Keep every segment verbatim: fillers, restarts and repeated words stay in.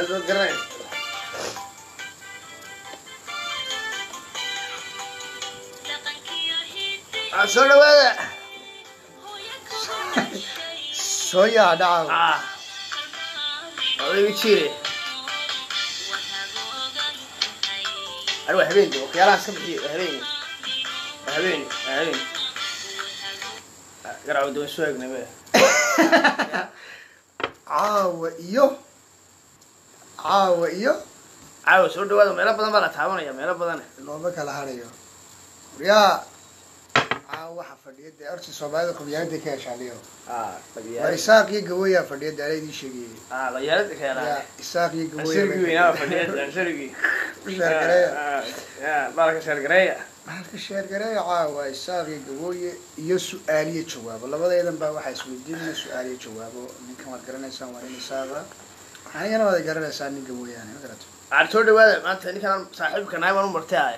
عنده قرين عشان هذا شوية دعوة آه هذا يشيله أروح حبيبي وكيلا سبحي حبيبي حبيبي حبيبي قرأوا دون سواق نبيه عاوة إيو عاوة إيو عاوز سود هذا ميلا بدن بلا تعاون يا ميلا بدن لو بك على هاريو يا عاوة حفرية دي أرتي صوبايا قبيان دي كاش عليهم آه طبيعي وإساق يقوي فرية دي علي دي شيء آه غيرت كيلا يا إساق يقوي شرقي وينا فديت شرقي شرقرية يا بارك شرقرية هالك الشرقرية عاوة إساق يقوي إيو سؤالية جواب الله بدأ يدن بقى وحي سويدين سؤالية جواب من كما تقرن إنسان وين إساقا أنا أنا بدأ قرن إنسان يقوي يعني ما قرأت عاد سود هذا ما أنت إني كان صاحبك نايم وأنا مرتاح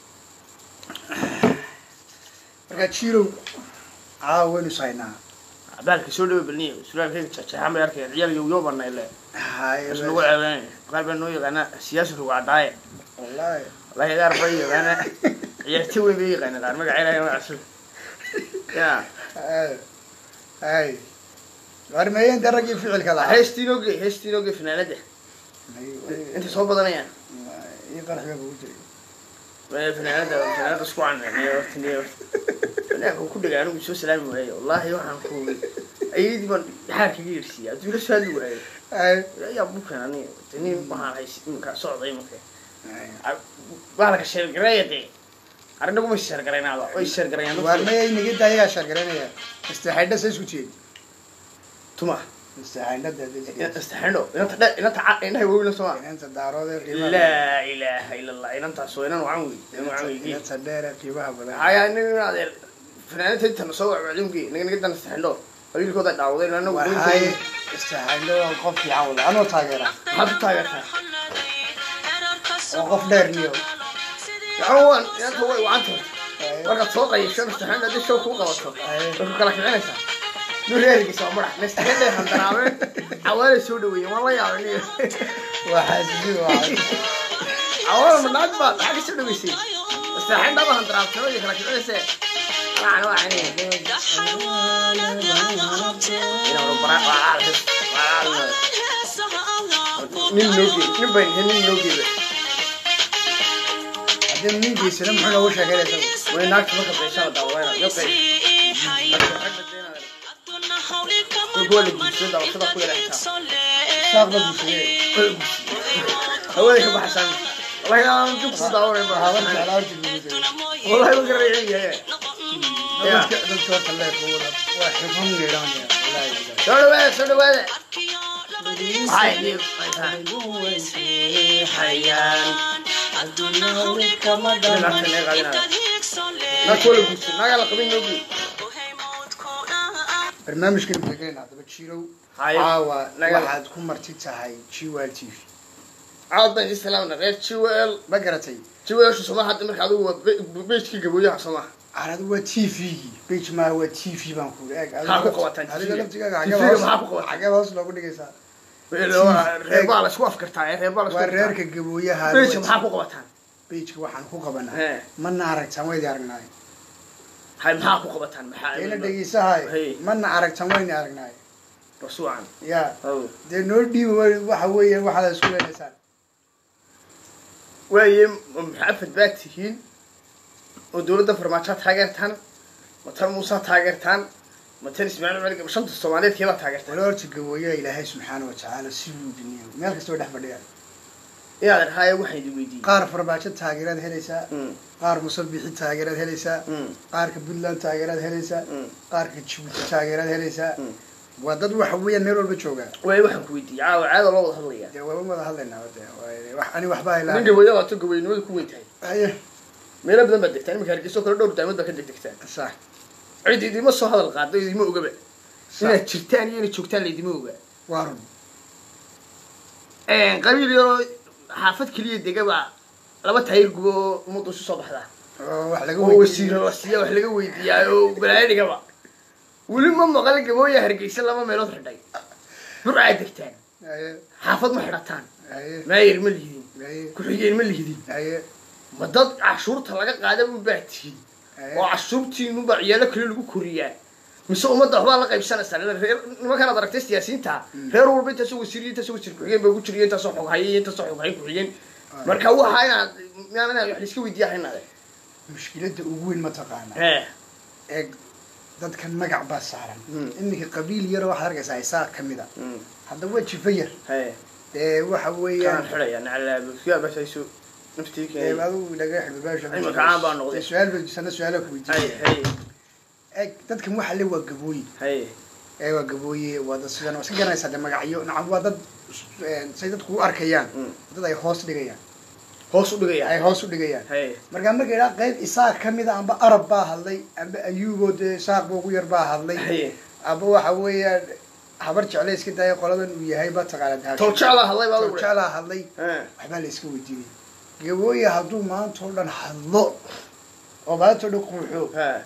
marka jiro caawinu sayna بالك سود بالنية سود كذا شحام يركض عيال يوم برنا إلا hay بس نقول على قلب إنه أنا سياسة وعداية wallahi الله يدار بيا أنا يحتوي بيا أنا دار ما قاعد يا معسول يا ay ay warmayn daragi ficil kala هستينوجي هستينوجي في نادي أنت صوب بدنا يعني يقرح بابو جري ما في نادي في نادي أسبوع عنا يعني وقتني أنا كل جانب بيسوي سلام وهاي والله يوحنا كوي أيدي من حركة كبيرة سيا تقول شو هذا وهاي ay يا أبوك يعني تني ما هاي مكان صعد أي مكان بالك الشرق رايدي أرنكم الشرق راينا هذا أي الشرق راينا warmayn nigida ayaa shargaranaya istaxayda saysu jeed تما istaxayda dadii استحنو أنت أنت أنت هو ولا سوا inta daaroode لا إله إلا الله أنت سوينا وعمي وعمي inta dheer qiimaha badan هاي أنا هذا فنانة أنت نصور بعدين كي نقدر نقدر نستحنو أقول لك هذا دعوة لأنه waxay istaxayda qof fiican wada anoo taageera هذا تاجرها oo qof dheer niyo عوان يا هو وعنده ولا صوت أي شيء استحنا ده شو فوق وصل وكلا كذا نسا نوريك يسوى مرح نستحنا هم تناول عوال سودوي والله يا ولي waxaasi waa عوال من أكبر حاجة سودوي سي استحنا ده هم تناول شو يكلا كذا نسا يعني واحد هنا وربنا وعارف وعارف نين نوكي نين بين نين نوكي hadii ninkiisana muxuu loogu sheegayaa وين ناكل مكة في شهر دعوة يوكي يقول لك بسيطة وصدق كوي رحتها saaq la bushiyay هو ذيك بحسن والله يا نجوك صدعوا لي hadan بحسن jeclaa jirnay والله يقول ريعي يا dadka dadka kale kuwada waa xifan leeyahay wallahi سولو بيه سولو بيه هاي دي حيان لا كل بس ما قال قبل نوبي barnaamijkan deegaana hadaba jirow هاي caawa naga- waxaad ku marti tahay jiwal T V عاد السلام غير شوال ma garatay شوال شو سماح حد مرك عدو بيشكي قبولي سماح arad waa T V page ma waa T V baan ku eeg Ha ku qabataan T V. adiga laftigaaga T V maxaa ku qabataan? xagee hoos loogu dhigaysaa reebaa la isku afkartaa reebaa la isku waa afkartaa reerka gabooyaha beej maxaa ku qabataan page waxaan ku qabanaa Hee. mana aragtan way aragnay hay maxaa ku qabataan maxaa ila dhageysahay Hey. mana aragtan way aragnay rasuucan ya oo de noo dhiib waxa weeye waxa la isku leeyahay waaye maxaa fadbaad tihiin oo dawladda farmaajo taageertaan matal Muuse taageertaan matal Ismaaciil Cali Gabshan Soomaaliyeed kala taageertaan wala horta gabooyaha Ilaahay subhanahu wa ta'ala si uu diniyo meel kasta oo dhex fadhiya yaa rahay waxay di weydiin qaar farmaajo taageerad helaysaa Mm. qaar musabixi taageerad helaysaa Mm. qaarka Puntland taageerad helaysaa Mm. qaarka Djibouti taageerad helaysaa Mm. waa dad waxa weeyaan meel walba jooga way waxaan ku weydiiyay caawa caada loo wada hadlayaa dee waa wada hadlaynaa wada wax ani waxba ilaa ninka wada to gaweynimada ku weyntahay aye meelo badan baad degtaan imika hargeyso kala dhowr daamood baa ka degdegtaan sax cid idima soo hadal qaado idima ogaba inaad jirtaan iyo inaad joogtaan la idima oga waa run een qabiil yaro xaafad kaliya degaba laba taayir gubo umadu soo baxdaa oo wax laga oo wasiir la siiyo wax laga weydiiyo balaa dhigaba wali ma maqal gabooya hargeysa lama meelood xidhay burcaa degtaan aye xaafad ma xidhataan maayir ma lihidin ku-xigeen ma lihidin ma dad cashuurta laga qaada unbaa tihin oo cashuurtiinunbaa ciyaalo kale lagu koriyaa mise ummadda waxbaa la qaybsanaysaa reer nimankaan ad aragtay siyaasiyiinta reer walba intaasoo wasiiriya intaasoo wasiir ku-xigeen baa ugu jiriya intaasoo xoghayay intaasoo xoghayn ku-xigeen marka waxa inaad inaad wax laiska weydiiyaa inaade mushkiladda ugu weyn mataqaana eeg dadkan magac baa saaran iminka qabiil yar waxaad arkaysaa isaaq ka mid a hadda waa jifa yar dee waxa weeyaan xidhaya nacalaabsiyaa basayso naftiikeen adigu naga xidhbaasha imika caan baa noqday su-aal ba sana su-aala ku weydiiyay eeg dadkan waxa le waa gabooye ee waa gabooye waa dad sidan oo iska garanaysaa dee magacyo nacam waa dad say dadku u arkayaan dad ay hoos dhigayaan hoos u dhigayaan ay hoos u dhigayaan markaa marka idhaa qayb isaaq ka mid a amba arab baa hadlay amba ayuuboo dee isaaq ba ugu yar baa hadlay amba waxa weeyaan habar jecla iska daaya qoladan uu yahay ba taqaanaa towjeclaa hadlay baa towjeclaa hadlay waxbaa la iska weydiinay gabooye hadduu maanta oo dhan hadlo oo maanta oo dhan quuxo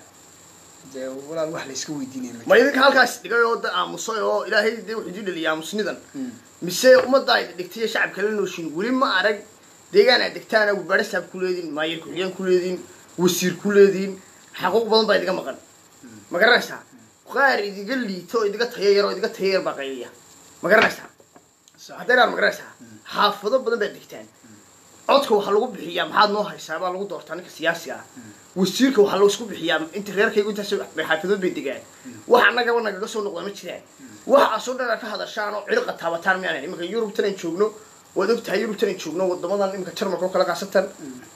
dee walaal wax la iska weydiinaya ma idinka halkaas dhigay oo da aamusay oo ilaahay dee wuxuu idin dhaliyay aamusnidan mise ummadda ay dhigtay shacabka la nooshin weli ma arag deegaan aad degtaan agu barasaab ku leediin maayir ku-xigeen ku leediin wasiir ku leediin xaquuq badan baa idiga maqan ma garanaysaa qaar idiga liito oo idiga tayo yar oo idiga tayo yar baa qayliya ma garanaysaa haddaynaad ma garanaysaa xaafado badan baad degtaan codka waxaa lagu bixiyaa maxaad noo haysaa baa lagu doortaa ninka siyaasiga ah wasiirka waxaa loo isku bixiyaa inta reerkaygu intaas xaafadood bay degaan wax annagaba nagaga soo noqda ma jiraan waxaasoo dhan aad ka hadashaan oo cirqa taabataan miyaan iminka yurubtan aan joogno waad og tahay yurubtan aan joogno wadamadan iminka jarmalka oo kala qaasatan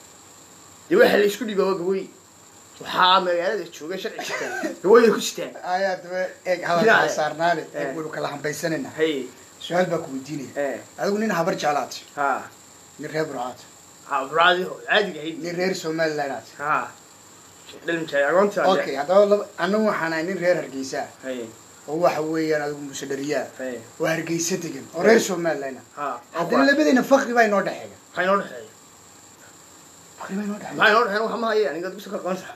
dee waxaa la isku dhibaa waa gabooye waxaa magaalada jooga sharci sitaan gabooye ku sitaan ayaa daba eeg hadalkaa saarnaale eeg waynu kala hambaysanayna su-aal baa ku weydiinaya adigu nin habar jeclaad nin reer burcaad burcaadi caadiga ahayd nin reer somaliland aad agoonta okay haddaba anagu waxaan ahay nin reer hargeysa oo waxa weeyaan adigu muuse dhariyaa oo hargeysa degan oo reer somaliland haddana labadayna fakri baa inoo dhexeeya maxaa inoo dhexeeya fakri baa inoo dhexeeya maxaa inoo dhexeeya waxa ma haya aniga dugsi ka qoonta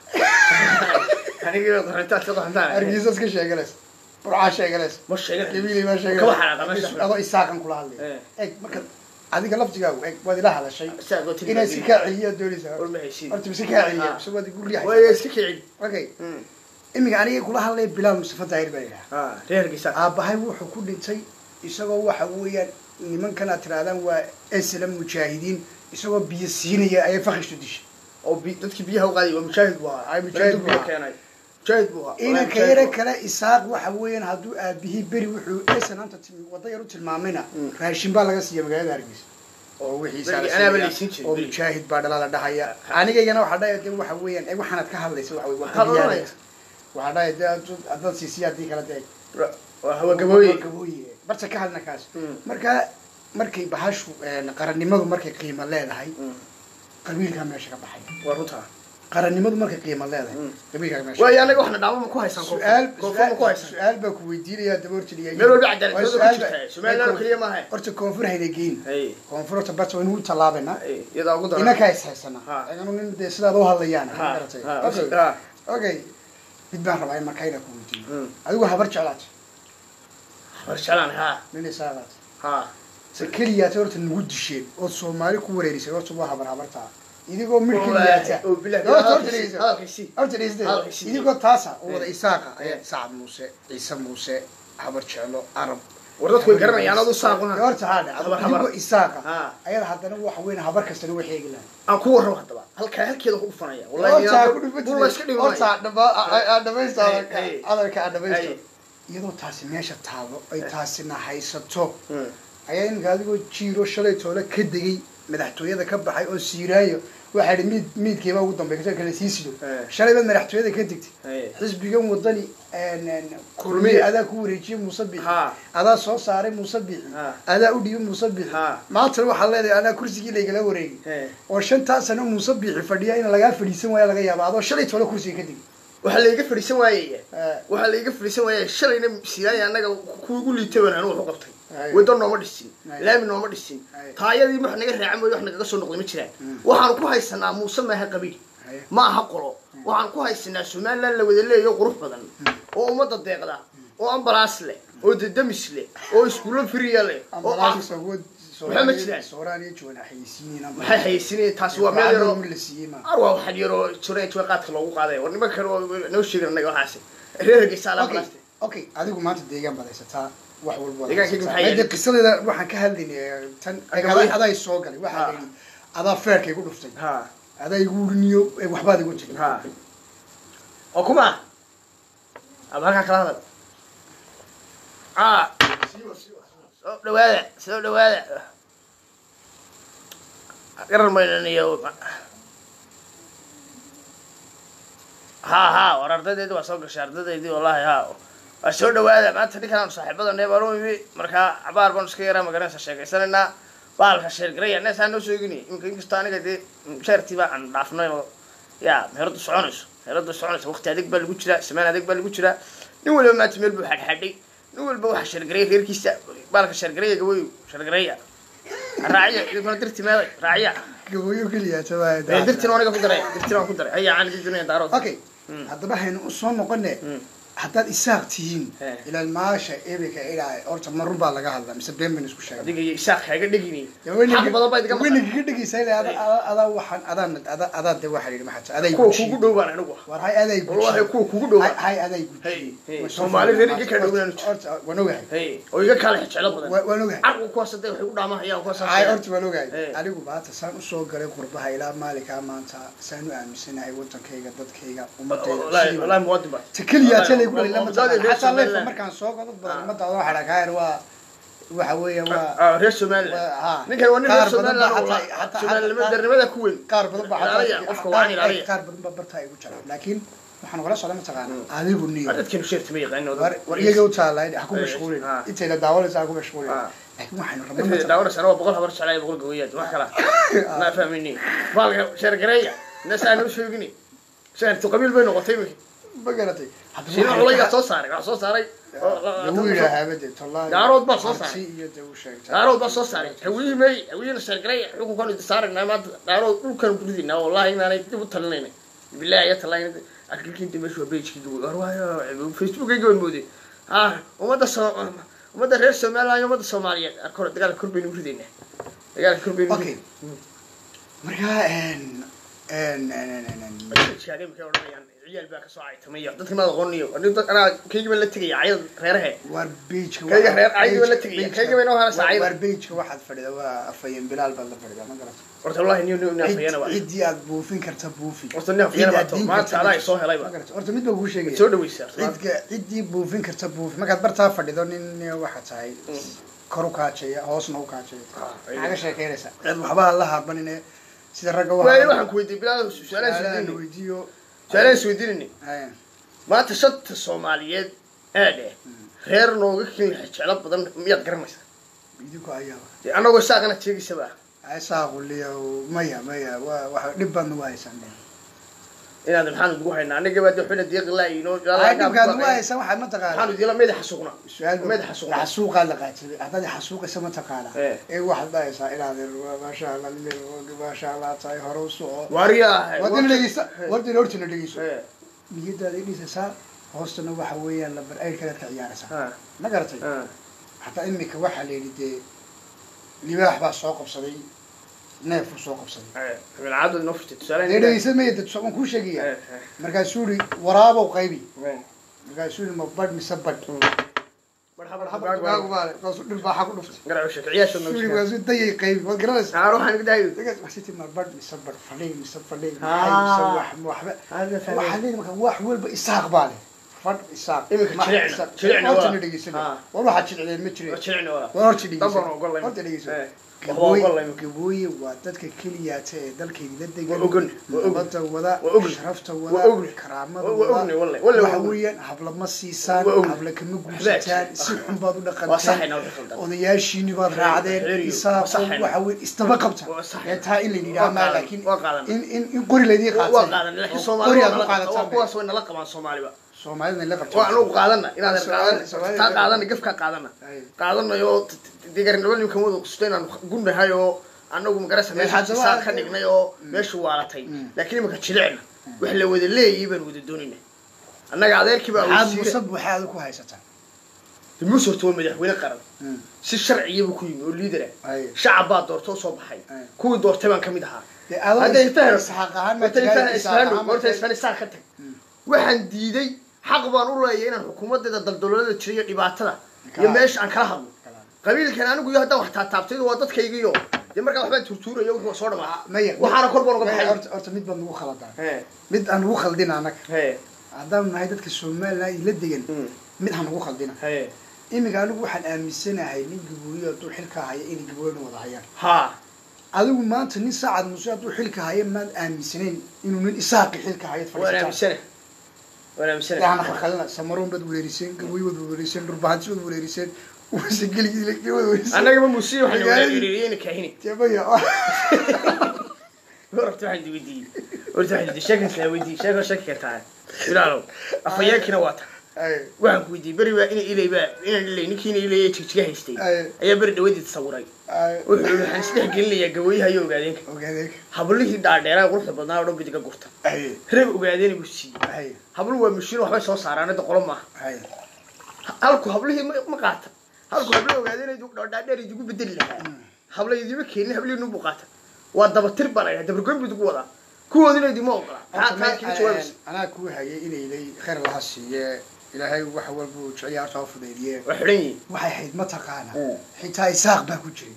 aniga qoonta ka qoonta hargeysa iska sheeganays burcaa sheeganays ma sheegan gabiilay ma sheegan kaba xanaqa meesha adoo isaaqan kula hadlay eeg marka adiga laftigaagu eeg waad ila hadashay inay iska kaa celiyaa doonaysaa horta mise kaa celiya mise waad igu riixaysaa way iska kicin okay imiga aniga kula hadlay bilaal mustafa daahir baa yidhaha reer hargeysa aabahay wuxuu ku dhintay isagoo waxa weeyaan nimankan aad tirahdaan waa islam mujaahidiin isagoo biyo siinaya ayay fakishtu dishay oo dadkii biyaha u qaaday waa mujaahid waa ay mujaahid buu keenay mujaahid buu inanka yare kale isaaq waxa weeyaan hadduu aabihii beri wuxuu aysan hanta wada yar u tilmaamayna raashin baa laga siiya magaalada hargeysa oo wixii oo mujaahid baa dhalada dhahaya anigaygana waxaa dhahaya de waxa weeyaan eeg waxaanaad ka hadlaysa waxa wey waxaa dhahaya de haddaad siisiya haddii kala de waa gabooye gabooye barta ka hadlna kaas marka markay bahashu qarannimadu markay qiimo leedahay qabiilkaa meesha ka baxaya waa runta qarannimadu markay qiimo leedahay qabiilkaa meesha waayo anaga waxna dhaamo ma ku haysan su'aal su'aal ku haysan su'aal baa ku weydiinaya daboortiliya meel walba cadaalad ku jirta Soomaaliland kaliya ma ahay horta koonfur hayna geyn koonfurta barta waynu u talaabayna iyada ugu daran inaka is haysana ayanu nin de sidaad u hadlayaan garatay okay mid baan rabaa in markayna ku weydiiyo adigu habar jeclaad habar jeclaan ha nin isaaqaad ha se keliyaad horta nagu disheen oo Soomaali ku wareerisay horta waa habar habartaa idigoo mid keliyaata oo bilaad horta dhigeysa idigoo taasa oo wada isaaqa ayaa Sacad Muuse Ciise Muuse habar jeclo Arab wardadku way garanayaan adu saaquna horta haada idigoo isaaqa ayada haddana waxa weyn habar kasta way xeegi lahayd aan ku warramo hadaba halka halkeeda ku dhufanaya wallahi wallahi iska dhigo horta dhaba dhamaysta adalka dhamaysta iyadoo taasi meesha taalo ay taasina haysato ayaa in gaadigo jiiro shalay toole ka degay madaxtooyada ka baxay oo siiraayo waxa ay mid midkeeba ugu dambeeyay kale sii sido shalay bad madaxtooyada ka degtay xisbigan wadani een kulmi adaa ku wareejiyay Musabbix adaa soo saaray Musabbix adaa u dhiyay Musabbix maanta waxa leedahay ana kursigii leegala wareegay oo shantaa sano Musabbix fadhiya in laga fadhiisan waayo laga yaabo adoo shalay toole kursiga ka degay waxa la iga fadhiisan waayay waxa la iga fadhiisan waayay shalayna siiraay anaga ku ugu liitay waan anu qabtay wada nooma dhisin laami nooma dhisin taayadii wax naga raacay wax naga soo noqday ma jiraan waxaan ku haysanaa Muuse maaha qabiil ma aha qolo waxaan ku haysanaa Soomaaliland la wada leeyahay qurux badan oo umada deeqda oo ambalaas leh oo dadamis leh oo iskuulo firiya leh oo محمد شلال سوراني جوان حيسيني نام maxay xayeysiinayeen taas waa meel yaro من السيما arwa waxa yaro jiray way qaadka loogu qaaday war nimanka kale noo sheeganay waxaas reerkiisa la balaastay okay adigu maanta deegaan badaysataa wax walba deegaankii maxay yahay qisadeeda waxaan ka hadlaynay tan aday soo galay waxa leeyahay adaa feerkay ku dhuftay ha aday igu urniyo waxbaad igu jiray ha oo kuma aba halka kala hadal ah soo dhawaada soo dhawaada garan maynaniyo ha ha war ardaydeedu waa soo gashay ardaydeedii wallahi ha waa soo dhawaada maanta ninkaan saaxiibada neebaro imi markaa cabaar baan iska yaraa magaranaysa sheekaysanayna baalka sheergaraya neesaan noo sheegini imika inkastoo aniga dee sheertii baa aan dhaafnay oo yaa meheradu soconayso meheradu soconayso waqti adeeg baa lagu jiraa samaan adeeg baa lagu jiraa nin walba maanta meel buu xadxadhay nin walba waxa sheergaraya reerkiisa baalka sheergaraya gawayu sheergaraya raaciya idin dirti meeday raaciya gawayu kaliya tabaay dirti aniga ku daray dirti aan ku daray ayaa aan idin daaro okay haddaba haynu soo noqonay haddaad isaaq tihiin ilaa maasha eebika ilaa horta marun baa laga hadlaa mise been baan isku sheegay adiga isaaq kaga dhigini xaq badan baa idiga wayna kaga dhigaysaa ilaa adaa waxaan adaan adaa adaa de waxa yiri maxaa aday kugu dhowaan anigu war hay aday wallahi ku kugu dhowaan hay aday Soomaali reerka ka dhowaan horta waan ogahay hay oo iga kala xijelo badan waan ogahay arku ku hasaday waxay u dhaamahayaan ku hasaday hay horta waan ogahay anigu baata saan u soo galay qurbaha ilaa maalinka maanta saan u aaminsanahay wadankayga dadkayga ummadayda wallahi wallahi muwaadin baa takaliya حتى الله مركان سوق ضد ما تضوح على غير و وحويه و اه ريش سومال ninkan waa nin reer Soomaaliya حتى Soomaaliya kuwin qaar badan baa xataa qofka waani ilaalay qaar badan baa barta ay ugu jiraan laakiin waxaan wala soo lama taqaan adigu niyo dadkan sheertay ma yaqaan war iyaga u taalay ha ku mashquulin inta la daawalaysa ku mashquulin laakiin waxaan rabnaa daawalaysa waa boqol habar shalay boqol gawayaad wax kala ma fahmini baalka sheer gareeya nasaan u sheegini sheertu qabiil bay noqotay بقرتي شنو عليا soo saaray wax soo saaray oo wiilahaabe tallaay daarood baa soo saaray iyo dawuu sheegtay daarood baa soo saaray hawiimay hawiina sheegay wuxuu kan saarnaa ma daarood dhulkan gudidina wallahi inaanay dib u talinayna billahi ya talayna akilkiin dimasho page-kiga war waayo Facebook-ga waan mooday ah umada umada reer Soomaaliya umada Soomaaliyeed arkor dagaal kurbaynu u ridayna dagaal kurbaynu okay marka een een een sheegay markay oranayaan ciyaal baa ka soo caytamay dadka ma aqooniyo ana kayga la tagay ayad reeraha war beach kayga reer ayad la tagay kayga inoo hana saacid war beach waxaad fadhida waa afayeen bilaal baa la fadhida ma garato horta wallahi niyo niyo afayeen waa cidii aad buufin karta buufi horta niyo afayeen waa ma taala soo helay ma garato horta mid baa ku sheegay soo dhaweysa cidka cidii buufin karta buufi markaad bartaa fadhido nin waxa tahay kor u kaajaya hoosna u kaajaya aga sheekeynaysa cid waxba la haabanine sida ragga waxa way waxaan ku weydiiyay bilaal su'aalaha soo weydiiyo su'aalaha soo weydiinay maanta shanta Soomaaliyeed aade reer nooga kin xijalo badan miyaad garanaysaa idinku ayaa anagu saaqana jeegisaba ay saaqu liyo maya maya waxa dhib badan waa haysan inaad maxaan ugu haynaa aniga baad xulad diiq la inoo ay dhibkaad waa haysan waxa ma taqaan waxaan diila meed xasuuqna su'aal meed xasuuqna xasuuqa la qaatay hadda xasuuqa sama taqaana ee waxa dhaysa ilaad ma sha Allah liyo ma sha Allah taay horo soo wariya wadin dhigeysa wadin hortina dhigeyso niyadaada dhigeysa hoostana waxa weeyaan la bar ay kala ka ciyaaraysa ma garatay hatta imika waxa leeyahay libaax baa soo qabsaday neef soo qabsaday min caad nafti tusaaleen dhigeysa ma yidad soo ku sheegaya marka suuri waraabo qaybi marka suuri ma bad misabad marxaba marxaba baale qaso dhir baa ku dhuftay garaaw shaqiyasha noo suuri waa soo dayay qaybi wad garanaysa aa ruuxan gadayo dagas waxti ma bad misabad falay misab falay misab wax waxba waxa leeyahay marka wax walba isaaq baale fad isaaq imika jiricna jiricna waa dhigeysa war waxa jiricna ma jiray jiricna wala war jiricna dabban oo golay horta dhigeysa gaboy waa dadka kaliya ee dalkayga la degan wada wada sharafta wada karaamada wada waxa weeyaan habla ma siisaan habla kama guursataan si xun baad u dhaqantaan odayaashiini baad raacdeen isaaq waxa weey istaba qabta ee taa in la yiraahdo laakiin in in in qori leedii qaatay waa qaadan laakiin Soomaaliya waa qaadataa kuwaas way nala qabaan Soomaaliba Soomaalida la qabto waa anu qaadana inaad qaadana ta qaadana gafka qaadana qaadanayo digarin wali kan wada kusteen gundahay oo anagu magarasa meel xasaa ka dhignay oo meeshu waalatay laakiin imaka jilicna wax la wada leeyay baan wada doonina annaga adeerkii baa aad musab waxaad ku haysataa muuse to madaxweyne qaran si sharciye buu ku yimi oo liidar ah shacab baa doorto soo baxay kuwii doortay baan kamid ahaa haday fahro saxaq ahaan ma tahay isfahan horta isfahan sax ka tag waxaan diiday xaq baan u leeyahay inaan xukuumadda daldalada jiriyo dhibaatada iyo meesha aan kala hadlo qabiilkan anigu iyo hadda wax taabtay waa dadkaygiyo de marka waxba turtuurayo wuxuu soo dhamaa waxaana kor baan uga baxay horta mid baan ugu khaladaa mid aan ugu khaldina anaka hadaan nahay dadka Soomaaliya ila degan mid aan ugu khaldina imiga anigu waxaan aaminsanahay nin gabooyo oo xilka haya in gabooyo wada hayaan ha adigu maanta nin saacad muuse oo xilka haya ma aaminsaneyn inuu nin isaaq xilka haya fadhiistaa wala aaminsanay yaana khalna samaroon bad weerarisen gabooyo wad weerarisen durbaanti wad weerarisen وسجل لك جوز انا قبل موسيقى وحنا وليين كاهني تبيا ورحت واحد ودي قلت واحد شكل لا ودي شكل شكل تعال لا لا افياكنا واتا اي waxaan ku weydiiyay bari waa in ilay ba in ilay ninkiina ilay jigjiga haystay ayaa bari dhawadii tasawuray wuxuu waxaan isdhex gelinayaa gabooyaha iyo ogaadeen ogaadeen hablihii dhaadheeraa quruxda badnaa oo bidiga gurta reeb ogaadeen igu siiyay hablu waa mashiin waxba soo saaraan qolo ma halku hablihii ma qaata halku hablo ogaadeen ay dug dhaadheer idigu bedeli lahaa hablo idiba keenin hablo inuu buqaata waa daba tir balay daba goyn bidigu wada kuwoodina idimo oqla taa ka jawaabis ana ku hayay inay ilay khayr la hasiye ilaahay wax walba uu ciyaarta u fudeeyay waxay waxay hayd ma taqaana xitaa isaaq baa ku jiray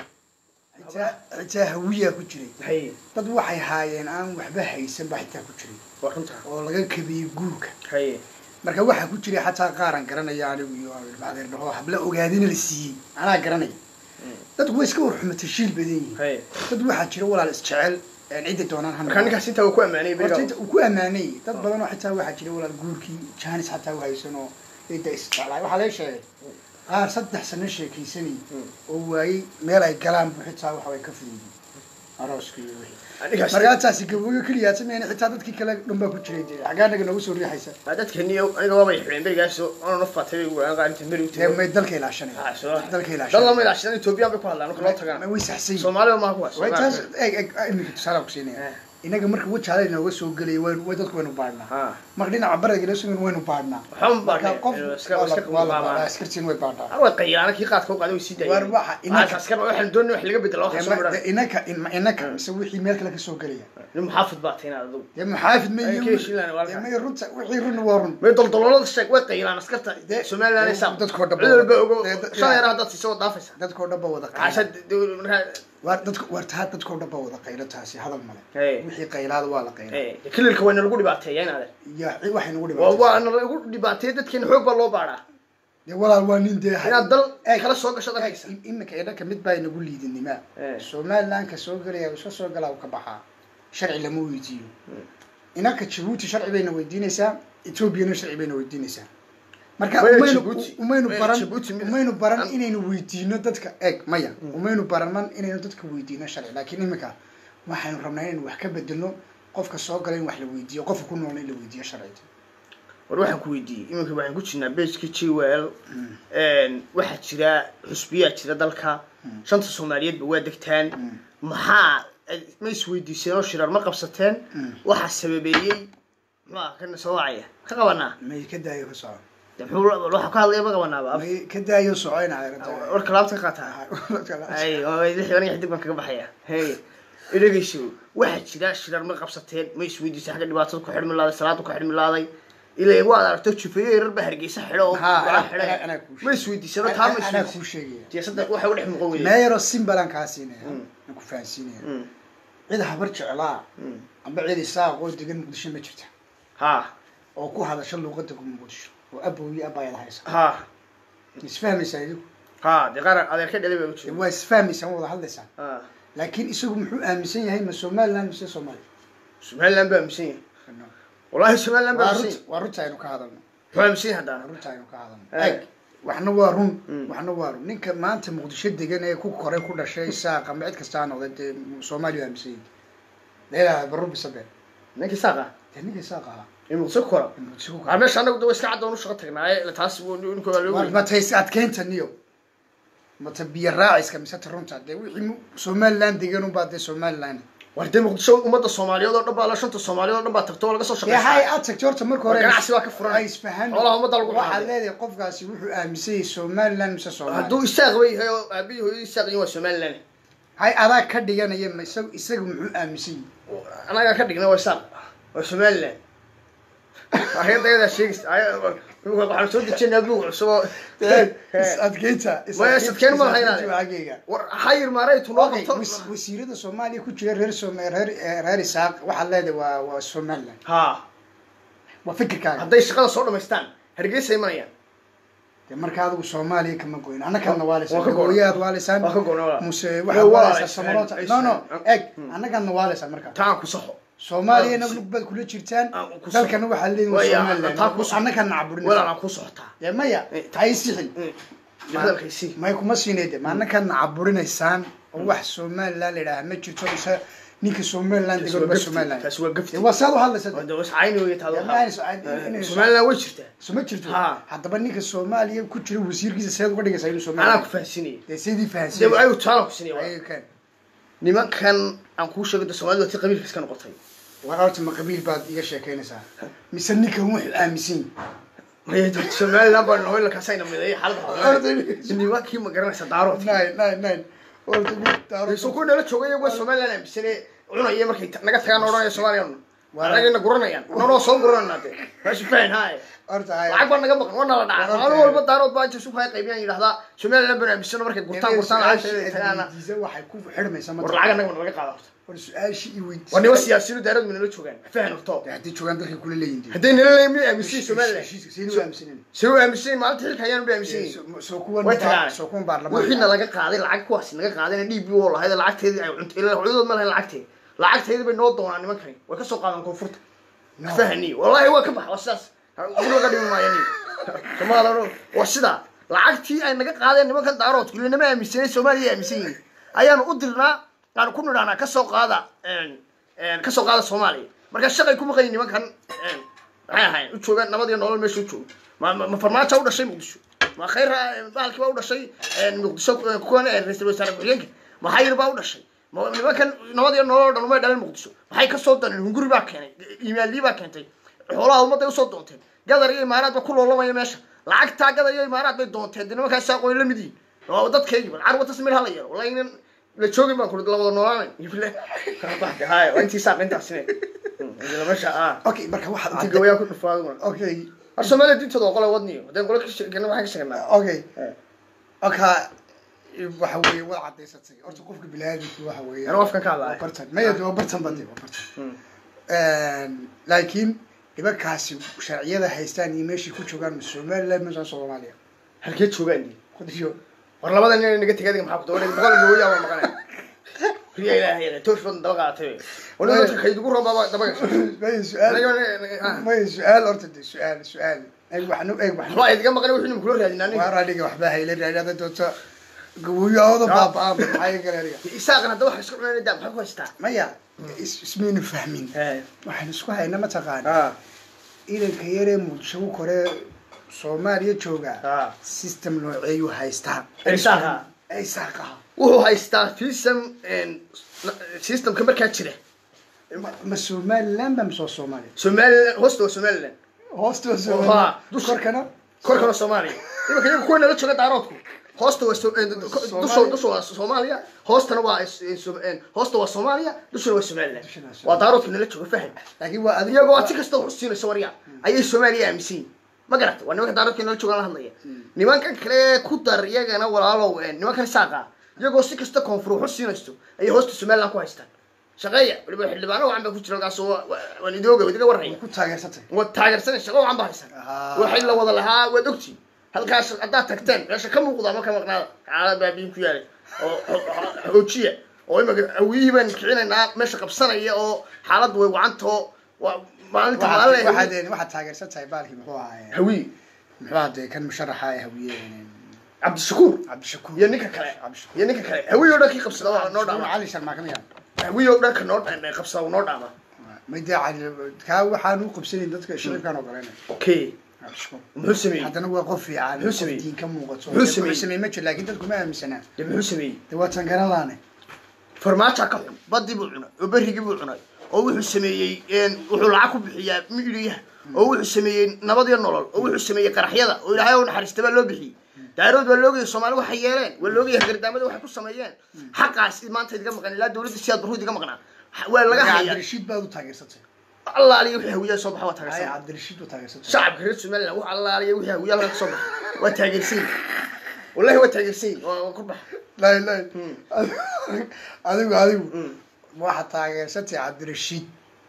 xitaa xitaa hawiya ku jiray dad waxay haayeen aan waxba haysan baa xitaa ku jiray oo laga kabiyay guurka marka waxa ku jiray xataa qaaran garanaya anigu iyo bacdeer dhaho habla ogaadina la siiyay ana garanay dad way iska warxumata shiil badan yihiin dad waxa jira walaal isjecel cid doonaan han kan ninkaas inta uu ku amaanay bariga uu ku amaanay dad badan oo xitaa waxa jira walaal guurkii jaanis xataa u haysano inta isticmaalay waxa la sheegay qaar saddex sano sheekaysanay oo waayay meel ay galaan xitaa waxa way ka fududeen arooskii markaas gabooyo kaliya sameeyay xitaa dadkii kale dhanba ku jiray xagaanaga nagu soo riixaysa dadkani aniga waa bay xireen barigaas oo nafatay waa qaanti mari u tahay may dalka ilaashanay dalka ilaashanay dalka ma ilaashanay Itoobiya bay ku hadlaan kala tagaan way saxsan Soomaaliya ma ku way taas eeg eeg imika salaam ku siinay inaga marka wajaale inooga soo galay way way dadku waynu baadnaa marka dhinaca bariga la sugan waynu baadnaa waxaan baadnaa qof iska iska qaama askartiin way baadnaa arwad qiyaana ki qaadka u qaaday way sidayay war waxa inaga askar waxaan doonay wax laga bedelo waxa soo maray inaka inaka mise wixii meel kale ka soo galaya nin muxaafid baatina adigu ya muxaafid ma yihiin ma runta wixii run waa run ma daldalada sheeg way qiyaana askarta Soomaaliland ay saab dadkoo dhab cidalba ogo shan yar dad soo daafaysa dadkoo dhab wada qaashad war dadku war taa dadkoo dhab wada qaylo taasi hadal male wixii qaylaad waa la qaylo ee kililka wayna lagu dhibaateeyeen adeer ya waxay nagu dhibaateeyeen waa waa lagu dhibaateeyay dadkeen xoog baa loo baaraa de walaal waa nin de ina dal ay kala soo gasho dadkiisa imika ee dhanka mid baa inagu liidinima Soomaaliland ka soo galaya soo soo galaa ka baxaa sharci lama weydiiyo inaka Djibouti sharci bayna weydiinaysaa Ethiopia sharci bayna weydiinaysaa marka umaynu umaynu baran umaynu baran inaynu weydiino dadka eeg maya umaynu baran man inaynu dadka weydiino sharci laakiin imika waxaanu rabnaa inaynu wax ka bedelno qofka soo galay wax la weydiiyo qofka ku nool in la weydiiyo sharci war waxaan ku weydiiyay imika waxaan ku jirnaa page-ka G W L een waxa jira xusbiya jira dalka shanta Soomaaliyeed waa degtaan maxaa ma is weydiiseen shirar ma qabsateen waxa sababeeyay ma kana soo wacaya ka qabanaa ma ka daayo ka soo wuxuu waxa ka hadlay ma qabanaaba ma ka daayo socoynaa war kalaabta qaataa ay way lix aniga xidib baan kaga baxaya hey idagiishu waxa jira shirar ma qabsateen ma is weydiisay xaga dhibaatada ku xirmi laaday salaad ku xirmi laaday ilaa waa aragto jufeeyay yar ba hargeysa xidho ma is weydiisay taa ma ana ku sheegay siyaasadda waxa u dhex muuqan weeyay meeyro simbalan ka siinay ku faansinay cid habar jeclaa amba cid isaaq oo degan Muqdisho ma jirta ha oo ku hadasho luqadda Muqdisho oo abooyi abaayad haysa ha isfahmaysaa idu ha diqara adeerka dhalay baa u jeedo waa isfahmaysaa wada hadlaysaa ha laakiin isagu muxuu aaminsan yahay ma Soomaaliland mise Soomaali Soomaaliland baa aaminsan yahay والله شمال لما ورد ورد تاينو كهذا فهم شيء هذا ورد تاينو كهذا اي waxna waa run waxna waa run ninka maanta Muqdisho degan ee ku koray ku dhashay saaqa mid kasta aan oday Soomaaliya amsi leeyahay barub sabab ninka saaqa ninka saaqa ee Muqdisho kora ama shanagu dad iska cadoon u shaqo tagnaa taas ninka waa loo ma tays ad keenta niyo ma tabiya raaciska mise runta de wixii Soomaaliland degan u baad Soomaaliland warday muqdisho umada Soomaaliyeed oo dhanba la shanta Soomaaliyeed oo dhanba tagto laga soo shaqeeyay yahay aad tagto marka hore ganacsi waa ka furan ay isfahan walaal umada lagu waxa leeyahay qofkaasi wuxuu aaminsan Somaliland mise Soomaaliya haduu isaaq way hayo aabihi hooyadii isaaq waa Somaliland hay adaa ka dhiganaya ma isagu isagu muxuu aaminsan anaga ka dhigna waa isaaq waa Somaliland ayadayda sheegis ay waxaan soo dejinaa buu cusub adkeenta adkeen ma hayna war hayr maaray tunoo qabto wasiirada Soomaaliya ku jira reer Soomaaliya reer isaaq waxa leedahay waa waa Somaliland ha wa fikirkaaga haday shaqada soo dhameystaan hargeysa imanayaan de marka adigu Soomaaliya kama goyn annagana waaleysaan gooyaad waaleysaan muse waxa waaleysaan samarota no no eg annagana waaleysaan marka taan ku saxo Soomaaliya nabad kula jirtaan dalkana waxa leeyahay Somaliland annagana caburin wala ku soxtaa de maya tay sixin hadalkiisi may kuma siinayde ma annagana caburinaysaan oo wax Somaliland leeyahay ma jirto isa ninka Somaliland degol Somaliland taas waa gafti waa saad u hadlaysaa wada was ayni way taado Somaliland way jirtaa suma jirto hadaba ninka Soomaaliya ku jira wasiirkiisa sayid uga dhigaysaa inuu Somaliland ana ku faahsinay de sayid faahsinay de ay u taalo ku sinay ay kan nimankan aan ku sheegay Soomaaliya wati qabiil iska noqotay wararta ma qabiil baad iga sheekeynaysaa mise ninka wuxuu aaminsan yahay Somaliland baan hooy la ka sayna miday xalada nimankii ma garanaysa daaro nay nay nay orta daaro soo ku nala joogay waa Somaliland aaminsan cunaya markay naga tagaan oranaya Soomaaliya waragina guranayaan noo soo guranayaan meesha faan hay orta hay lacag baan naga baqan wana la dhaca maalin walba daarood baa inta suuqa qaybiyaan yiraahdaa Somaliland baan aaminsan markay gurtaan gurtaan lacagteeda tagaana waxay ku xirmaysaa ma lacag naga naga qaado war su'aashi i weydii wani wasiyaasiin daarad min la joogan faan horto hadii joogan dadka kula leeyihiin hadii nala leeyahay aaminsan Somaliland sidoo aaminsan sidoo aaminsan maalinta xilka ayaan u aaminsan soo kuwan soo kuwan baarlamaan wixii laga qaaday lacag kuwaas naga qaadayna D B O lahayd lacagteedii ay cunto ilaa xuduud ma lahayn lacagteedii lacagteedii bay noo doonaan nimankani way ka soo qaadan koonfurta fahani wallahi waa ka bax wasaas uga dhimi maayani Soomaaliya waa sida lacagtii ay naga qaadeen nimankan daarood kulina ma aaminsan Soomaaliya aaminsan yihiin ayaan u dirnaa aan ku nidhaana ka soo qaada een een ka soo qaada Soomaaliya marka shaqay ku maqayn nimankan een waxay ahayn u joogan nabad iyo nolol meesha u joogo ma ma farmaajo u dhashay Muqdisho ma khayr baalkii waa u dhashay een Muqdisho kuwan ee ra'iisul wasaare ku-xigeenka ma hayr baa u dhashay ma nimankan nabad iyo nolol dhan uma dhalan Muqdisho waxay ka soo daneen hunguri baa keenay email baa keentay xoolaha umada u soo doonteen gadar iyo imaaraad ba ku loolamaya meesha lacagta gadar iyo imaaraad bay doonteen nimanka saaqooy la mid yihiin oo dadkayga bal carwada tasmiir hal yar wallahi in la joogay ma ku labada noolaanay ibile baaxka hay waa intii saaq intaas ne ila masha ah okay marka waxa intii gawaya ku dhufaado okay Soomaaliya dinta oo qole wadniyo hadaan qole ka sheegana waxa ka sheegnaa okay okay waxa weeye wada cadeysatay horta qofka bilaadku waxa weeye ana wafkan ka hadlaa bartan ma yadu bartan badii bartan een laakiin ibarkaasi sharciyada haystaan iyo meeshii ku joogaan Somaliland ma Soomaaliya halkee joogaan qodiyo war labada nin naga tagay maxaa ku dooray boqol gooyo ama maqanay riya ilaahay toosfan daba qaatay wala dadka khaydugu raba daba ma su'aal ma su'aal horta su'aal su'aal ay waxnu ay waxnu waa idiga maqanay wixii ku raadinaa waa raadiga waxba hayla raadada doonta gooyooda baaba maxay galariga isaaqna dad wax isku cunay dab waxa ku haystaa maya ismiinu fahmin waxaan isku haynaa ma taqaan ilanka yare Muqdisho kore Soomaaliya jooga system nooceeyu haystaa isaaqa isaaqa wuxuu haystaa system een system ka markaa jira ma Somaliland ba soo Soomaaliya Somaliland hosto Somaliland hosto Somaliland korkana korkana Soomaaliya iba kaliya ku la jooga daaroodku hosto waa dusho dusho waa Soomaaliya hostana waa hosto waa Soomaaliya dusho waa Somaliland waa daaroodku la jooga faham laakiin waa adiga oo ati kasta u siinayso wariya ayay Soomaaliya aaminsan ma garata waa nimanka daaroodka la jooga la hadlaya nimankan kale ku dar iyagana walaalow nimankan saaqa iyagoo si kasta koonfur u siinaysto ayay hosto Somaliland ku haystaan shaqeeya waliba xildhibaano waxan ba ku jira gaas oo waan idooga wadiga warhay ku taageersatay waa taageersan shaqo waxan ba haysan waxay la wada lahaa wad ogti halkaas adaa tagteen meesha ka muuqda ma ka maqnaada xaalad baabiin ku yaalay oo xoojiya oo imaga awiiban kicinayna meesha qabsanaya oo xaalad way wacanto waa maalinta maalinta waxaadeen waxa taageersan tahay baalkii muxuu ahaa hawi muxuu ahaa kan musharaxa hawiyeen Abdi Shakur Abdi Shakur iyo ninka kale iyo ninka kale hawi oo dhankii qabsada waa noo dhaama Ali Sharma kamid hawi oo dhanka noo dhaama qabsada noo dhaama ma idii ka waxaan u qabsanin dadka shirkan oo galeen okay muxuu sameeyay hadana waa qof fiican muxuu sameeyay diin ka muuqato muxuu sameeyay sameeyay ma jiro laakiin dadku ma aaminsana muxuu sameeyay de waa tan garan laane farmaajo ka xun badii buu cunay oo berrigii buu cunay oo wuxuu sameeyey een wuxuu lacag ku bixiyaa miiliyaha oo wuxuu sameeyey nabad iyo nolol oo wuxuu sameeyey qaraxyada oo ilaahay uu naxariistaba loo bixiyay daarood waa looga Soomaali waxa yeeleen waa looga gardaamada waxa ku sameeyeen xaqaas maanta idiga maqan ilaa dawladda siyaad baruud idiga maqnaa waa laga hayaa Rashid baa u taageersatay الله عليه وحيه ويا صباح وتاجر هاي عبد الرشيد وتاجر شعب كريس ملا وح الله عليه وحيه ويا لك صباح وتاجر سين والله هو تاجر سين وقربح لا لا هذا هذا واحد تاجر ستي عبد الرشيد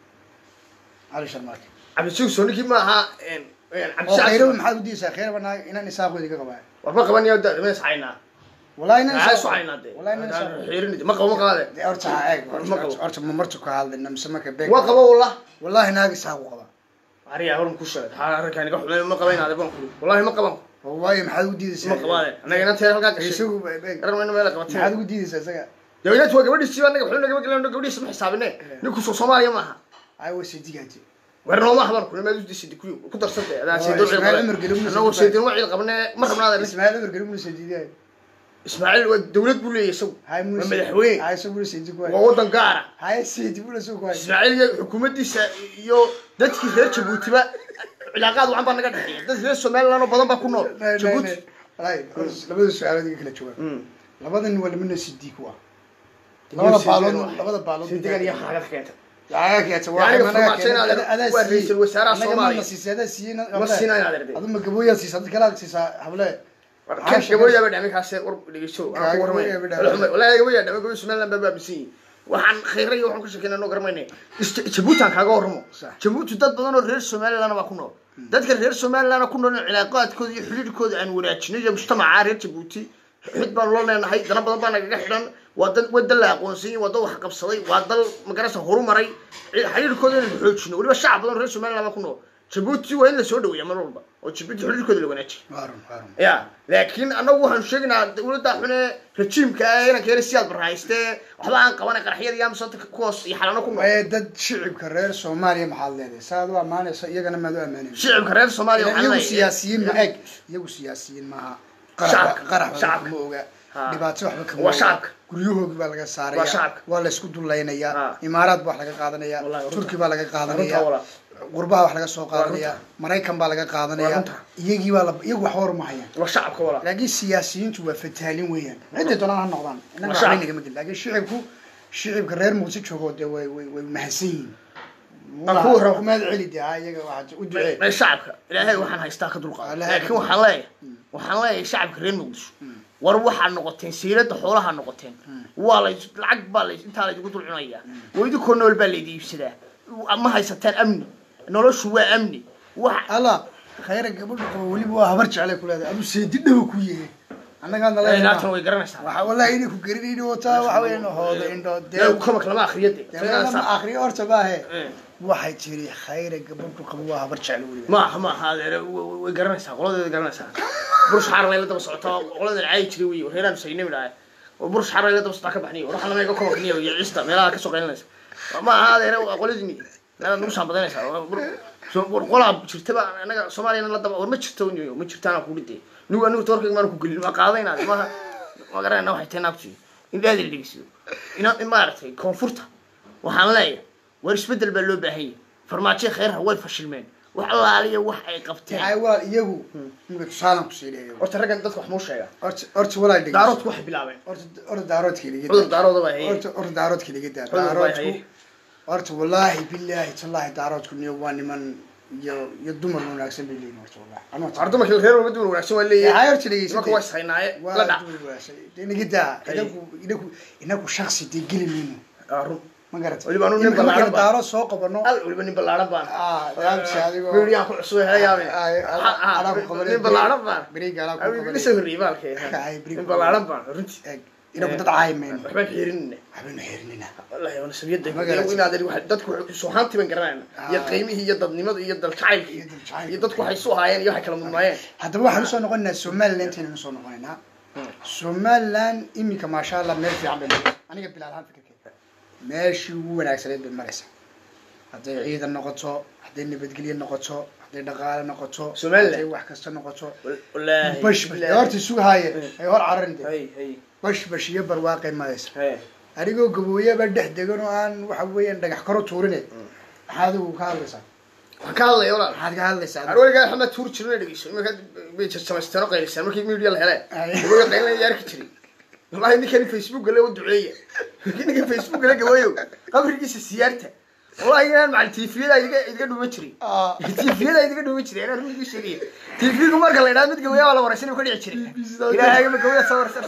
على شرماك عبد الشيخ سوني ما ها عبد الشيخ خير من حد ديسا خير بنا إن النساء خذ كذا بعد وما قبل يود ما يسعينا والله إن النساء يسعينا ده والله إن النساء خيرني ما قبل ما قال أرتع إيه أرتع مرتك هذا إن مسمك بيك ما قبل والله والله ناقص هذا قبل عريا هرم كوشة حار كان يقول ما قبلنا هذا بنقول والله ما قبل والله ما حد ديسا ما قبل أنا جينا تيار هالقاك يسوق بيك رغم إنه ما لك ما حد ديسا سجى جوينات هو قبل السيوان نقول حلنا قبل قبل قبل يسمح حسابنا نكوس صوماليا معها أيوة سيدي قاتي ورنا ما حضر كل ما يجوز سيدي كيو كنت أرسلت هذا سيدي أنا هو سيدي وعي قبلنا مرة من هذا اسماعيل عمر قريب من سيدي إسماعيل والدولة بقولي يسوي هاي مو مدحوين هاي سووا سيدي كويس ووطن قارة هاي سيدي ولا سووا كويس إسماعيل حكومة دي سا يو دتك غير جبوتي بقى علاقات وعم بنقدر نحكي دت غير الصومال لأنه بدن بكونوا جبوتي هاي لبعض السؤال هذه كلها شوف لبعض إنه ولا منه سيدي كوا لبعض بالون لبعض بالون سيدي قال يا حاجة كانت يا يا توا يعني فرماتنا هذا رئيس الوزراء الصومالي ما سيسي هذا سينا ما سينا هذا هذا ما قبويا سيسي هذا كلام سيسي حوله كيف قبويا بدي أمي خاصة قرب ليشوا ولا قبويا ده قبويا سمعنا بابا بسي وحن خيري وحن كل شيء كنا نقرأ منه جبوت عن كاغو رمو جبوت تدد بدن الرئيس الصومالي لنا ما كنا دتك الرئيس الصومالي لنا كنا العلاقات كذي حدود كذي عن ولادش نجى مجتمع عارف جبوتي حد بالله لنا هاي دنا بدن بنا جحدن ودل ودل قونسي ودل حق بصدي ودل مقرسه هرمري حدود كذي الحوشنا ولا الشعب بدن الرئيس الصومالي لنا كنا جبوتي وين لسودو يا مرولبا وجبوتي حدود كذي لوناتش هارون هارون يا لكن أنا وهم شجنا دولة حنا رجيم كأنا كريسيال برايسته وحنا قوانا قرحية يام صوت كوس يحلنا كم ما يدد شعب كرر سوماليا محل هذا سادوا أمانة يجنا ما دوا أمانة شعب كرر سوماليا محل سياسيين معك يجوا سياسيين معها قرح قرح شعب موجا دبعت واحد كم وشعب كليه بالغ ساريا وشعب ولا يسكت اللينا يا إمارات بحلقة قادنيا تركي بالغ قادنيا قربها وحلقة سوق قادنيا مرايكم بالغ قادنيا يجي ولا يجوا حوار معين وشعب كولا لكن السياسيين تبغى فتالين ويان عدة طلعنا النقطان إنما عيني كم قلت لكن الشعبكو الشعب كرر موسيقى شو ده و و ومحسين أكوه ما العلي ده هاي واحد ودعي ما الشعب لا هاي وحنا هيستاخذ القاء لكن وحلاي وحلاي الشعب كرر مقدش وروح عن نقطتين سيرة حولها عن نقطتين والله العقب بالله أنت على جود العناية ويدي كنا البلد يفسده أما هاي ستان أمني نلاش هو أمني واحد الله خيرك قبل قولي بوا هبرش عليك ولا هذا أبو سيدنا وكويه أنا كان الله لا تروي قرنا سا والله إني كقريني وتا وحوين هذا إنه ده وكم كلام آخر يدي كلام آخر يور تباه واحد تري خيرك قبل قبل هبرش على ولي ما ما هذا وقرنا سا قلنا قرنا سا برش حار ليلة بصعطة قلنا العاي تروي وهنا مسيني ولا وبرش حار ليلة بصعطة كبحني وراح لما يقول كم كنيه ويعيشتا ملا كسوق الناس ما هذا قلنا لا نوصل بدنا سا قلاب شرتبا أنا سومالي أنا لا دبا ورمت شرتوني ومت شرتنا كولدي نو أنا تورك ما نقول ما قاضينا ما ما قرأنا نوع تناقشي إن هذا اللي بيصير إن ما عرفتي كونفورتا وحنلاقي ورش بدل باللوبة هي فرماتي خير هو الفشل من وحلا عليه وح قبتين هاي ولا يجو ممكن تصانع كسيله أرت الرجال ده تخموش يا أرت أرت ولا يدق دارات واحد بلعبين أرت أرت دارات كذي جدا أرت دارات ده هي أرت أرت دارات كذي جدا دارات أرت والله بالله والله دارات كل يوم من يدمر من أحسن بالليل أرت والله أنا أرت ما كل خير وبدمر من أحسن اللي هاي أرت ليش ما كويس هينا لا لا لأن جدا إنك إنك إنك شخص تقل منه أرو ما قرأت واللي بانو نبى العرب دارات سوق بانو واللي بني بالعرب بان آه دام شادي بيقول يأكل عصوه هلا يامي آه بني بالعرب بان بريق على أبي لسه في الريبال كه بني بالعرب بان رنتي إنه بدأ عايمين حبنا حيرنا حبنا حيرنا والله وانا سبيد ده وين هذا الواحد دتك سوحانتي من قران يا قيمه هي ضد نمد هي ضد الشعيب هي ضدك waxay soo haayeen iyo waxa kala mudnaayeen hadaba waxaan soo noqonaa Somaliland inaan soo noqonaa Somaliland imika ma sha Allah meel fiican bay aniga bilaal fikirkeyga meeshii ugu wanaagsaneed bay maraysaa haday ciidan noqoto haday nabadgelyo noqoto haday dhaqaale noqoto haday wax kasta noqoto wallahi bash horta suuq haaye ay hor cararnta hay hay bash bash iyo barwaaqay maraysaa anigoo gabooyaba dhex degan oo aan waxa weeyaan dhagax karo tuurine maxaad ugu ka hadlaysaa waxaan ka hadlaya walaal maxaad ka hadlaysaa arwayga Axmed tuur jirnay dhageyso imika bay samaystano qaylisan markii media la helay way qaylay yarki jiray wallahi ninkan Facebook gale oo duceeya ninkan Facebook gale gawayo qabrigiisa siyaarta wallahi inaan macal T V-da idiga idiga dhuma jiray T V-da idiga dhuma jiray inaan runtii sheegay T V-gu marka la yiraahdo mid gawaya wala waraysan ka dhici jiray ilaahay ma gawaya soo warsan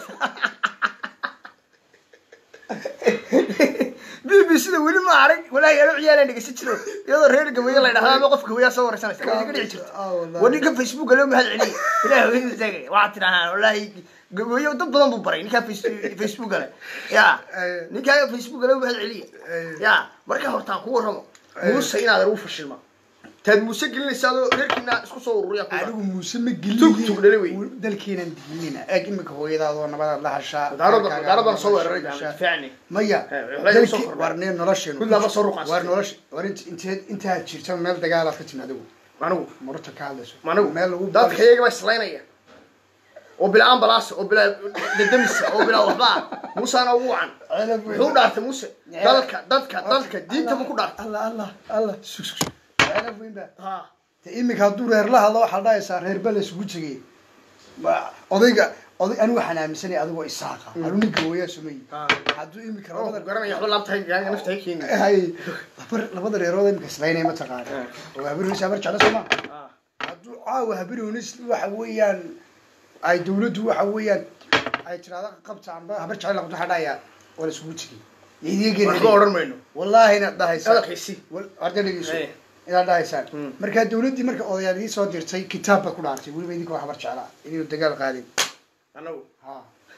B B C-da weli ma arag wallahi aanu ciyaalaan dhageysan jiro iyadoo reer gawaya la yiraahdo qof gawaya soo warsanaysa idiga dhici jirto wani ka Facebook gale ma hal celiyo ilaahay weyn isagay waxa tiraahdo wallahi gabooyo dad badan buu baray ninka Facebook gale ya ninka Facebook gale buu celiye ya marka hortaan ku waramo muuse inaad ugu fashilma tad muuse gelinaysaa reerkina isku soo ururiya ku adigu muuse ma gelin dalkeena diinina eeg imika hooyadaadoo nabad la hashaa darada darada soo weeraray fiicni maya dalki warneen nolosheen kullaba soo ruqas war nolosh war inta inta jirto meel dagaal aad ka timaado manigu marta ka hadlayso manigu meel lagu dadka iyaga bay islaynaya oo bila ambalaas oo bila dadamisa oo bila waxba muuse ana ugu wacan wuxuu dhaartay muuse dalka dadka dadka diinta ma ku dhaartay allah allah allah ana weynba ha ta imika haduu reer la hadlo waxa dhaaysa reer bal isugu jigay odayga oday anu waxaan aaminsanay adigoo isaaqa anu ninka weeyaa sumay haduu imika labada garanaya xul laabtay gaanga naftay keenay hay labada reerood imika islaynay ma taqaan oo habiru sabar jecel soma haduu caawa habiru nis waxa weeyaan ay dawladdu waxa weeyaan ay tiraada qabta amba habar jecel la qabto hadaya wala isugu jigay idiga geeyay waxba oran mayno wallahi ina dhahaysa adaqaysi wal ardaygiisu ila dhahaysan marka dawladdi marka odayaadii soo dirtay kitaab ku dhaartay waliba idinka habar jecel inuu dagaal qaadin anagu ha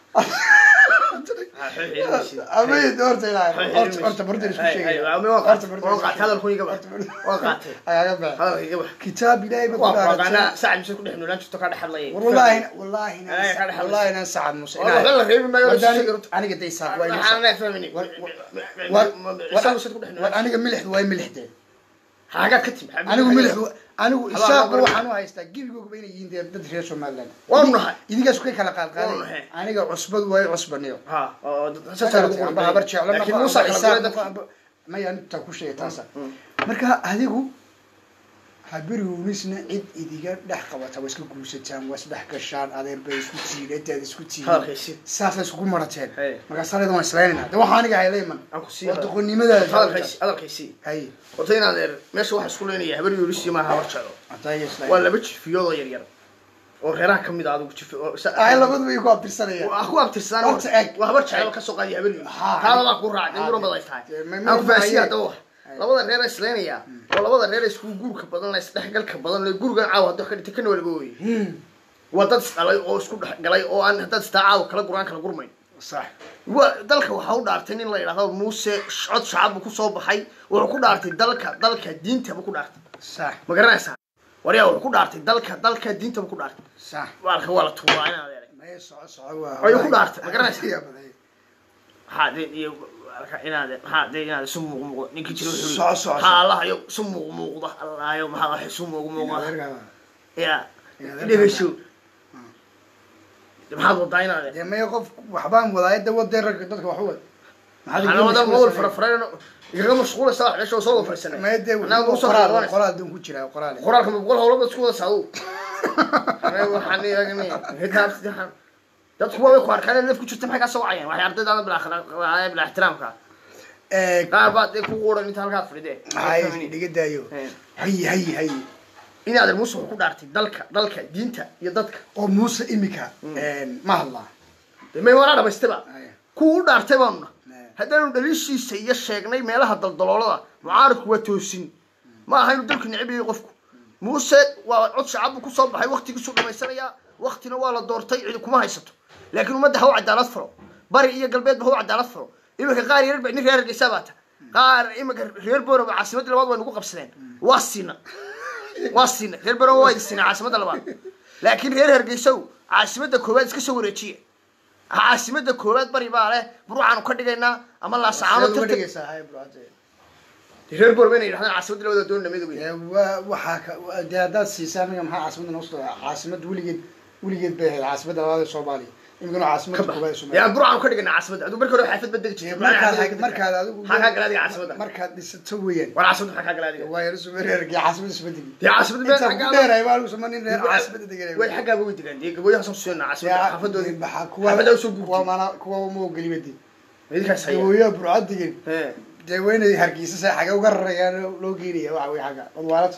أبي دورت إلى أرت أرت برد الشيء أرت برد هذا الخوي قبل وقعت هذا قبل كتاب لا يبقى وقعنا ساعد مش كل إحنا لانش تكاد حلي والله والله والله أنا ساعد مس والله غير ما يقول أنا قد يساعد وين أنا فاهمني وأنا ملح وين ملح ده حاجة كتب أنا ملح أنا إساق وحنا هايستا جيبوا بين يندي بدر في شو مالنا والله إذا جالس كي كلا قال قال أنا جا عصبة وين عصبة نيو ها سأترى بهبرتش على لكن موسى إساق ما يعني تكوش شيء تاسع مركها هذه هو هبرو نسنا عد إذا جا دحق وتوسك كوسة وسدح كشان هذا بيس كتير أنت هذا كتير سافر سكون مرتين مركها صار يدوم إسرائيلنا ده وحنا جا عليه من وتقول نمدا هذا الخيسي هذا الخيسي هاي وتينا هذا ماشي واحد سكوليني هبرو يوريسي ما هبرتش ولا بتش في يوضا يرير وغيرها كم يدعو بتش أي لقد بيكو أبتسانية وأخو أبتسان وهبرتش على كسوق هذه هبرو هذا ما كور راعي نقولون بضيفتها أنا فاسية دوه labada reer islaynaya oo labada reer isku guurka badan la isdhexgalka badan la guurgan caaw hada ka dhigtay kan wala gooyay wada isdhalay oo isku dhexgalay oo aan hada istaacaw kala guraan kala gurmay sax wa dalka waxa uu dhaartay in la yiraahdo Muuse cod shacab ku soo baxay wuxuu ku dhaartay dalka dalka diinta ku dhaartay sax ma garanaysaa wariyaa wuxuu ku dhaartay dalka dalka diinta ku dhaartay sax walka wala tuuraa inaad yeelay ma soo soo waa ay ku dhaartay ma garanaysaa haddii iyo inaad haddii inaad sum muuqdo ninkii jiro wuxuu Allah ayo sum muuqdo Allah ayo maxaa wax sum muuqdo ya dhigasho maxaa wada inaad ya ma qof waxbaan wadaayada wada rag dadka wax wad maxaa wada mool farfareen iga mashquul saax meesha soo farsanay ma yadee anagu soo qoraal qoraal dun ku jira qoraal qoraalka ma boqol hawlo isku wada saado ana waxaan leeyahay hidaab sidan dadku way ku arkaan in ku jirto maxay ka soo wacayaan waxay ardayda bila akhlaaq bila ihtiraamka ee qaabad ku qoran inta halka fadhide ay dhiga daayo hay hay hay in aad Muuse ku dhaartay dalka dalka diinta iyo dadka oo Muuse imika een ma hadlaa ma wala dhabaystaba ku dhaartay baana hadaan dhalishiisa iyo sheegnay meelaha daldaloolada mucaaradku waa toosin ma aha inuu dalka nicibay qofku Muuse waa cod shacab ku soo baxay waqtigiisu dhamaysanaya waqtina waa la doortay cid kuma haysato laakiin umada haw cadaalad faro bari iyo galbeed haw cadaalad faro imika qaar yar baa reer xisaabata qaar imika reer booro caasimada labaad way nagu qabsadeen waasina waasina reer booro way isina caasimada labaad laakiin reer hergeysow caasimada koowaad iska soo wareejiye caasimada koowaad bari baa leh burucaan ka dhigaynaa ama la saacado tirtigeysa hay burucade reer booro inay yiraahdaan caasimada labaad doon nameedo waxa dadaad siisaan maxaa caasimada noo soo caasimada wiligeed wiligeed bay caasimada labaad Soomaaliya imkana caasimada kubaay Soomaaliya yaa burcaan ka dhigana caasimada adu markii hore xaafad badal jiray markaad markaad adigu xaga galaadiga caasimada markaad dhisato weeyaan war caasimada xaga galaadiga waa yar Soomaaliya ragii caasimada isbedeli yaa caasimada meel xaga dheeray waa lagu samayn reer caasimada deganay way xaga way degan deeg way soo soo caasimada xaafadoodii baxa kuwa xaafada soo guurtay kuwa mana kuwa ma galibadi idinkaas hay way burcad degan ee de weynay hargeysa say xaga uga rarayaan loo geeriyo waxa way xaga wadwaalad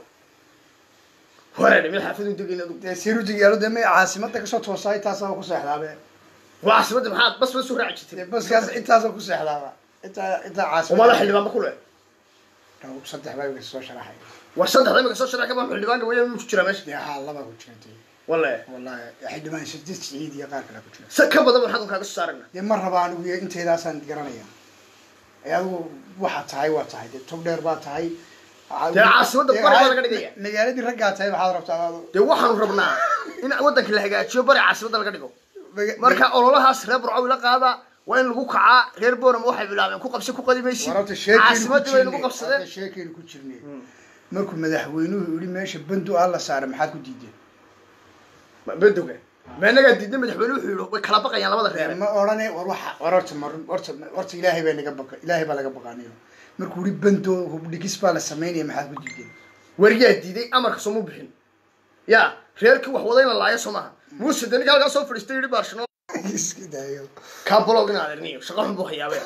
hore meel xaafadu degan adu de siruudiga yaro de ma caasimada ka soo toosay taas oo ku seexdaabe waa caasimada maxaa bas bas soo raaci jirtay bas kaas intaas oo ku seexdaaba inta inta caasimada wala xildhibaan ma kule taw saddex baa iga soo sharaxay war saddex damiga soo sharaxay ba xildhibaanka way ku jira meesha ya ha laba ku jirtay wallahi wallahi xildhibaan shidis ciid iyo qaar kale ku jira sa ka badan waxaan kaaga soo saarnaa de mar rabaan ugu inteedaasan garanaya ayagu waxa tahay waa tahay de tog dheer baa tahay de caasimada bari baa laga dhigaya magaaladii raggaa tahay waxaad rabtaa aadu de waxaan rabnaa in wadanka la hagaajiyo bari caasimada laga dhigo marka ololahaas reer burco la qaada waa in lagu kacaa reer boorama waxay bilaabeen ku qabsi ku qadimaysi caasimada way lagu qabsadeen sheekeen ku jirnay markuu madaxweynuhu yiri meesha bandu alla saar maxaad ku diideen banduga meanaga diidnay madaxweynuhu wuxuu yiri way kala baqayaan labada reer ma orane war waxa wararta mar horta horta ilaahay baa naga baqa ilaahay baa laga baqaanayo markuu yiri bando hub dhigis baa la sameeyay maxaad ku diideen wariyaa diiday amarka soo mu bixin ya reerkii wax wadayn la laayo Soomaha muuse daniga halka soo fadhiistay yiri Barcelona iska daayo ka blogna adeerniyo shaqo xun buu hayaabay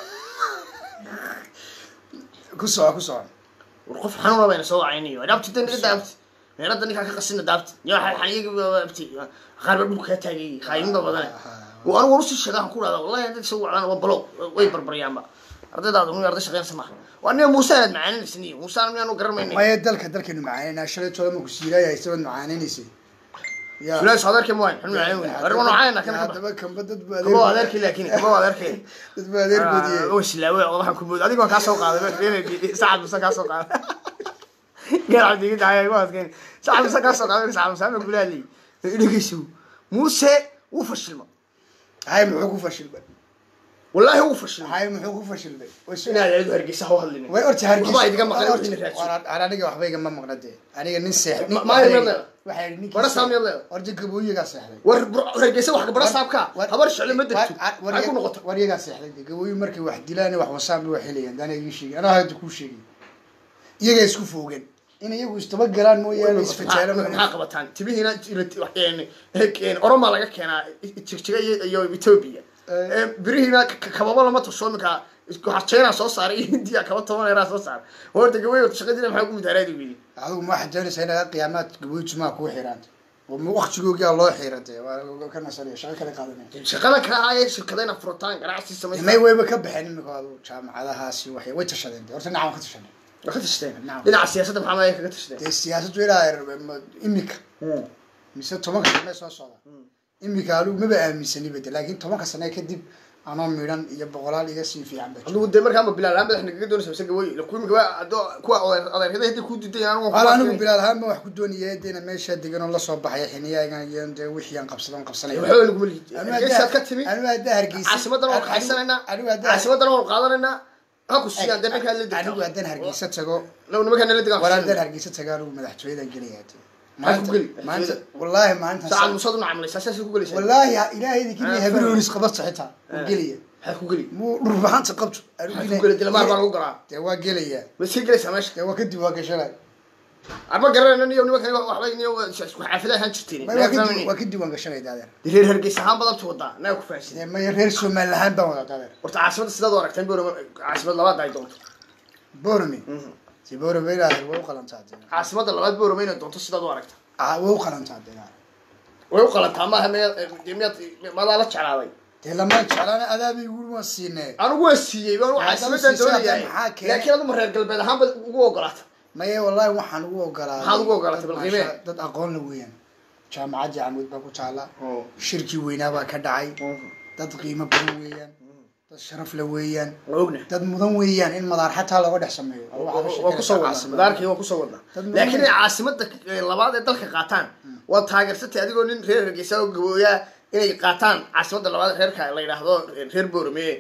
ku soo ku soo war qof xanuun la bayna soo wacayniyo adabti daniga daabti meerada ninka ka qasina daabti yaa xaniga abti qarba dhulka ka taagay qaayimada badan oo aan waru si shaqaan ku raada wallahi dad soo wacaan waa blog way barbaryaanba ardaydaadu inuu arday shaqeyn sama وأنا موسى معاني سنين موسى أنا أنا قرر مني ما يدلك دلك إنه معاني أنا شريت ولا مكسيرة يا يسوي معاني نسي يا فلاش هذا كم وين حلو معاني أرونا عينا كم هذا كم بدت بدر كم هذا كله لكن كم هذا كله بدر بدي وش لا والله كم بدر هذيك ما كاسوق هذا بين ساعد بس كاسوق هذا قال عندي كده عايز واحد كان ساعد بس كاسوق هذا ساعد بس أنا أقول لي إيه كيسو موسى وفشل ما هاي محوق فشل بقى والله هو فشل هاي محوق فشل بقى وش أنا عيد هرجيس هو هاللي وأرتي هرجيس ما يدقم مقنع أنا أنا جوا حبيبي ما مقنع ده أنا ننسى ما يلا وحيرني برا سام يلا أرجع قبوي قاس يحلي ور هرجيس واحد برا سام كا هبرش على مدة أكون نقطة وريه قاس يحلي قبوي مركي واحد دلاني واحد وسام له حلي ده أنا يشي أنا هاي تكون شيء يجي يسكو فوقين إنه يجوا يستبقران مو يعني يسفتشان من عاقبتان تبي هنا يعني هيك يعني أوروما لقى كنا تشتغل يو بيتوبيا بريهنا كبابا لما تصوم كا كحشينا صوص صار إنديا كبابا طبعا راس صوص صار هو تقوي وتشغلنا محكوم داري بيدي هذا ما حد جالس هنا قيامات قوي جماعة كوي حيران ومو وقت جوجي الله حيرته وكان سريع شغل كذا قادنا شغلك هاي شغلنا فروتان قرعت السماء ما يوي بكبح إنه قالوا شام على هاسي وحي ويتشدين ده ورثنا عم ختشدين ختشدين نعم لنا السياسة محمد هيك ختشدين السياسة ولا إمك مثل تومك ما سوا صلا إمك قالوا ما بقى مسني بدل لكن تومك سنة كدب أنا ميران يبغى لي يسير في عندك لو قدام مركب بلال هم إحنا كده دون سبسة قوي لو كل مجوا دو كوا أضر كده هدي كود دي أنا أنا أنا بلال هم واحد دون يدينا ماشي دقنا الله صباح يا حين يا جان ده وحيان قبصلون قبصلين حلو نقول أنا جالس كتمي أنا ده هرجيس عاصمة دنا وحسنا لنا عاصمة دنا وقادرنا هاكو السيان ده نكال اللي أنا وعدنا هرجيس تجو لو نمكن اللي تقول ولا عدنا هرجيس تجارو مدحتوي ده جريات ما أنت ما أنت والله ما أنت ساعة المصادمة عملي ساسس يقول لي والله يا إلهي ذيك اللي هبلوا نسقبت صحتها وقليه حكوا مو ربحان سقبت حكوا لي ما بقى وقرا توا قليه بس هيك ليش ماشي توا كدي واقع شلال أما قررنا إني يوم نمكن واحد إني حافظة هنشتري ما كدي وكدي واقع شلال هذا دير هرجيس هم بدل توضع ناكل فاش ما يرسل من الهند ولا هذا ورت عاصمة السداد ورك تنبور عاصمة اللباد داي دونت بورمي تي بورمي لا هو قلم تعدي عاصمة اللباد بورمي دونت السداد ورك آه هو قلم تعدي وهو قلم تمام هم يميت ما لا لا تعالى لما تعالى أنا بيقول ما سينه أنا واسية بقول عاصمة الدولة لكن هذا مرة قلب هذا هم هو قرات ما هي والله وحن هو قرات هو قرات بالقيمة ده أقول وين جامعة جامعة بقول تعالى شركة وينها بكدعي ده قيمة بويان ده شرف لويان ده مدويان إن مدار حتى لو قد حسميه وكسونا مدارك هو كسونا لكن عاصمة اللباد الدلك قاتان وتاجر ستة أديكون إن غير رجسوا جويا إيه قاتان عاصمة اللباد غير كا الله يرحمه غير بورمي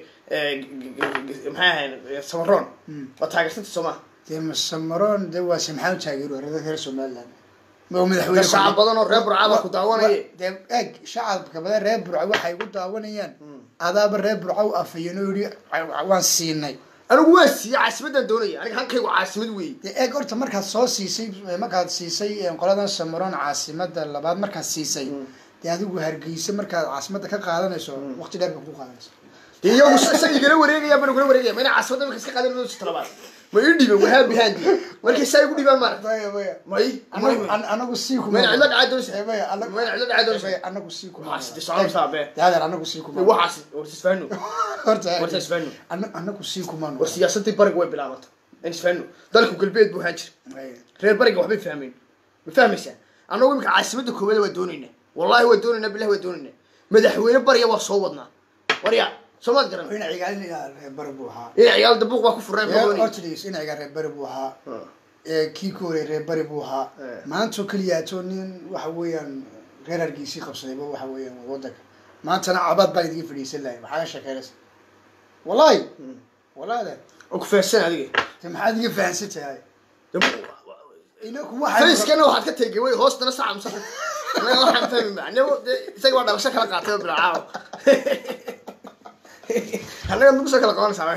محاهن سمرون وتاجر ستة سما تيم السمرون ده واسمحان تاجروا هذا غير سمال ما مدحوين شعب بدن oo reer burcaba ku daawanay eeg shacabka badan reer burca waxay ku daawanayaan adaaba reer burca u afayeen oo yiri waan siinay anigu waa siiyay caasimadan doonaya aniga halkaygu caasimad weey eeg horta markaad soo siisay markaad siisay qoladan Samaroon caasimada labaad markaad siisay dee adigu Hargeysa markaad caasimada ka qaadanayso waqti dheer ku qaadanayso iyagu isaga igala wareegaya baan igala wareegaya ma caasimada markaad ka qaadanayso talabaad ma ii dhiibay waxa bihandi markay say ugu dhiibaan mar maya maya may anagu sii kuma ma cilad caadooys maya anagu ma cilad caadooys anagu sii kuma waxaas disaan saabe yaada anagu sii kuma waxaas oo isfaano horta horta isfaano anagu sii kuma oo siyaasadii bariga way bilaabantay in isfaano dalku galbeed buu haajir reer bariga waxbay fahmeen ma fahmaysaa anagu imika caasimada koobaad waa doonayna wallahi waa doonayna billahi waa doonayna madaxweyne bariga waa soo wadnaa wariya Somad garan ina ciyaalina reer baribuha ina ciyaal dabuq waa ku fureen dooni ortiis ina ciyaal reer baribuha ee kii koore reer baribuha maanta kaliya toonin waxa weeyaan reer Hargeysa qabsaday waxa weeyaan wadanka maanta cabad baa idin fadhiisan lahayn waxa shaqeynaysa wallahi wallahi oo ku faahsan adiga te maxaad iga faahsantahay ina ku waxa fayskana waxaad ka tagay way hoostana saamsa ana waxaan fahmi macnaheedu isaga waa dhalasho kala qaatay bilaaw أنا أقول لك القرآن سامع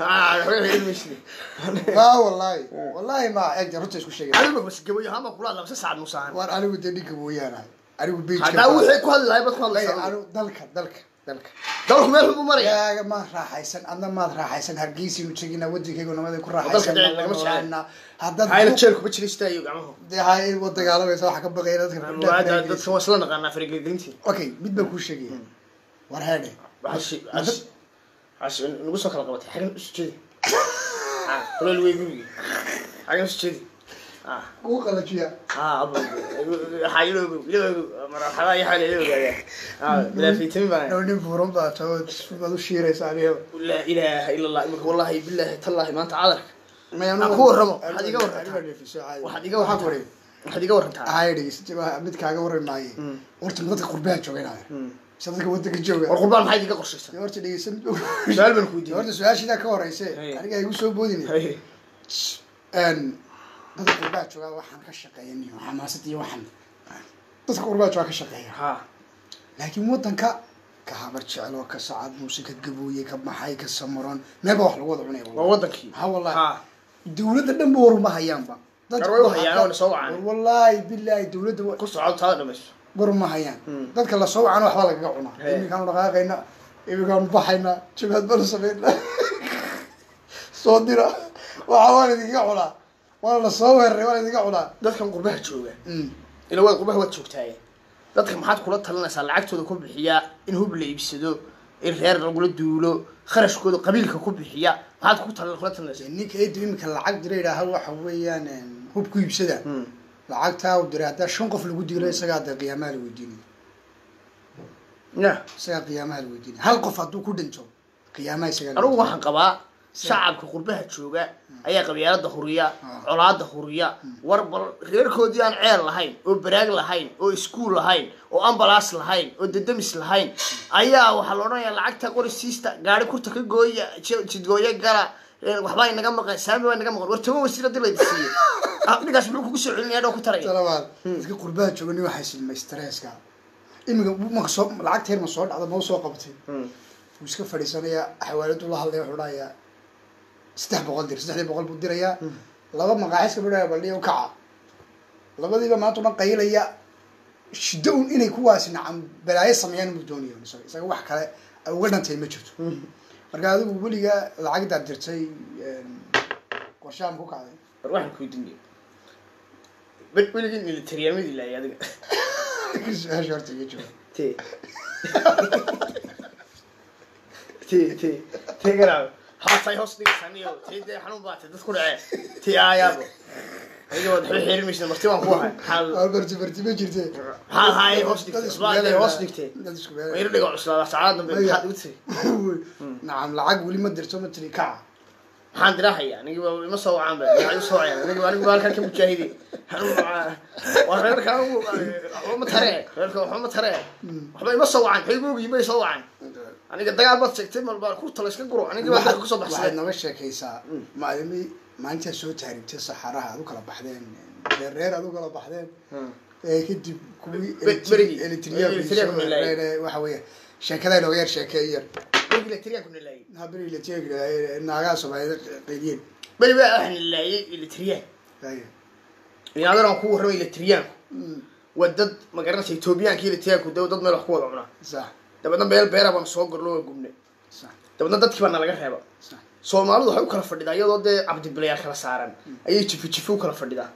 لا والله والله ما أقدر رتش كل شيء أنا بس جوي هم أقول الله بس سعد مساعد وأنا أنا ودي جوي أنا أنا بيجي هذا هو حكوا هذا لا يبغى الله أنا دلك دلك دلك دلك ما يحبوا مريم يا ما راح يسن أنا ما راح يسن هرجيسي وتشينا ودي كي قلنا ما ذي كل راح يسن هذا هاي الشركة بتشري ستايو جماعه ده هاي وضع على بس واحد كبر غيره هذا ده توصلنا قلنا فريق جرينتي أوكي بدنا كل شيء ورهاني عش عش عش نقص خلق قبتي حاجة مش كذي آه كل اللي يقولي حاجة مش كذي آه هو قال شيء آه أبو حاجة لو لو مرحبا يا حالي لو قال آه بلا في تيم بقى لو نفورم بقى تو بدو شيء رسالة لا إله إلا الله والله بالله تالله ما أنت عذرك ما يعني أخوه الرمو حد يقول واحد يقول حد وري واحد يقول أنت عادي استباح متك عقور الناي ورت مدة قربان شو غير هاي صدق ودك الجو القربان ما حد يقول قرصيص ورت اللي يسمى سؤال من كودي ورت سؤال شيء ذا كورة يصير أنا جاي يوسف بوديني أن مدة قربان شو واحد كشقيني وحماستي واحد مدة قربان شو كشقيني ها لكن وطن كا كهبرت شعل وكسعد موسيقى قبوية كمحاي كسمران ما بروح الوضع عني والله ووضعك ها والله ها الدولة الدنبور ما هيان با قروها هيان ولا صوعان والله بالله الدولة قصة عاد هذا بس قرو ما هيان ذلك الله صوعان وحلا قعنا إني كانوا رقاقينا إني كانوا بحينا شبهت برسمينا صديرة وحوالي ذي قعنا ولا صور ولا ذي قعنا ذلك كان قربها تشوفه إلى وين قربها وتشوفتها dadka maxaad kula talinaysaa lacagtooda ku bixiya in hub la iibsado in reer lagu duulo kharashkooda qabiilka ku bixiya maxaad ku talin kula talinaysaa ninka ay imika lacag direeyaha waxa weeyaan hub ku iibsada lacagta uu diray hada shan qof lagu diray isaga hada qiyaamaha lagu diinay ya isaga qiyaamaha lagu diinay hal qof haduu ku dhinto qiyaamaha isaga anigu waxaan qabaa shacabka qurbaha jooga ayaa qabyaalada huriya colaada huriya war bal reerkoodii aan ceel lahayn oo baraag lahayn oo iskuul lahayn oo ambulance lahayn oo dadamis lahayn ayaa waxa la oranayaa lacagta qorisiista gaari kurta ka gooya jidgooya gala waxba inaga maqan saami waa inaga maqan war tamo wasiirada la disiyo aqligaas wuxuu kugu soo celinayaa dhoo ku taray talabaad dadka qurbaha jooga ni waxa silmay stresska imiga ma soo lacagteer ma soo dhacdo ma soo qabtay uu iska fadhiisanaya xawaaladu la hadlay wuxuu dhayaa saddex boqol dir saddex boqol buu dirayaa laba maqaaxis ka bidaya baliyo kaca labadiiba maanta ma qaylaya shidoon inay kuwaas nacam balaayo sameeyaan muddooniyo isaga wax kale uga dhantay ma jirto marka adigu waliga lacagta dirtay qorshaan ku kacday waxaan ku dinay bal waliga in la tariyamadi la yaadiga isha horta iyo jooga ti ti ti ti garaaw حاطي هوس ديك ثانية تيجي حنون بات تذكر عيه تي آيابو أيوة تحب حير مش مرتبان كوها حال برتي برتي ما جرتي حال هاي هوس ديك تسبان هوس ديك تي ويرد يقول أصلا سعادة بحد وتسي نعم العقل ولي ما درتو ما تري كعب حان دراحي يعني ما سوى عام بقى يعني سوى يعني أنا أنا قال كان كم مشاهدين وغير كانوا هم ترى غير هم ترى وحبا ما سوى عن حيقولوا يبي يسوى عن أنا قد قاعد بس تكتب البار كل طلع إيش كقرو أنا قاعد أقول صباح واحد نمشي كيسا معلمي ما أنت سو تعرف تصحراها هذوك على بحدين الرير هذوك على بحدين كدي كوي بريدي الترياق وحويه شكلها لو غير شكاير بريدي الترياق كنا لاي ها بريدي الترياق ناقص ما قيدين بري بقى احنا لاي الترياق ايوه يعني هذا كو رمي الترياق ودد ما قرنش إثيوبيان كي الترياق ودد ضد مeel wax ku wada cuna صح dabadna beel beera baan soo gorloo gubnay صح dabadna dadkii baan laga reeba صح Soomaalidu waxay u kala fadhidaa iyadoo de abdi bilayaal kala saaran ayay jifi jifi u kala fadhidaa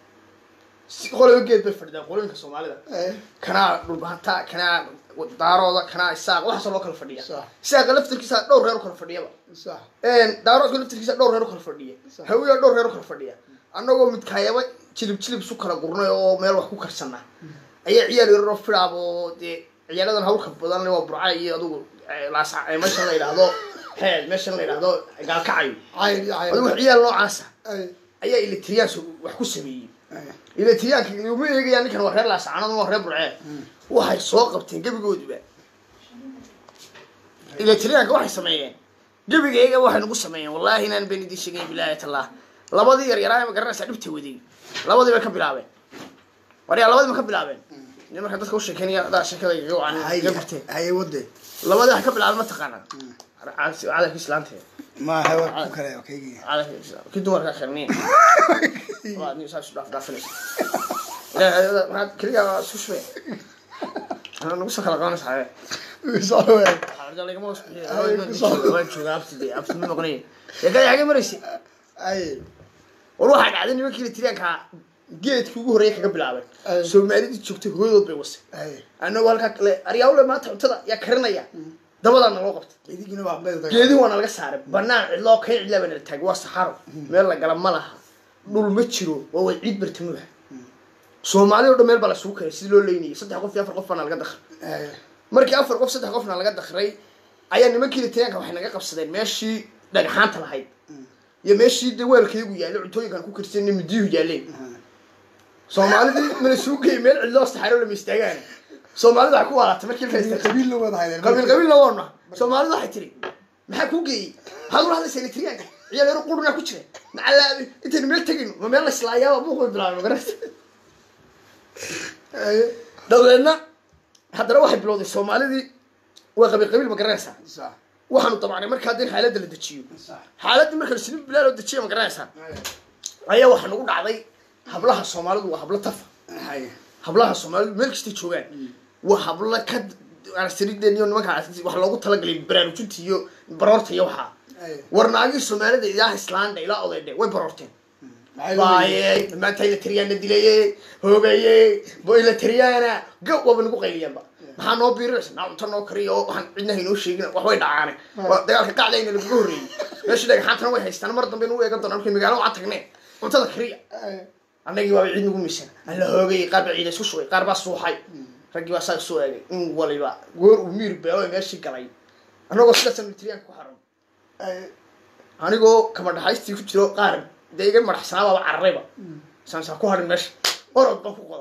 si qolay geed bay fadhidaa qolinka Soomaalida kana dhulbaanta kana daarooda kana isaaq waxa soo loo kala fadhiya isaaq laftirkiisa dhowr reer u kala fadhiyaba صح een daarooda laftirkiisa dhowr reer u kala fadhiya hawiyo dhowr reer u kala fadhiya annagoo mid kaayaba jilib jilib su kala gurnay oo meel wax ku karsana ayaa ciyaal yar oo filaabo de ciyaaladan hawlka badan leh waa burcay iyo adigu laasa ay meesha la yiraahdo heed meesha la yiraahdo gaal kacay ay ay adigu ciyaal noocaas ay ayaa elektriyaan wax ku sameeyay elektriyaanka uma eegayaan ninkan waa reer laasa anadu waa reer burcay waxay soo qabteen gabigooduba elektriyaanka waxay sameeyeen gabigayga waxay nagu sameeyeen wallahi inaan been idin sheegay bilaahi taala labadii yar yaraa ma garanaysa dhibta waday labadii bay ka bilaabeen wariya labadii ma ka bilaabeen nin marka dadka u sheekeynaya daa sheekada iga waan iga gurtay hay wade labadii wax ka bilaabeen ma taqaana caada islaanta ma hawa ku kale okay caada kidu marka xirneen waa ni saas dhaaf dhaafnay la ma kaliya sushwe ana nagu soo kala qabanay saxay صاروا هذا اللي ما وصل وين شو عبتي عبتي من مغني يا قاعد حاجه مريسي اي وروح قاعدين يمكن التريانكا geedkii ugu horeeyay kaga bilaabay Soomaalidu joogtay hooyadooda bay wasay ay anoo halka kale ariyaawle maanta cuntada ya karinaya dabadana loo qabtay geedigina waa beelday geedii waana laga saaray banaan cidloo ka cidla bana taag waa saxaro meel la gala ma laha dhul ma jiro waa way ciid bartamaha Soomaalidu dhan meel bala soo kale si loo leeyay saddex qof iyo afar qof bana laga dakhray markii afar qof saddex qofna laga dakhray ayaa nimankii Italiyaanka waxay naga qabsadeen meeshii dhagxaanta lahayd iyo meeshii daweelkaygu yaalo cuntooyinkan ku kirsanay midiyo yaaleen Soomaalidu ma suuqay meel cidlo saxaro la mistaagaan Soomaalidu waxa ku walaatay markii la qabiil qabiil loo wada hayeen qabiil qabiil loo wana Soomaalidu waxay tiri maxaa ku geeyay hadu hada Italiyaanka ciyaal yar qurna ku jira macallaabi inta meel tagin ma meel la islaayaa buu ku bilaabay garas ay dawladna haddana waxay bilowday Soomaalidii waa qabiil qabiil ma garanaysaa صح waxaanu tabacnay marka hadii xaaladda la dajiyo xaaladda marka la sinib bilaal oo dajiyo ma garanaysaa ayaa waxa nagu dhacday hablaha Soomaalidu waa habla taf hay hablaha Soomaalidu meel kasta joogaan waa habla ka arsirideen iyo nimanka wax loogu talagalay baraarujinta iyo baroorta iyo waxa warnaagi Soomaalida ilaa Islaanda ilaa odaydhe way baroorteen باي ما تاي لتريانا ديلي هوغاي بوي لتريانا جو وبن نغو قيليان با maxaa noo biiris naaw tan noo kariyo waxaan cidnahay noo sheegin wax way dhacaan dagaalka qacdayna lagu horeeyay meesha dhagaxaantana way haystaan mar dambe inuu eegan doonaan magaalo waxa tagnay cuntada kariya anagii waa cid nagu misan alla hoogay qaar ciid isku shuway qaar baa suuxay ragii waa saa soo eegay in waliba goor u miir beelo meeshii galay anagoo sidaas nutrient ku xaram anigoo kama dhaxaystii ku jiro qaar deegan madaxsanaaba waa carrayba sansa ku harin meesha orod baan ku qoda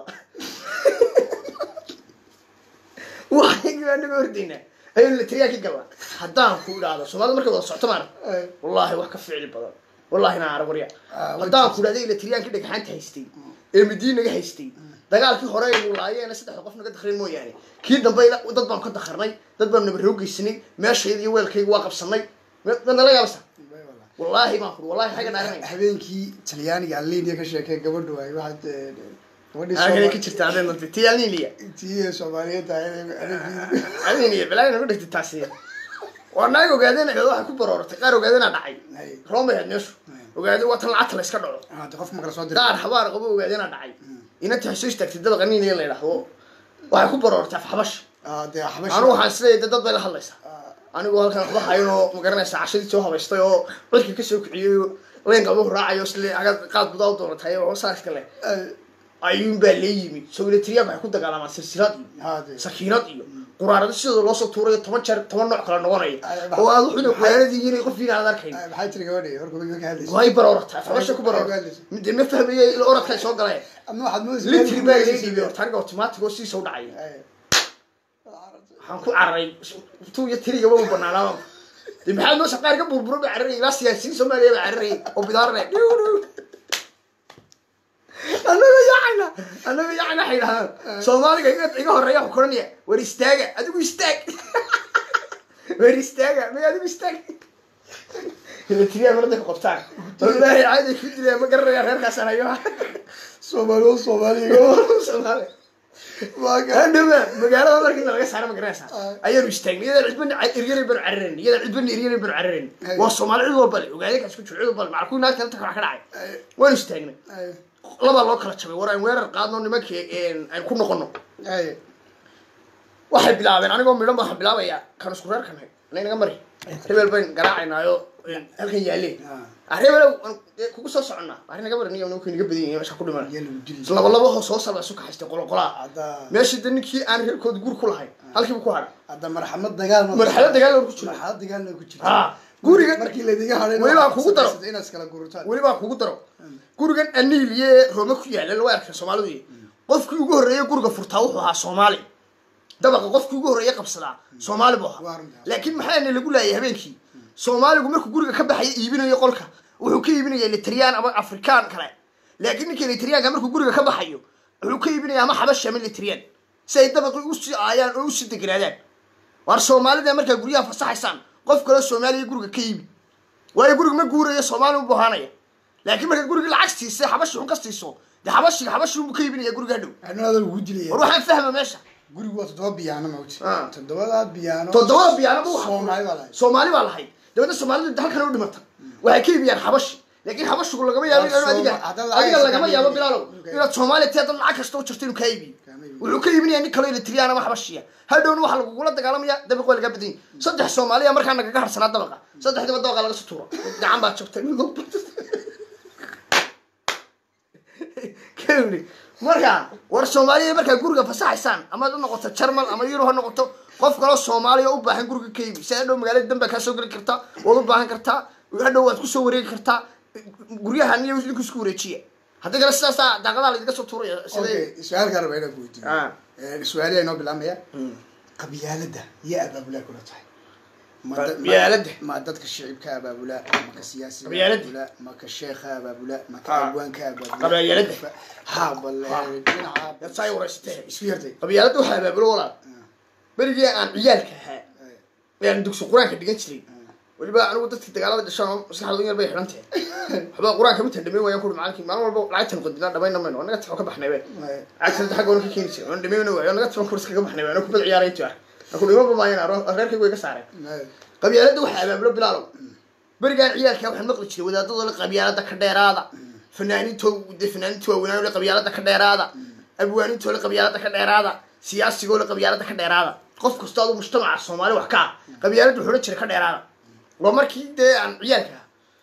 waxay anaga ordayna ayuu nutrient ka galaa haddaan ku ilaado Soomaalidu markay wada socoto maar wallahi wax ka ficil badan wallahi na arag wariya haddaan ku ilaado nutrient ka dhagaxanta haystay ee Madiinaga haystay dagaalkii hore ay laayeen saddex qof naga dakhrin mooyaane kii dambe dad baan ka dakharnay dad baan nabar roogaysanay meeshaydii weelkayga waa qabsanay dad la yaabsa wallahi ma qoro wallahi xaga dhaarnay habeenkii Talyaaniga Alinia ka sheekay gabadhu ay waxaad gabadhi Soomaaliya ka jirta adeen dadka Talyaaniga tii Soomaaliyeed ay Alinia bilaay nagu dhigtay taasiya wanaag ogaadeen ay waxa ku baroortay qaar ogaadeen dhacay Rome had neesho ogaadeen waa tan lacag la iska dhaco ah qof ma kala soo diray daar xabaar qabo ogaadeen dhacay ina taxsiis tagtay dad qaniin la yiraahdo waxa ku baroortay xabash ah de xabash anu waxaan isleeyahay dad bay la hadlaysaa anigu halkan waxba hayno ma garanaysaa cashadii soo habaystay oo codka ka soo kiciyo leen qabo raacayo isla aga qaad budaw doonatay oo saas kale ayuun baa leeyimi Soomaaliya waxay ku dagaalamaan silsilad iyo sakiinad iyo quraarada sidoo loo soo tuuray toban jeer toban nooc kala noqonay oo aad wuxuu quraanadii yiri qof fiina aad arkay maxay tiri gabadhii horku ka hadlaysaa way baroortaa xabasha ku baroortaa mid ma fahmayay ila oradka soo galay ama waxaad moodaysaa litri baa leeyimi targa automatic oo sii soo dhacay waxaan ku carray tuu iyo tiriga waa banaanaa دي محل نص قارق بربر بعرري لا سياسي سومالي بعرري وبدارنا أنا يعني أنا يعني حينها سومالي قاعد يقول الرياح وكورنيا وريستاجا أدوك يستاج وريستاجا ما أدوك يستاج اللي تريا مرضك قبطان والله عادي كنت لي ما قرر يا غير كاسنا أيوة Soomaali Soomaali سومالي ما قال ما ما قال هذا كنا لقى سعر ما قرأسها أيه يستاج يدا العدبن إرجلي برعرين يدا العدبن إرجلي برعرين والصومالي عدو بالي وقاعد كاسكت عدو بالي مع كل ناس كانت تكره كراعي وين يستاجنا laba loo kala jabay war aan weerar qaadno nimankii een aan ku noqono ay waxay bilaabeen anigoo midhan baan bilaabaya kan isku reer kan hay naga mari hebel baan garaacaynayo halkan yaalay arrebel kugu soo socona bari naga mari niyo ninkii naga badiyay meesha ku dhiman laba laba hoos soo salba suka haystay qolo qola meeshii daninkii aan reerkood guur ku lahayn halkii ku haray hadda marxamad dagaal marxalad dagaal ku jiro marxalad dagaal ku jiro ha guriga markii la diga haray waliba kugu daro inaas kala guurtaan waliba kugu daro gurigan aniiliye rooma ku yaala loo arkay Soomaalidu qofkii ugu horeeyay guriga furtaa wuxuu ahaa Soomaali dabaqa qofkii ugu horeeyay qabsada Soomaali buu ahaa laakiin maxay lagu leeyahay habeenkii Soomaaligu markuu guriga ka baxay iibinayo qolka wuxuu ka iibinayaa Litriyaan ama Afrikaan kale laakiin ninkii Litriyaanka markuu guriga ka baxayo wuxuu ka iibinayaa ama xabasha ama Litriyaan si ay dabaqi u sii aayaan oo u sii degradaan war Soomaalida markay guriga fasaxaysan qof kale Soomaaliya guriga ka iibi way guriga ma guurayo Soomaali u baahanaya laakiin marka guriga lacag siisay xabashi xun ka siiso de xabashi xabashi uu ka iibinaya guriga dhow anada lagu dilay war waxaan fahmaa meesha gurigu waa toddoba biyaano ma ogti toddoba biyaano toddoba biyaano buu Soomaali baa lahayd Soomaali baa lahayd dabada Soomaalidu halkan u dhimata waxay ka iibiyaan xabashi laakiin xabashigu lagama yaabo inuu adiga adiga lagama yaabo bilaalo inaad Soomaali teed lacag kasta u jirto inuu ka iibiyo wuxuu ka iibinayaa nin kale Litriyaan ama xabashiya hadhowna waxa lagu kula dagaalamaya dabaq wal gabadin saddex Soomaaliya markaa naga harsanaa dabaqa saddexdaba dabaqa laga soo tuuro gacan baa jabtay كيفني مركا ور Soomaaliya marka guriga fasaxaysan ama u noqoto Jarmal ama Yurub ha noqoto qof kale Soomaaliya u baahan guriga ka iibi saado magaalada dambe ka soo gali karta wada u baahan karta hadhow waad ku soo wareegi karta guriyahan iyo isku isku wareejiye hadda kale sidaas daaqadaha la iska soo tuuray sidee su'aal gaar ah ku weydiin ee su'aaliya inoo bilaamaya qabyaalada iyo abaabula kula tahay qabyaalada ma dadka shicibka abaabula ma ka siyaasiga qabyaalada ma ka sheekha abaabula ma ka abwaanka abaabula qabyaalada ha bal dhinaca dadsaay warayste isku yartay qabyaalada waxa abaabula walaal berigii aan ciyaalka ahaa aan dugsi quraanka dhigan jiray waliba anigu dadka dagaalada dhashaan maskaxdooda yar bay xirantay waxba quraanka mid dhameey waayaan ku macallinkii maalin walba lacagtan qodina dhamayna mayno anaga taxo ka baxnay bay lacagtan xaq wanaag ka keenaysa aan dhameeyna waayo anaga taxo kurska ka baxnay anaga ku bad ciyaarayto aku dhimo baayana reerkaygu way ka saareen qabyaalada waxa abaabula bilaalo barigaan ciyaalka waxaan maqli jiray wadaadada la qabyaalada ka dheeraada fanaaniinto fanaaniinto wanaag la qabyaalada ka dheeraada abwaaniinto la qabyaalada ka dheeraada siyaasigo la qabyaalada ka dheeraada qof kasta oo mujtamaca Soomaali wax ka qabyaalada wuxuu jiray ka dheeraada waa markii de aan ciyaalka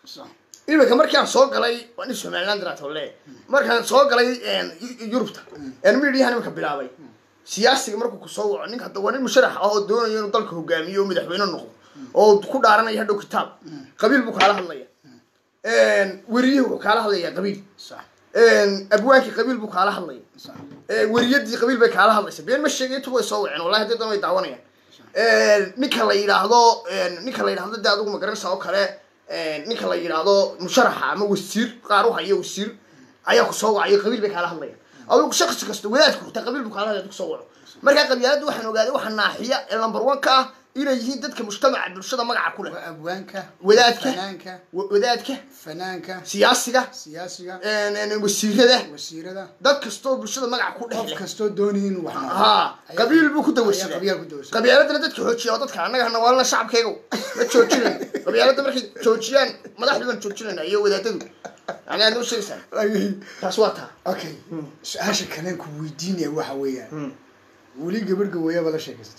ilaa markii aan soo galay waan Soomaaliland raatole markaan soo galay Yurubta aan midiyahan ka bilaabay siyaasiga markuu ku soo waco ninka dawan musharax ah oo doonayo inuu dalka hogaamiyo madaxweyne noqdo oo ku dhaaranaya hadhow kitaab qabiil buu kala hadlaya een wariyuhu kala hadlaya qabiil sax een abwaanki qabiil buu kala hadlaya sax ee wariyadii qabiil bay kala hadlaysa been ma sheegay intuu way soo waceen wallahi dad way daawanayaan een ninka la yiraahdo een ninka la yiraahdo dad ugu magaranaysa oo kale een ninka la yiraahdo musharax ama wasiir qaar u hayo wasiir ayaa ku soo wacay qabiil bay kala hadlayaan أو شخص كست ولادك تقبل بقالة دكتور مركز قبيلات واحد وقال واحد ناحية اللمبر وان كا إلى يهين دتك مجتمع بالشدة مقع كله أبوانك ولادك فنانك ولادك فنانك سياسية سياسية إن وسيرة ده وسيرة ده دتك ستو بالشدة مقع كله دتك ستو دونين وحنا ها قبيل بكو وسيرة قبيل بكو وسيرة قبيلات دتك حوشي أو دتك أنا إحنا والله شعب كيجو ما تشوشين قبيلات مركز تشوشين ما ده حلوين تشوشين أيوة ولادك أنا أنا وش يسأل تصوتها أوكي عشان كلامك ويديني وحويا ولي قبل قوية ولا شيء كست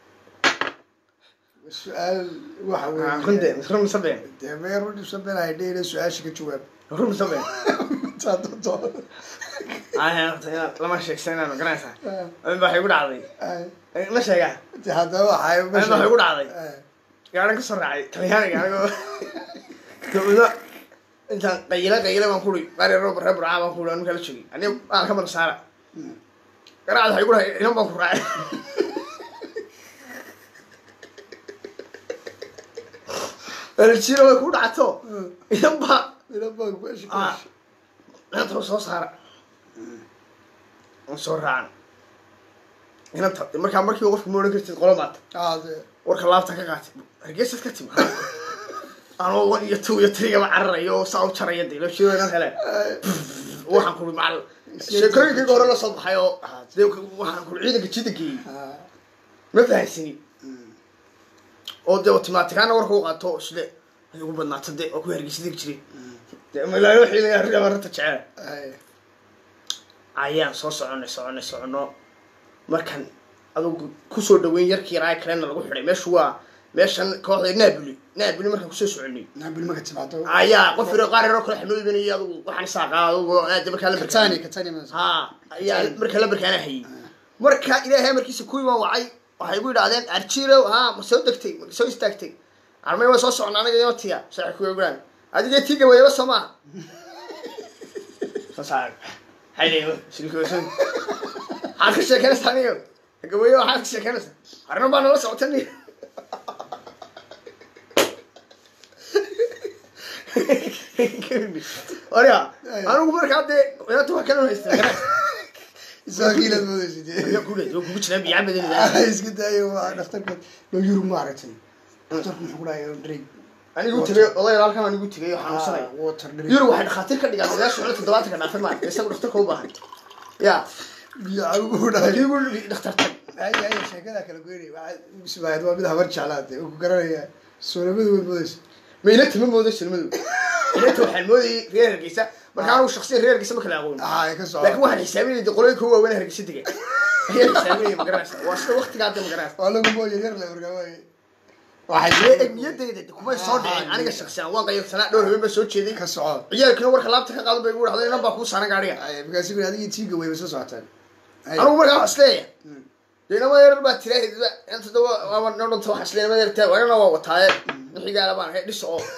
السؤال وحويا خندق خرم سبعين ما يرد سبعين هيدي السؤال شو كتجاوب خرم سبعين تاتو تو آه لما شيء سنة أنا قرأتها أنا بحيقول عادي لا شيء هذا هو حي أنا بحيقول عادي يعني كسر عادي ترياني يعني كذا أنت قيلة قيلة ما نقولي قاري الرب الرب رعاه ما نقول أنا كلا شيء أنا أنا كمان سارة قرأت هيقولها يوم بقول رعاه الشيء هو يكون عتو ينبع ينبع كويس آه نطلع صوص هذا نصور عن هنا تحط مركب مركب يوقف كمونه كرت قلبات آه ورك الله تكاكات رجيس كتيم أنا وين يتو يتري مع الريو صاو شري يدي لو شو أنا هلا waxaan ku macal sheekooyinkii hore la soo baxay oo waxaan ku ciidanka jidkii ma fahaysani oo de automaticana warka uu qaato isle ay ugu badnaato de oo ku hergeysid jiray de malaayo wixii la yiraahdo warta jecel ay ayaan soo soconay soconay socono markan adigu ku soo dhaweyn yarkii raay kaleena lagu xiray meeshu waa meeshan kooxda Napoli Napoli markan ku soo soconay Napoli ma ka timaado ayaa qof yar qaar yar kale xanuunayay adigu waxaan saaqaado aad markaa la katani katani ma ha ayaa markaa la barkaana hayay marka ilaahay markiisa ku iman wacay waxay igu yiraahdeen arjiro ha ma soo degtay ma soo istaagtay armay waa soo socnaa anaga iyo tiya sax ku yeegan adiga tiga way soo ma sasaag hayleeyo silkoosan aan ka sheekanaysaa aniga gabayo waxaan ka sheekanaysaa arna baan la socotanay Oria, anigu markaa de ina tuwa kala haystaa. Isaaqila moodaysid. Ya kule, oo kugu jiraan biyaa badan. Iska daayo waa dhakhtarka loo yuru ma aragtay. Dhakhtarku muxuu dhahay drink. Anigu tagay oday halkan anigu tagay oo xanuunsanay. Water drink. Yuru waxay dhakhtar ka dhigaan meesha toddobaatan ka dhaafay ma isagu dhakhtarka u baahan. Ya, biyaa ugu dhahay. Kiigu dhakhtar tag. Ay ay sheekada kala goynay waa bisbaayad waa mid habar jeclaatay oo ku garanaya soonamadu way moodaysid. Meela timo moodo silmadu. Inta waxaan moodayay reer Hargeysa markaan uu shakhsi reer Hargeysa ma kala aqoon. Ah ka soo. Laakiin waxaan xisaabinay qolooyinka waa weyn Hargeysa digay. Ayaan xisaabinay ma garanaysa. Waa sida waqtiga aad ma garanaysa. Waa lagu mooyay yar la wargamay. waxay niyadeyda kuma soo dhicin aniga shakhsiyan waan qayb sanad dhowr habeen ba soo jeeday ka soo. ciyaalkina warka laabta ka qaado bay ugu dhacday inaan baa ku saaran gaariga. Ay bagaasi ku adiga tiiga way soo socotaan. Anigu markaa xasleeya. Deena ma yar baa tiraahid inta dawa waa noqonto xasleena ma yartaa waana waa wataaye. Wixiga baan hay dhiso oo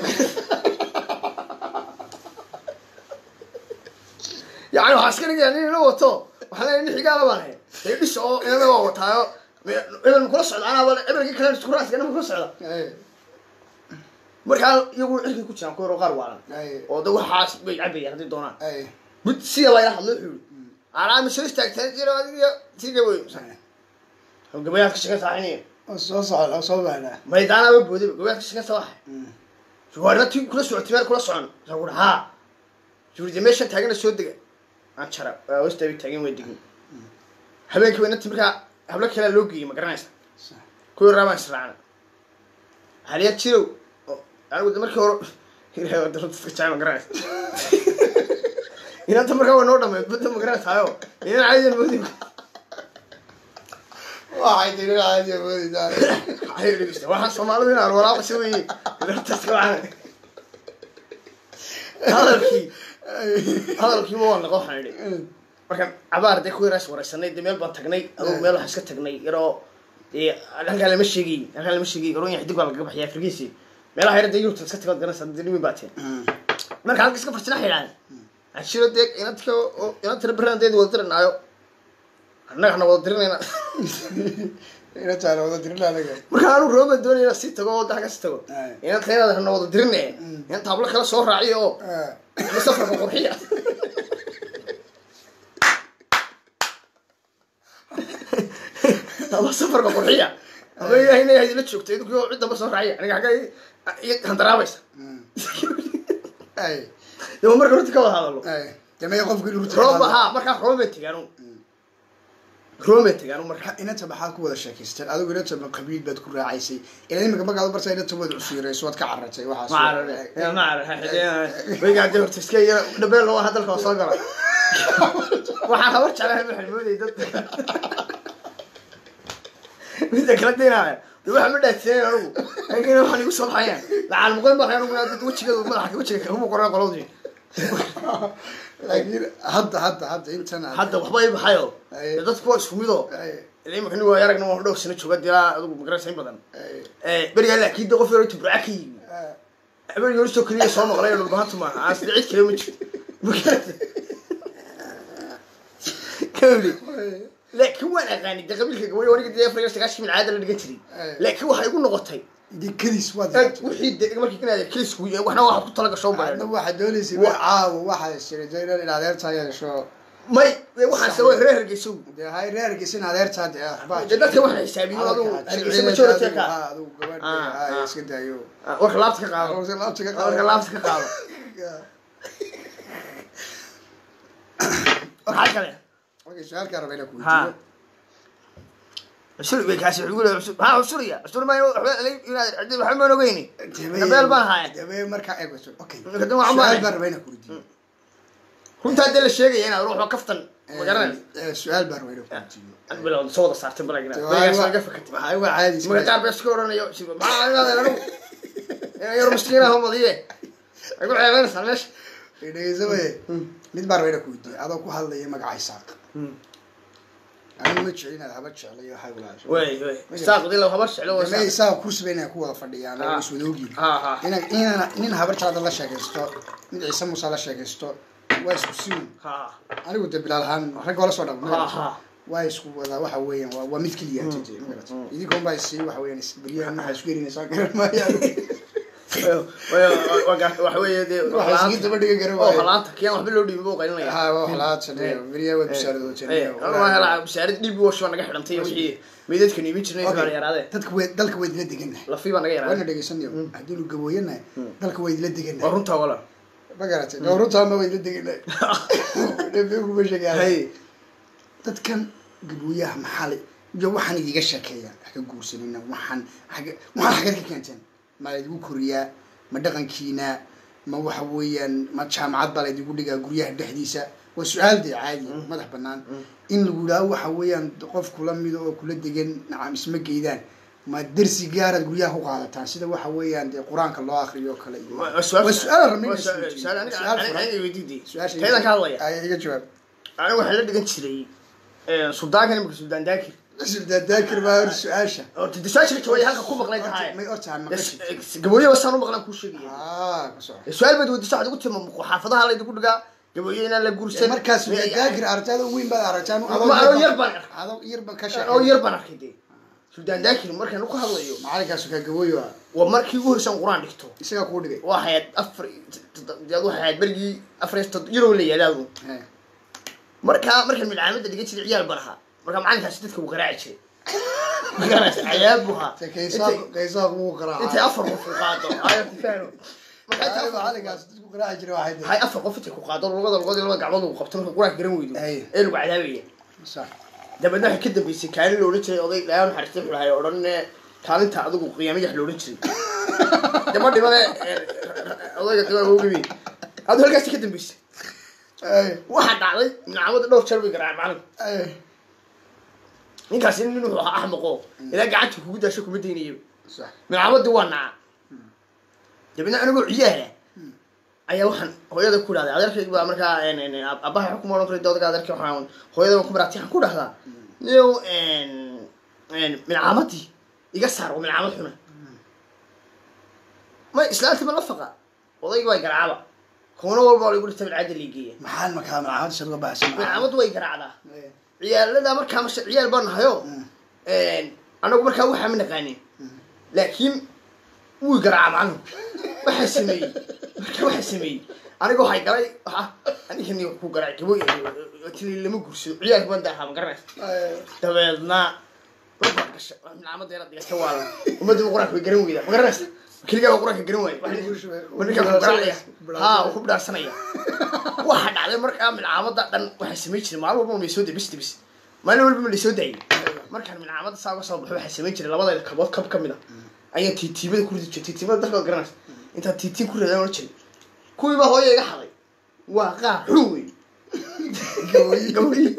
يعني عسكري يعني لو تو وحنا نحكي على بالي يدش او انا هو تايو انا كل صعد انا ولا ابرك كلام سكراس انا كل صعد اي marka iyagu cirki ku jiraan kooro qaar waalan ay oo dad waxaas bay cabayaan hadii doonaan ay mid si la yiraahdo xulu ana ma soo istaagtay jiro adiga tiga way oo gabayad ka shaqo saacini oo soo socda soo baana maydana ba boodi gabayad ka shaqo saax suwaarna tii kula socotay kula socon sagu ha jurdi meesha taagana soo degay aan jara waa istaagay taagin way digin habeenkii wayna timka habla kala loo geeyay ma garanaysa ku rabaan israacna haliya jiro أنا قلت مركي ورا هي هذا درت في الشام مقراس هنا أنت مركي ونورنا ما بدنا مقراس هايو هنا عايز المودي واحد هنا عايز المودي ده هاي اللي بيشتغل واحد صومالي هنا ولا بسوي درت تسكوا عنه هذا الكي هذا الكي مو أنا قاحن لي مركي عبارة ده كوي راس ورا السنة دي ميل بنتقني أو ميل حسك تقني يرى إيه أنا كلام مشيجي أنا كلام مشيجي يروح يحدق على الجبهة يا فريسي meelaha yar deeyo dadka ka garan saddeed baateen marka halka iska fartina xiraan ashiro deeg inadka oo inad tir brandeed wada tirnaayo annaga wada tirnayna ina taalo wada tirnaayo marka aanu rooba doonayna si tago wada ka tago inad tirnayna wada tirnay inta habla kala soo raaciyo oo safar ka qurxiya aba safar ka qurxiya aba inay hay la joogtay idku cid damba soo raaciya aniga xagay handaraabeysa ay dama marka horta ka wada hadalo ay dama qofku inuu rooba ha marka rooba tigaano rooba tigaano marka inta baxaa ku wada sheekaysteen adigu inta ma qabiil bad ku raacaysay ilaa imika magaalo bartay inta wada usiirayso wad ka carratay waxa soo ma ma xideen way gaadhay horta iska yar dhabeel loo hadalka soo galay waxa habar jarahay maxamuuday dad midda kala deenaya waxa ma dhaafeen anigu laakiin waxaan igu soo baxayaan lacal muqal ma anigu dad wajiga madaxa wajiga kuma qoran qolodii laakiin hadda hadda hadda intana hadda waxba ay baxayo dadku waa isku mido ilaa imkan waa yaragna waa dhow sano jooga dilaa adigu magaraysan badan ee bariga laakiin qof yar intuu braaki abal yar soo kaliya soo maqlay oo baahanta ma aas cid kale ma jirto كملي لكن وانا غاني ده قبل كده وانا قد يفرق استقاش من العاده اللي قلت لي لكن waxa igu noqotay دي كريس واحد وحيد مركي كنا كريس وإحنا واحد كنت لقى شو بعد أنا واحد دولي سوى عاو واحد الشيء زي اللي على تايا شو ما واحد سوى رير جيسو ده هاي رير جيسين على تايا أحباش ده ده واحد يسابي هذا الجيسو ما شو رتيكا هذا كمان هاي يسكت أيوه وخلافك قاعد وخلافك قاعد وخلافك قاعد وحاجة كذا اوكي سؤال كان ربينا كويس ها السوري بيك هسه يقول ها السوريا السوري ما يعدي محمد نوغيني قبل ما هاي تبي مركع ايغو اوكي قدام عمر سؤال كان ربينا كويس كنت هدل الشيء هنا اروح وكفتن مقرن سؤال بار وينو كويس بلا صوت صارت بلاقنا هاي هاي عادي ما قال بس كورنا يو ما هذا انا يا مسكينه هم ضيه اقول عيبان سلمش إيه زوجي ميد بار وينو كويس هذا كو هذا مقع إسحاق أنا ما تشعلين هذا بتشعل أيه حاجة ولا شيء. وي وي. إسحاق دي لو هبرش على وسا. ما إسحاق كوس بينه كوا فردي يعني لو يسودوجي. ها ها. هنا هنا هنا هبرش على الله شاكستو. من عيسى موسى الله شاكستو. وايس كوسيون. ها. أنا قلت بلال هان رجع ولا صدق. ها ها. وايس كو هذا وحويا ومثكلية تجي. إذا كم بايس وحويا نسبريا ما حسكرين ساكر ما يعني. وحوي دي وحسكيت بدي كريم أو حالات كيان وحبلو دي بيبو قايلنا ها وحالات سنة بريا وبشارة وشنة أنا هلا بشارة دي بيبو شو أنا قاعد أنتي وشي ميدت كني بيتش نيجي على يراده تدك دلك ويد لدينا لفي بنا غير وأنا دقي سنيو هدول جوينا دلك ويد لدينا ورنتا ولا بقرأت ورنتا ما ويد لدينا نبيكم بشكل هاي تدكن جوياه محل جو حن يجي الشكاية حق جوسنا وحن حق وحن حاجات كنتين ما يدو كوريا ما دقن كينا ما وحويا ما تشامعات بلا يقول لك قريه الدحديسة والسؤال دي عادي ما ده بنان إن الجولا وحويا قف كل ميدو كل دقن نعم اسمه كيدان ما درس جارة قريه هو قاعد تنسيده وحويا دي قرآن الله آخر يوم كلا والسؤال والسؤال رمي السؤال أنا أنا أنا وديدي سؤال كذا كهذا أي يجي جواب أنا واحد دقن شري سودان كان يمكن سودان داكر سودان داكر ما هو السؤال شا أو تدساش لك شوية هلك كوب قلنا هاي ما يقطع ما قش قبوية وصانو بقنا كل شيء آه السؤال بدو تدساش قلت محافظة على يدك لقى قبوية أنا لقورسين مركز سودان داكر أرجال وين بقى أرجال ما أو يربان هذا يربان كشة أو يربان أكيد سودان داكر مركز نقول هذا اليوم معلك سودان قبوية ومركز يقول سان قرآن دكتور يسوي كودي واحد أفر جادو واحد برجي أفرست يرو لي يلاقو مركز مركز من العامد اللي جت العيال برها مركز معلك هستك وقراعي شيء مكانس عيابها كيساق كيساق مو قراعة أنت أفر وفقاته هاي تفعله هاي معلك هستك وقراعي جري واحد هاي أفر قفتك وقاده الوقت الوقت الوقت قعدوا وقفتهم قراك جرمويدو إيه اللي بعد هذي صح ده بدنا كده بيس كان لو رجع قضي لا أنا حرتين ولا هاي أورن كان أنت عدو قيامي يحلو رجع ده ما ده ما الله كده هو جميل هذا هالقاس كده بيس إيه واحد علي من عمود دور شربي قراع معلم إيه إنك عشان منه أحمقه إذا قعدت في وجود أشوف مديني صح من عمود دوانا جبنا أنا أقول عياله أيه وحن هو هذا كل هذا هذا الشيء بقى مركا يعني أباه حكومة ولا فريد هذا الشيء حاون هو هذا ممكن براتي كل هذا لو إن إن من عمتي يقصر ومن عمت هنا ما إسلامتي من الفقة والله يقول يقرعه كونه والله يقول تبع العدل يجيه محل مكان عاد شنو بحث من عمت ويقرعه عيال لا مركا مش عيال برنا هيو إن أنا أقول مركا وحى من قاني لكن ويقرع معهم وحسمي وحسمي أنا أقول هاي قراي ها أنا كني أقول قراي كبوي تلي اللي مقرش عيال بنده هم قرناش تبعنا ربع كش من عمد يرد يسوال وما دم قراك ويقرن ويدا قرناش كل جا قراك يقرن ويد ونك قراي ها وخب دار سنة واحد على مركا من عمد دن وحسميش ما هو من يسود بس بس ما نقول من يسود أي مركا من عمد صعب صعب وحسميش لما ضل كبوت كب كمله أيه تي تي بدي كل تي تي بدي دخل قرناش أنت تي تي كل هذا ورشة كل ما هو يجحظي واقع حوي قوي قوي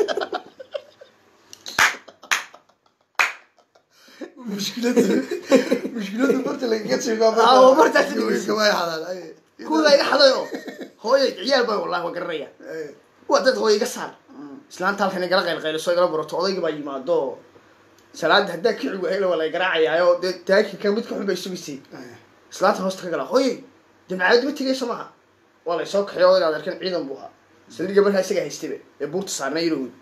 مشكلته مشكلته برت اللي جت سيجا آه برت تقول كمان حلال أي كل ما يجحظيه هو عيال بقى والله وقرية وقت هو يقصر سلام تعال خلينا قرقة القيل الصيد ربنا توضي قبل ما دو سلام هدا كيلو هلا ولا يقرع يا تاكي كم بتكون بيسويسي سلام هوست كقلا هوي جمع عاد بتيجي سماها والله يسوق حيوان هذا كان عيدا بوها سلي قبل هاي سجى هيستبه بورت صار نيرون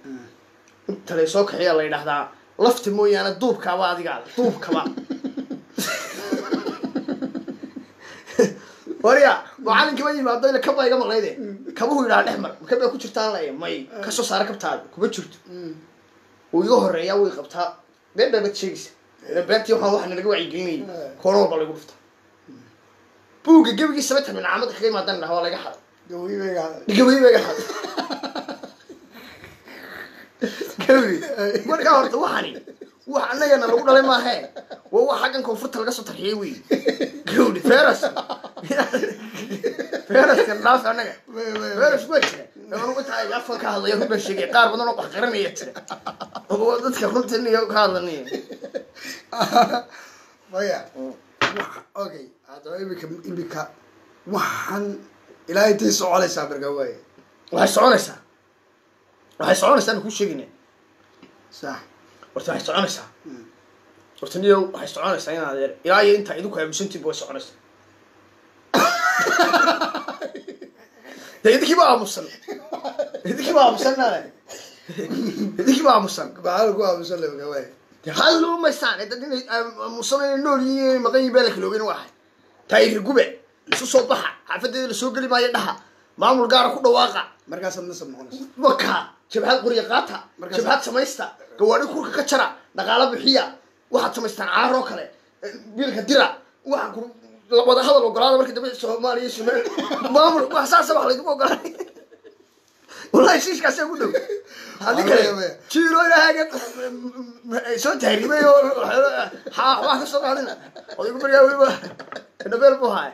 انت اللي يسوق حيوان الله ينهض لفت موي أنا دوب كوا هذه قال دوب كوا وريا وعالن كمان يمادو إلى كبا يجمع غيره كبوه يلعن أحمر كبا يكون شرطان لا ماي كسر صار كبتاد كبا شرط ويوه الريا ويقبتها بين بين تشيكس بنتي وحنا وحنا نلقوا عيقيني كونوا بالله يقولفته بوق جيب جي سبتها من عمد خير ما دنا هو لا جحد قوي بقى قوي بقى قوي مركا horta waxani wax anagana lagu dhalay ma ahayn waa wax xaqan koonfurta laga soo tarxiyay weey gawdi feras feras kan dhaaf anaga feras weey anu ku tahay afka ka hadlayo ku sheegay qaar badan oo wax qaranaya jira oo dadka runtii iyo ka hadlanay maya okay hada imika imika waxan ilaahay tii socolaysa marka way waxay soconaysaa waxay soconaysaa ku sheeginay صح horta waxay soconaysaa horta niyo waxay soconaysaa in adeer ilaa iyo inta idinku aamusantii boo soconaysaa idinki baa aamusan idinki baa aamusan nale idinki baa aamusan baa ku aamusan leeyahay way hallo ma saan dad in aamusan in nool yihiin maqan beel kale ogeyn waxa tayr gube isu soo baxa xafadeeda la soo gali maayo dhaha maamul gaar ku dhawaaqa markaas aad nasab noqonaysaa waka jabhad qoriya qaata jabhad samaysta gawaari kurka ka jara dhaqaala bixiya waxa samaystaan caaro kale biilka dira waxa ku wada hadal ogolaada markii dambe Soomaaliya Soomaal maamul wax saas wax la idinku ogolaaday wallahi shiish ka soo dhow hadi kale jiro ilaahay soo taariibay ha wax ka soo qaadina odigu bariyaa weyba nabeel buu haay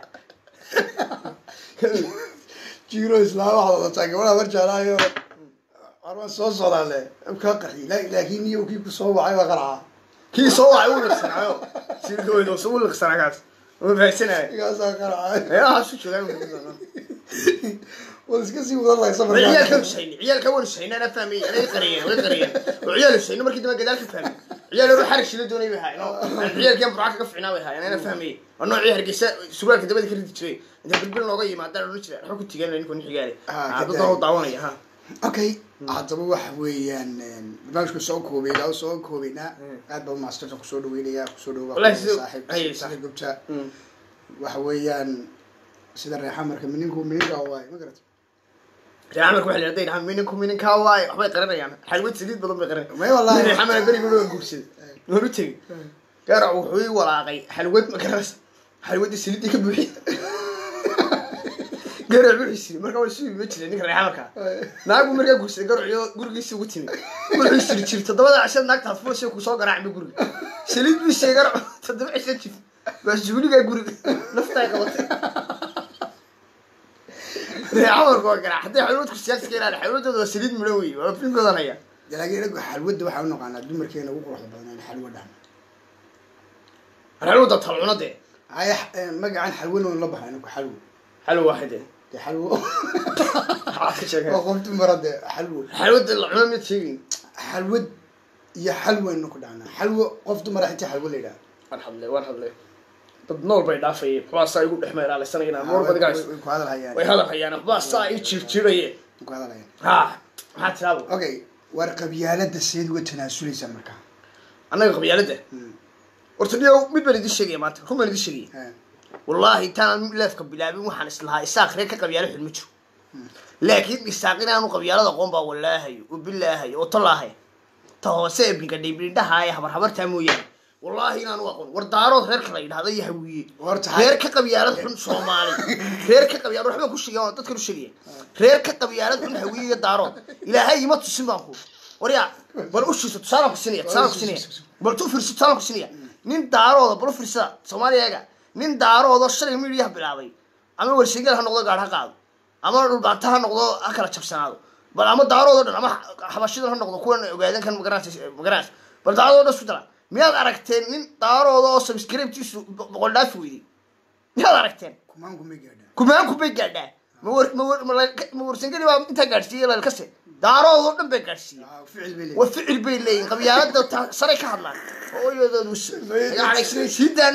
jiro islaam waxa la taagay wala warjaalaayo arwan soo socdaale ka qaxi laakiin iyo kii ku soo wacay waa qarxa kii soo wacay uu liqsanaayo sidoo soo liqsanaagaas oo baaysanaay iga soo qarxa yaa soo joogay واسكت سي والله صبر عيال كم شيء عيال كون شيء انا فاهمي انا قريان ولا قريان وعيال شيء مركي دما قدالك فاهمي عيال روح حرك شي دوني بها عيال كم براك كفعنا وها انا فاهمي انو عيال هرجيسه سوالك دبد كريد جري انت بالبل لوغا يمادا لو جيره waxa ku tigan in kun xigaale aad dad daawanaya ha okay hadaba wax weeyaan barnaamijku soo koobay ila soo koobina aad baa master ku soo dhaweynaya ku soo dhawaaqay saaxiib ay saaxiib gubta wax weeyaan sida reexan marka mininku minka waay ma garat reexan marka waxa la yiraahdaa mininku minka waay waxbay qaranayaan xalwad saliid badan bay qaran may wallahi reexan marka bariga loo guursid noo tagi gaar wuxuu walaaqay xalwad ma garas xalwad saliid ka buuxi gaar wuxuu marka waa sii ma jirin ninka reexan marka naagu marka guursid gaar gurigiisa ugu timi wuxuu sir jir todobada cashad naagta fuushay ku soo garaacay guriga saliid bi sheegar todoba cashad jif bas juuliga guriga naftay qabatay عمر قاعد حتى حلوة كريستيانس كيران حلوة ده سليد ملوي ولا فين كذا نيا لكن لك حلوة ده وحنا قاعد دمر كينا وقروح بدنا حلوة ده حلوة ده طلعنا ده هاي ما قاعد حلوة ولا بحر أنا حلوة حلوة واحدة ده حلوة وقمت مرة حلوة حلوة العمام يتشين حلوة يا حلوة إنه كدانا حلوة قفت مرة حتى حلوة ليلا الحمد لله والحمد لله طب نور بيدا في خلاص يقول احمد على السنه هنا نور بيدا جالس وهذا الحيان وهذا الحيان خلاص صاي تشيريه وهذا الحيان ها حتى اوكي ورقبيالده سيد وتناسليسا marka anaga qabiyalada ortadiyo mid baan idin sheegay maanta kuma idin sheegay wallahi taan leefka bilaabin waxaan islahaa isaaq reer ka qabiyaalo xilmo jiro laakiin isaaqina aanu qabiyalada qoon baa wallahi oo billahi oo tallaahay toose ibniga dhibindhaha ay habar habarta mooyaan والله إنا نواقون وردارو غير كلا هذا يهوي غير كقبيلة حن صومالي غير كقبيلة روح ما كل شيء تذكر شيء غير كقبيلة حن هوية دارو إلى هاي ما تسمع أخو وريا بلوش تصارع كسنية تصارع كسنية بلتوفر تصارع كسنية نين دارو هذا بلوفر سا صومالي هذا نين دارو هذا الشرق ميريها بالعادي أما ورشيجر هنقول قاعد هقعد أما بعدها هنقول أكل شخص هذا بل أما دارو هذا أما حبشير هنقول كون قاعدين كان مقراش مقراش بل دارو هذا سودرا ميال أركتين من دارو هذا سبسكريبتيس بقولنا فويدي ميال أركتين كمان كم بيجدا كمان كم بيجدا مور مور مور سنجري ما أنت قارسي ولا الكسر دارو هذا نم بقارسي وفعل بيلين وفعل بيلين قبيلة ده صار كهرلا هو يدا دوس يعني شيء شدًا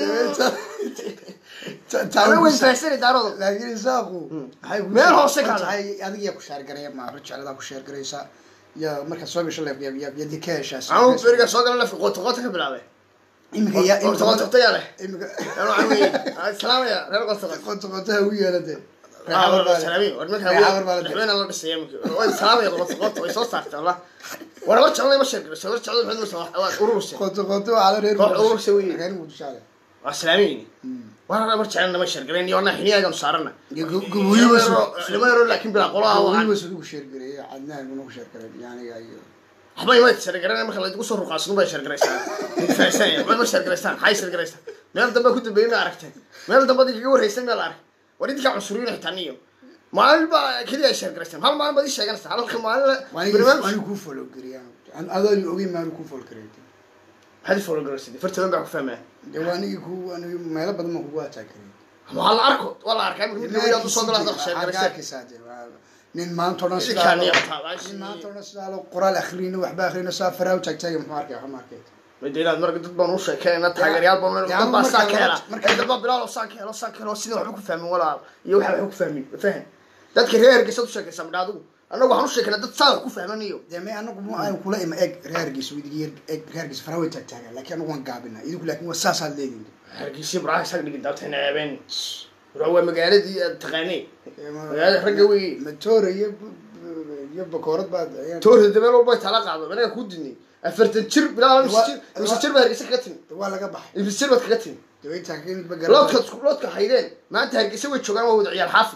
أنا وين فاسر دارو لكن إنساقو هاي ميال هو سكان هاي هذا يا كشار قرية ما رجع على ذا كشار قرية سا يا مركز صوب يشلف يا يا يدي كاش أنا برجع صاغ أنا في قط قط كبلاوي إمك يا إمك قلت قلت يا له إمك أنا عمي السلام يا غير قلت قلت قلت هوية لدي آه سلامي ورمك هوية رحمين الله بس يمك السلام يا قلت قلت ويصوص صارت الله وأنا ورت على ما شرق بس ورت على محمد صلاح أوروس قلت قلت على رير أوروس وين غير متشالة السلامين وأنا ورت على ما شرق لأني وأنا حنيا قام صارنا قبوي بس لما يروح لكن بلا قراءة قبوي بس لو شرق ري عندنا منو شرق يعني أيوه حبايبي ما تشرق رأنا ما خليت قصور رقاص نبى شرق ريستان فايسان ما ما شرق ريستان حي شرق ريستان ما يلا دم كنت بيني عرفتها ما يلا دم بدي جور ريستان ما يلا عارف وريدك عنصريين احتانيهم ما البا كذا شرق ريستان هل ما بدي شيء أنا استعرض خم على برنامج أنا كوفل وقريان أنا هذا اللي أبي ما كوفل قريت هذه فول جرسي فرت من بعد فهمه دواني كو أنا ما يلا بدل ما هو تاكري ما الله أركض والله أركض من يلا تصدر هذا الشيء ريستان كسادة nin maanta oo nin maanta oo sidaalo qoraal akhriin wax ba akhriin saafara u tagtay ma arkay wax ma arkay midina marka dad baan u sheekeena taageerayaal baan dad baa saakeela ee dad baa bilaal oo saakeela saakeela sidii wax ku fahmin walaal iyo waxa wax ku fahmin faham dadka reerkiisa u sheekaysan midhaadu anagu waxaan u sheekeena dad saa ku fahmanayo deemay anagu ma aan kula ima eeg reerkiisa widiga eeg reerkiisa faraw tagtaaga laakiin anagu waan gaabina idigu laakiin waa saas aad leedin reerkiisa baraha sag dhigin dadka naabeen روى مقالدي تقاني هذا رجوي متور يب يب بكورات بعد تور الدمار والبيت على قاعدة أنا كودني أفرت الشرب لا مش الشرب مش الشرب هرجع سكتني ولا قبح الشرب سكتني دويت حكيني بقى لا كت لا كحيلين ما أنت هرجع سوي شو كان هو عيال حافظ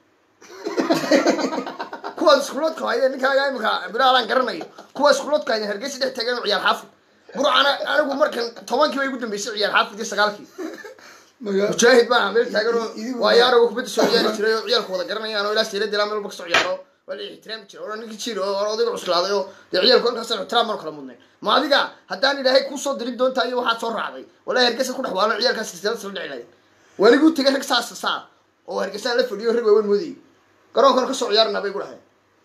كوا سكولات كحيلين نك هاي مكا بلا لان قرني كوا سكولات كحيلين هرجع سيد تجمع عيال حافظ برو أنا أنا بمر كان طبعا كي يقولون بيصير عيال حافظ دي سقالكي مشاهد بقى عمل تاجروا ويارو وكبت سويان ترى عيال خوضة قرني أنا ولا سيرة دلام البكس عيارو ولا يحترم ترى ولا نيجي تشيرو ولا ضيق عسلادة يو عيال كون كسر احترام مرة كلامنا ما أديك هتاني ده هيك كوسو دريد دون تايو واحد صور عادي ولا هرجس كل حوالي عيال كاس تستاهل صور عليه ولا يقول تيجي هيك ساعة ساعة أو هرجس ألف فيديو هرب وين مودي قرأوا كون كسر عيارنا بيقول هاي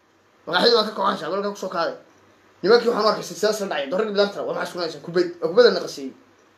واحد ما كان عايش ولا كان كسر كذا نيمك يوحنا مركز تستاهل صور عليه دورك بلان ترى وما عشنا عشان كوبيد كوبيد النقصي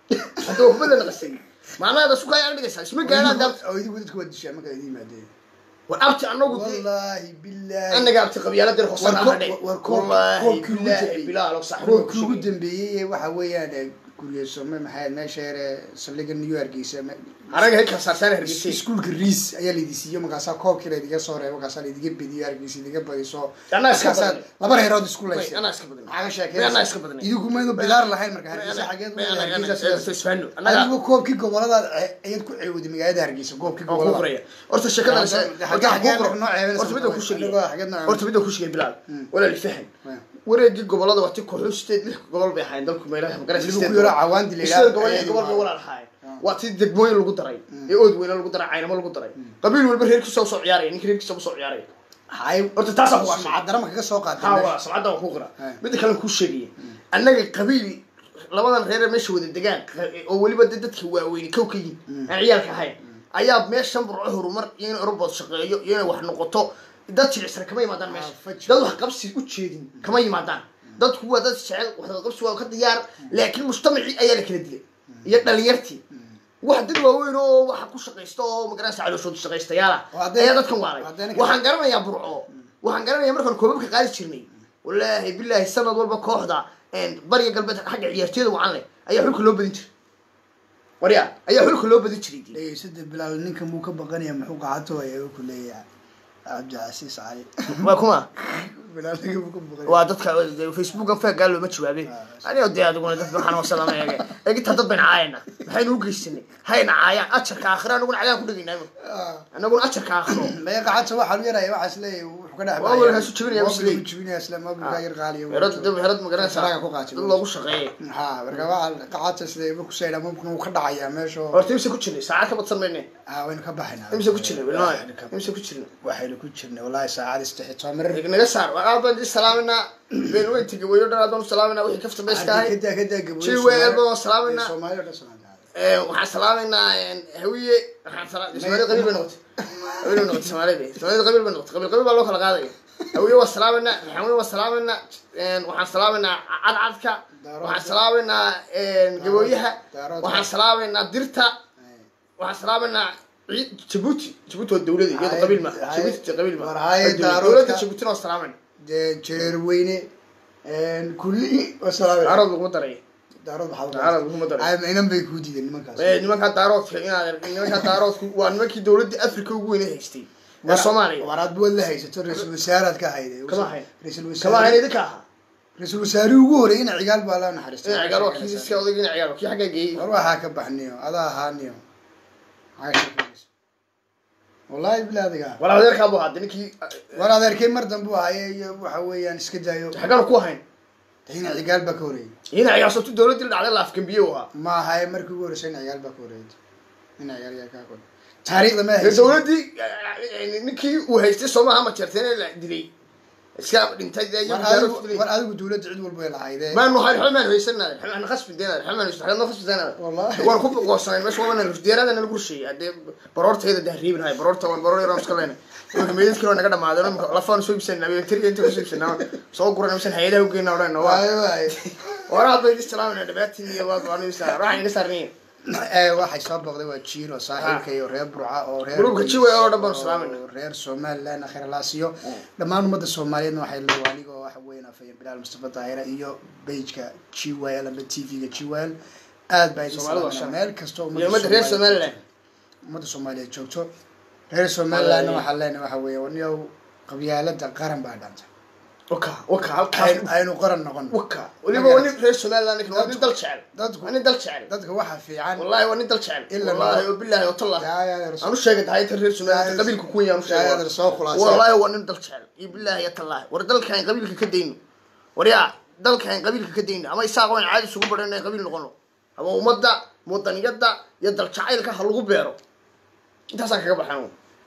هذا كوبيد النقصي معناه هذا سوكا يعني قصة اسمه قاعد دم أو يدي ودك ودي شيء ما قاعد يمادين وأبتي عنه قلت والله بالله أنا قاعد تقبل أنا درخص أنا هذا والله بالله بالله لو صح هو كل قدام بيه وحوي أنا كل يوم محل ما شهر سلك نيويورك يسمى أنا هيك صار سنة هرجسي سكول كريس أيا اللي ديسيه ما قاسا كوب كده ديجا صورة ما قاسا اللي ديجا بديار كيسي ديجا بدي صو أنا أسكت لا بره هيرود سكول ليش أنا أسكت بدني حاجة شاكر أنا أسكت بدني يدو كمان إنه بدار لحين مركز هرجسي حاجات أنا أنا أنا أنا أنا كوب كي قبلا هذا أيد كل عود مقعد هرجسي كوب كي قبلا كوبرية أرت الشكل أنا حاجة حاجة نوع أرت بدو كوش جي أرت بدو كوش جي بلال ولا اللي فهم وريجي قبل هذا وقتك كحوش تدلك قبل بيحين دلك ما يلاقي مقرش يستدل يقول عوان دي اللي قبل قبل ولا الحين وقت الدقموين اللي قدري يقود وين اللي قدري عينه ما اللي قدري قبيل والبرهير كسو صو عياري إنك ريك كسو صو عياري هاي أنت تعرف هو سمعت درا ما كذا سوق عاد ها سمعت هو خغرة بدي كلام كل شيء أنك قبيل لما أنا غير مش ود الدجاج أولي بدت هو وين كوكي عيالك هاي أيام مش شنبر عهر ومر ين ربط شقي ين واحد نقطة دت العسر كمان ما دان مش ده واحد قبس وتشيدين كمان ما دان دت هو دت شعل واحد قبس وكديار لكن مجتمعي أيالك ندلي يقدر يرتي واحد الواوين oo waxa ku shaqeysto magarasa caloosho shaqeystayaal ayaa dadkan waaray waxaan garanayaa burco waxaan garanayaa markaan koobabka qaadi jirnay wallahi billahi sanad walba kooxda een bariga galbeed xagga ciyaartooyda wacan leh ayaa xulka loo badin jiray wariya ayaa xulka loo badin jiray ee saddex bilaal ninka muu ka baqanaya muxuu qacato ayaa ku leeyahay Abdi Aziz Ali waa kuma bilaal ninka muu ka baqanaya waa dadka Facebook ka faa gaalo ma jawaabay aniga oo deeaduguna dad waxaan oo salaamayaa ee gita dad baan caayna maxay noo geysanay hayna caayaan ajarka aakhira anaguna caayaan ku dhigaynaa anaguna ajarka aakhiro ma qacato waxa uu yaray waxa isleey wuxuu ka dhaxbay waa wala hasu jibinaya isleey jibinaya isla ma buu gaayir qaaliyo yarad dab yarad magarana saraga ku qaatay loogu shaqeeyay ha marka waxa qacato isleey ku sayda mumkin uu ka dhacaya meesho horta imse ku jirnay saacad ka badsan meynay ah waynu ka baxayna imse ku jirnay wallahi imse ku jirnay waxaynu ku jirnay wallahi saacad istixitaam mar naga saar waa baan salaamina been weyn tigi weeyo dhan salaamina wixii kafta meeskahay kada kada gaboy si weelba salaamina Soomaaliya salaamina ee waxa salaamina hawiye waxa salaamina Soomaaliya qabiil baan noqotay qabiil noqotay Soomaaliya Soomaaliya qabiil baan noqotay qabiil qabiil baa loo kala qaaday hawiye waa salaamina hawiye waa salaamina een waxa salaamina cadcadka waxa salaamina een gabooyaha waxa salaamina dirta waxa salaamina Djibouti Djibouti waa dawladda iyada qabiil ma Djibouti qabiil ma dawladda Djibouti oo salaamina jeer weyne een kulli wasalaam arad lagu daray daarood waxaa daarood kuma daray ay inan bay ku diideen nimankaas ee nimanka daaroodka inaad nimanka daaroodku waa nimankii dawladda Afrika ugu weyn haystay waa Soomaaliya waraad buu la haysato ra'iisul wasaaraad ka hayday kama hay ra'iisul kama wasaaraad hay idinka ra'iisul wasaare ugu horeeyay in cigaal baa la naxariistay cigaal waa kii iska odayga cigaal kii xagga geeyay war waxa ka baxniyo adaa ahaaniyo wallahi bilaadiga wala adeerka buu hadin kii wala adeerkay mar dambe uu hayay waxa weeyaan iska jaayo xagan ku hayn ina cigaal baa ka horeeyay ina cigaal soo dawladda dhacday laaf kambiyo waa ma hay markii ugu horeysay cigaal baa ka horeeyay ina cigaal yaa ka qod taariikhda ma haysto dawladdii ninkii uu haystay Soomaaliya ma jirteen la dilay iska dhintay deeyo war adigu dawladda cid walba ay lahaydeen ما إنه هاي الحمان هو يسنى الحمان خص بدينا الحمان يستحق نخص بدينا والله وأنا كوب قوسين بس والله نرجع هذا نقول شيء أدي برورت هذا دهريب هاي برورت وان بروري رامس كلنا يمكن ميز كيلو نقدر ما هذا لفان سوي بسنة نبي تري أنت سوي بسنة سو قرنا مثلا هيدا وكينا ورانا أيوة أيوة ورا هذا السلام أنا دبعتني والله وأنا يسار راح ينسرني ee waxa soo boqday waa jiiro saaxiibkay oo reer burca oo reer gruubka jiwa oo dhabar salaamin reer Soomaaliland akhir laasiyo dhamaan umada Soomaaliyeed waxay leeyahay waxa weyn afayeen Bilaal Mustafa Daahira iyo page-ka Jiwal ama T V-ga Jiwal aad bay Soomaaliland meel kasto umada reer Soomaaliland umada Soomaaliyeed joogto reer Soomaaliland waxa leenahay waxa weeye waniyow qabyaalada qaran baa dhantay وكا وكا halkaan aynu qoran noqon وكا waliba wani reer Soomaaliland ninka waa dal jecel dadku wani dal jecel dadka waxa fiican wallahi wani dal jecel wallahi wabillahi watallah anu sheegay tahay reer Soomaaliland qabiilku ku yaan sheegay soo khulaasay wallahi wani dal jecel billahi watallah war dalkan qabiilka ka deeyno war yaa dalkan qabiilka ka deeyno ama isaaq waan caadi isugu baranay qabiil noqono ama umada mudaniyada iyo dal jacaylka ha lagu beero intaas aan kaga baxaan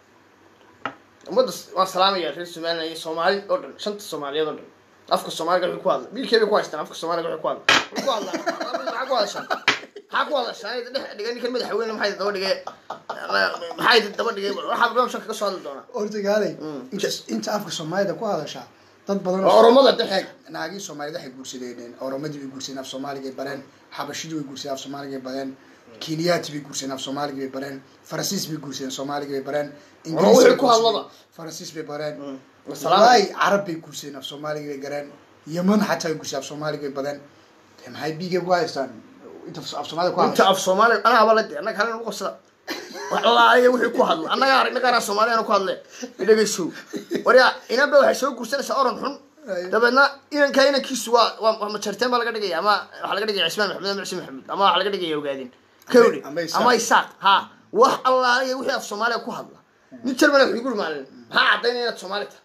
umada waa salaamaya reer Soomaaliland iyo Soomaali oo dhan shanta Soomaaliyeed oo dhan afka Soomaaliga wuxuu ku hadlay biilkeeda ku haystaan afka Soomaaliga wuxuu ku hadlay ku hadlay waxa ku hadashan waxa ku hadashan dhigan kan madaxweyne maxay daba dhigay maxay daba dhigay waxa baan shaka ka soo hadli doona ortigaalay inta inta afka Soomaalida ku hadasha dad badan oo oromada dhaxay naagi Soomaalida waxay guursadeen oromadii way guursadeen af Soomaaliga bareen xabashidii way guursadeen af Soomaaliga bareen Kenyaati way guursadeen af Soomaaliga way bareen Faransiis way guursadeen Soomaaliga way bareen Ingiriisi ku hadlada Faransiis way bareen wallahi Arabi guursadeen af Soomaaliga way gareen Yemen xataa way guursadeen af Soomaaliga way bareen maxay biiga ku haystaan inta af Soomaaliga ku inta af Soomaaliga ana abalad anaga halin ugu qosla wallahi wuxuu ku hadlo anaga anaga Soomaaliga ku hadlay dhageyso wariya inaba waxay soo guursanaysaa oran xun dabadna inaan kaayna kiisu waa waa ma jarteen baa laga dhigay ama waxa laga dhigay Ismaan Maxamed ama Ismaan Maxamed ama waxa laga dhigay ogaadin kawri ama isaaq ha wax allah iyo wixii af Soomaaliga ku hadla mid jarman wuxuu guri maalin ha cadeynayna Soomaalida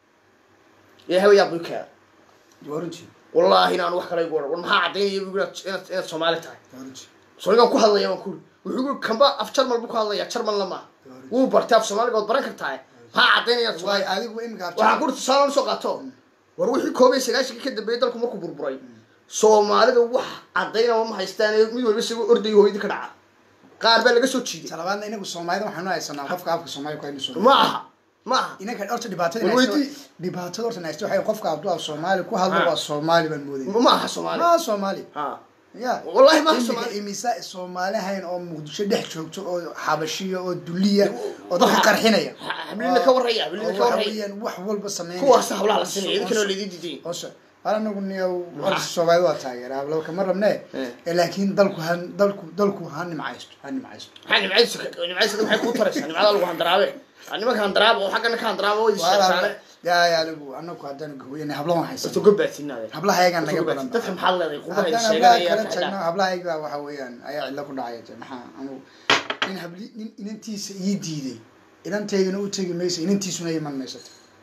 ee hawiya buka waranti wallahi inaan wax kale goor war maxaa cadeynaya buga inaad Soomaali tahay waranti Soomaaliga ku hadlaya waan ku wuxuu guri kamba af jarmal buu ku hadlaya jarmal lama wuu bartay af Soomaaliga oo baran kartaa ha cadeynaya way adigu imika af waxa gurta saalan soo qaato war wixii koob iyo sagaashan ka dambeeyay dalku markuu burburay Soomaalida wax cadeyna ma haystaan mid walba isagu orday hooyada ka dhaca qaar baa laga soo jiiday talabaadna inagu Soomaalida waxaanu haysanaa qofka afka Soomaaliga ku hayso ma aha ma aha inaka horta dhibaatada haysto dhibaatada horta haysto waxay qofka abdu af Soomaali ku hadlo waa Soomaali baan mooday ma aha Soomaali ma Soomaali ha ya wallahi ma Soomaali imisa Soomaali hayn oo Muqdisho dhex joogto oo xabashiyo oo duliya oo dadka qarxinaya hablina ka waraya hablina ka waraya wax walba sameeyay kuwaas hablaha la sinay idin kale leedii diiday oo anagu niyow Soomaalidu waa taageeraa hablo kama rabnee laakiin dalku han dalku dalku han nimcaysto han nimcaysto han nimcaysto nimcaysto maxay ku taraysaa nimcada lagu handaraabe anima kan daraabo xaqana kan daraabo way sheegsaane ya ya anagu anagu hadan gooyeen hablo waxay soo gobaatinaade hablaha ayagan naga badan dadka maxaa leedahay qudaha sheegaya hablaha ayaga waxa weeyaan ayaa cilla ku dhacay maxaa anu in habli inantiisa ii diiday inanteedina u tagi mayso inantiisuna iman mayso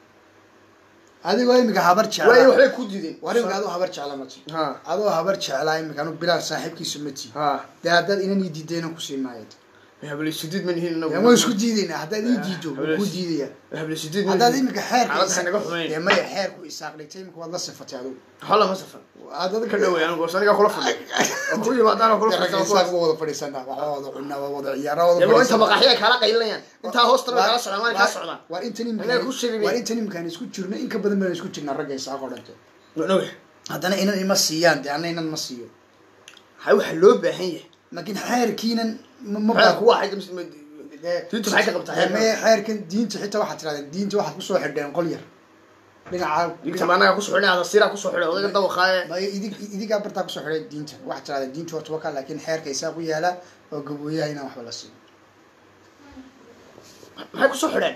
adigoo imika habar jecel way waxay ku diideen wariga adoo habar jecel ma tii ha adoo habar jecel imika anu Bilaal saaxiibkiisu ma tii ha daadad inaan ii diidayna ku siinaayo habli sidid man hina ma way isku diidayna haddaad ii diido ku diidaya habli sidid haddaad imika xeerka naga xumeyn ee ma xeerku isaaq dhigtay imika wad la sifatay adigu hala ma safan adad ka dhaweeyaan goosaniga kula fadhiyo ku yimaadaan kula fadhiyo isaaq wada fadhiisana waxa wada cunna wada ciyaaro wada fadhiyo inta maqaxiya kala qaylinayaan inta hoosta kala socdaan ka socdaan war inta nimka ku sheegay war inta nimka isku jirna in ka badan baan isku jirna ragga isaaq oo dhantay no haddana inan ima siiyaan de anaynan ma siiyo hay waxa loo baahan yahay laakiin xeerkiinan ma baa ku waxa diintu maxay ka qabtaa ma xeerkan diinta xitaa waxa tiraadeen diinta waxa ku soo xidheen qol yar dhinaca diinta maanaga ku soo xidhay hada sira ku soo xidhay odayga dawaqaaye ma idig idiga barta ku soo xidhay diinta wax jiraada diinta horta waa ka laakiin xeerka isaaq u yaala oo gabooyaha inaan waxba la siin maxay ku soo xidheen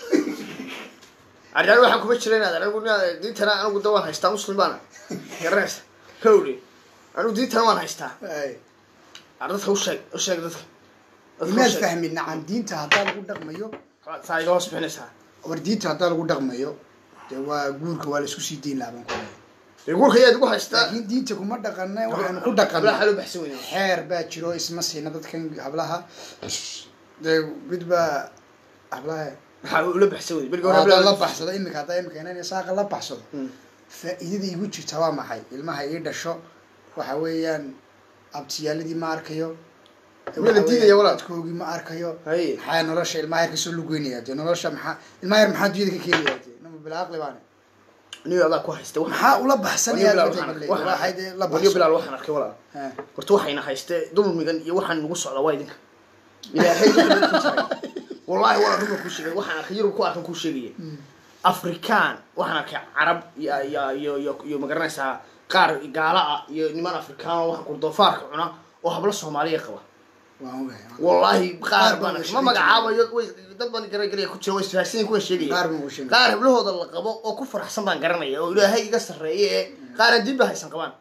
arrin waxaan kuma jiray inaad anigu diintana anigu dawaan haystaa muslim baana garanaysa kowri anigu diintana waan haystaa ardadka u sheeg u sheeg dadka inaad fahmin nacam diinta haddaa lagu dhaqmayo saa iga hoos bixinaysaa war diinta haddaa lagu dhaqmayo dee waa guurka waa la isku sii dayn laaban ku dee guurka ayaad ugu haystaa laakiin diinta kuma dhaqana waxaanu ku dhaqanaa xalu baxsan weyn xeer baa jiro isma siina dadkan hablaha dee mid baa hablaha maxaa ula baxsan weyn bilga hore la baxsado imika haddaa imika inaan saaqa la baxsado faa'iidada igu jirta waa maxay ilmaha ii dhasho waxa weeyaan abtiyaaladii ma arkayo wala diidaya wala dadkoogii ma arkayo hay maxaa nolosha ilmaha yar kasoo lugeynaya dee nolosha maxaa ilmaha yar maxaa dunyada ka keenaya dee nama bilaaqli baane niyo adaa ku haysta maxaa ula baxsanaya waxay dee la baxsan bilaal waxaan arkay wala horta waxayna haystay dulmigan iyo waxaan nagu socda waa idinka ilaahay wallahi waa ruuxa ku sheegay waxaan arkay yurub ku arkan ku sheegay afrikaan waxaan arkay carab iyo iyo iyo iyo magaranaysaa qaar gaala ah iyo niman afrikaan waxaan ku doofaarka cuna oo hablo Soomaaliya qaba wallahi qaar baan ma magacaabayo dad baan garay garay ku jiro way isfaahsan ku sheegay qaar hablahooda la qabo oo ku faraxsan baan garanaya oo ilaahay iga sareeyay qaar dib ba haysan qabaan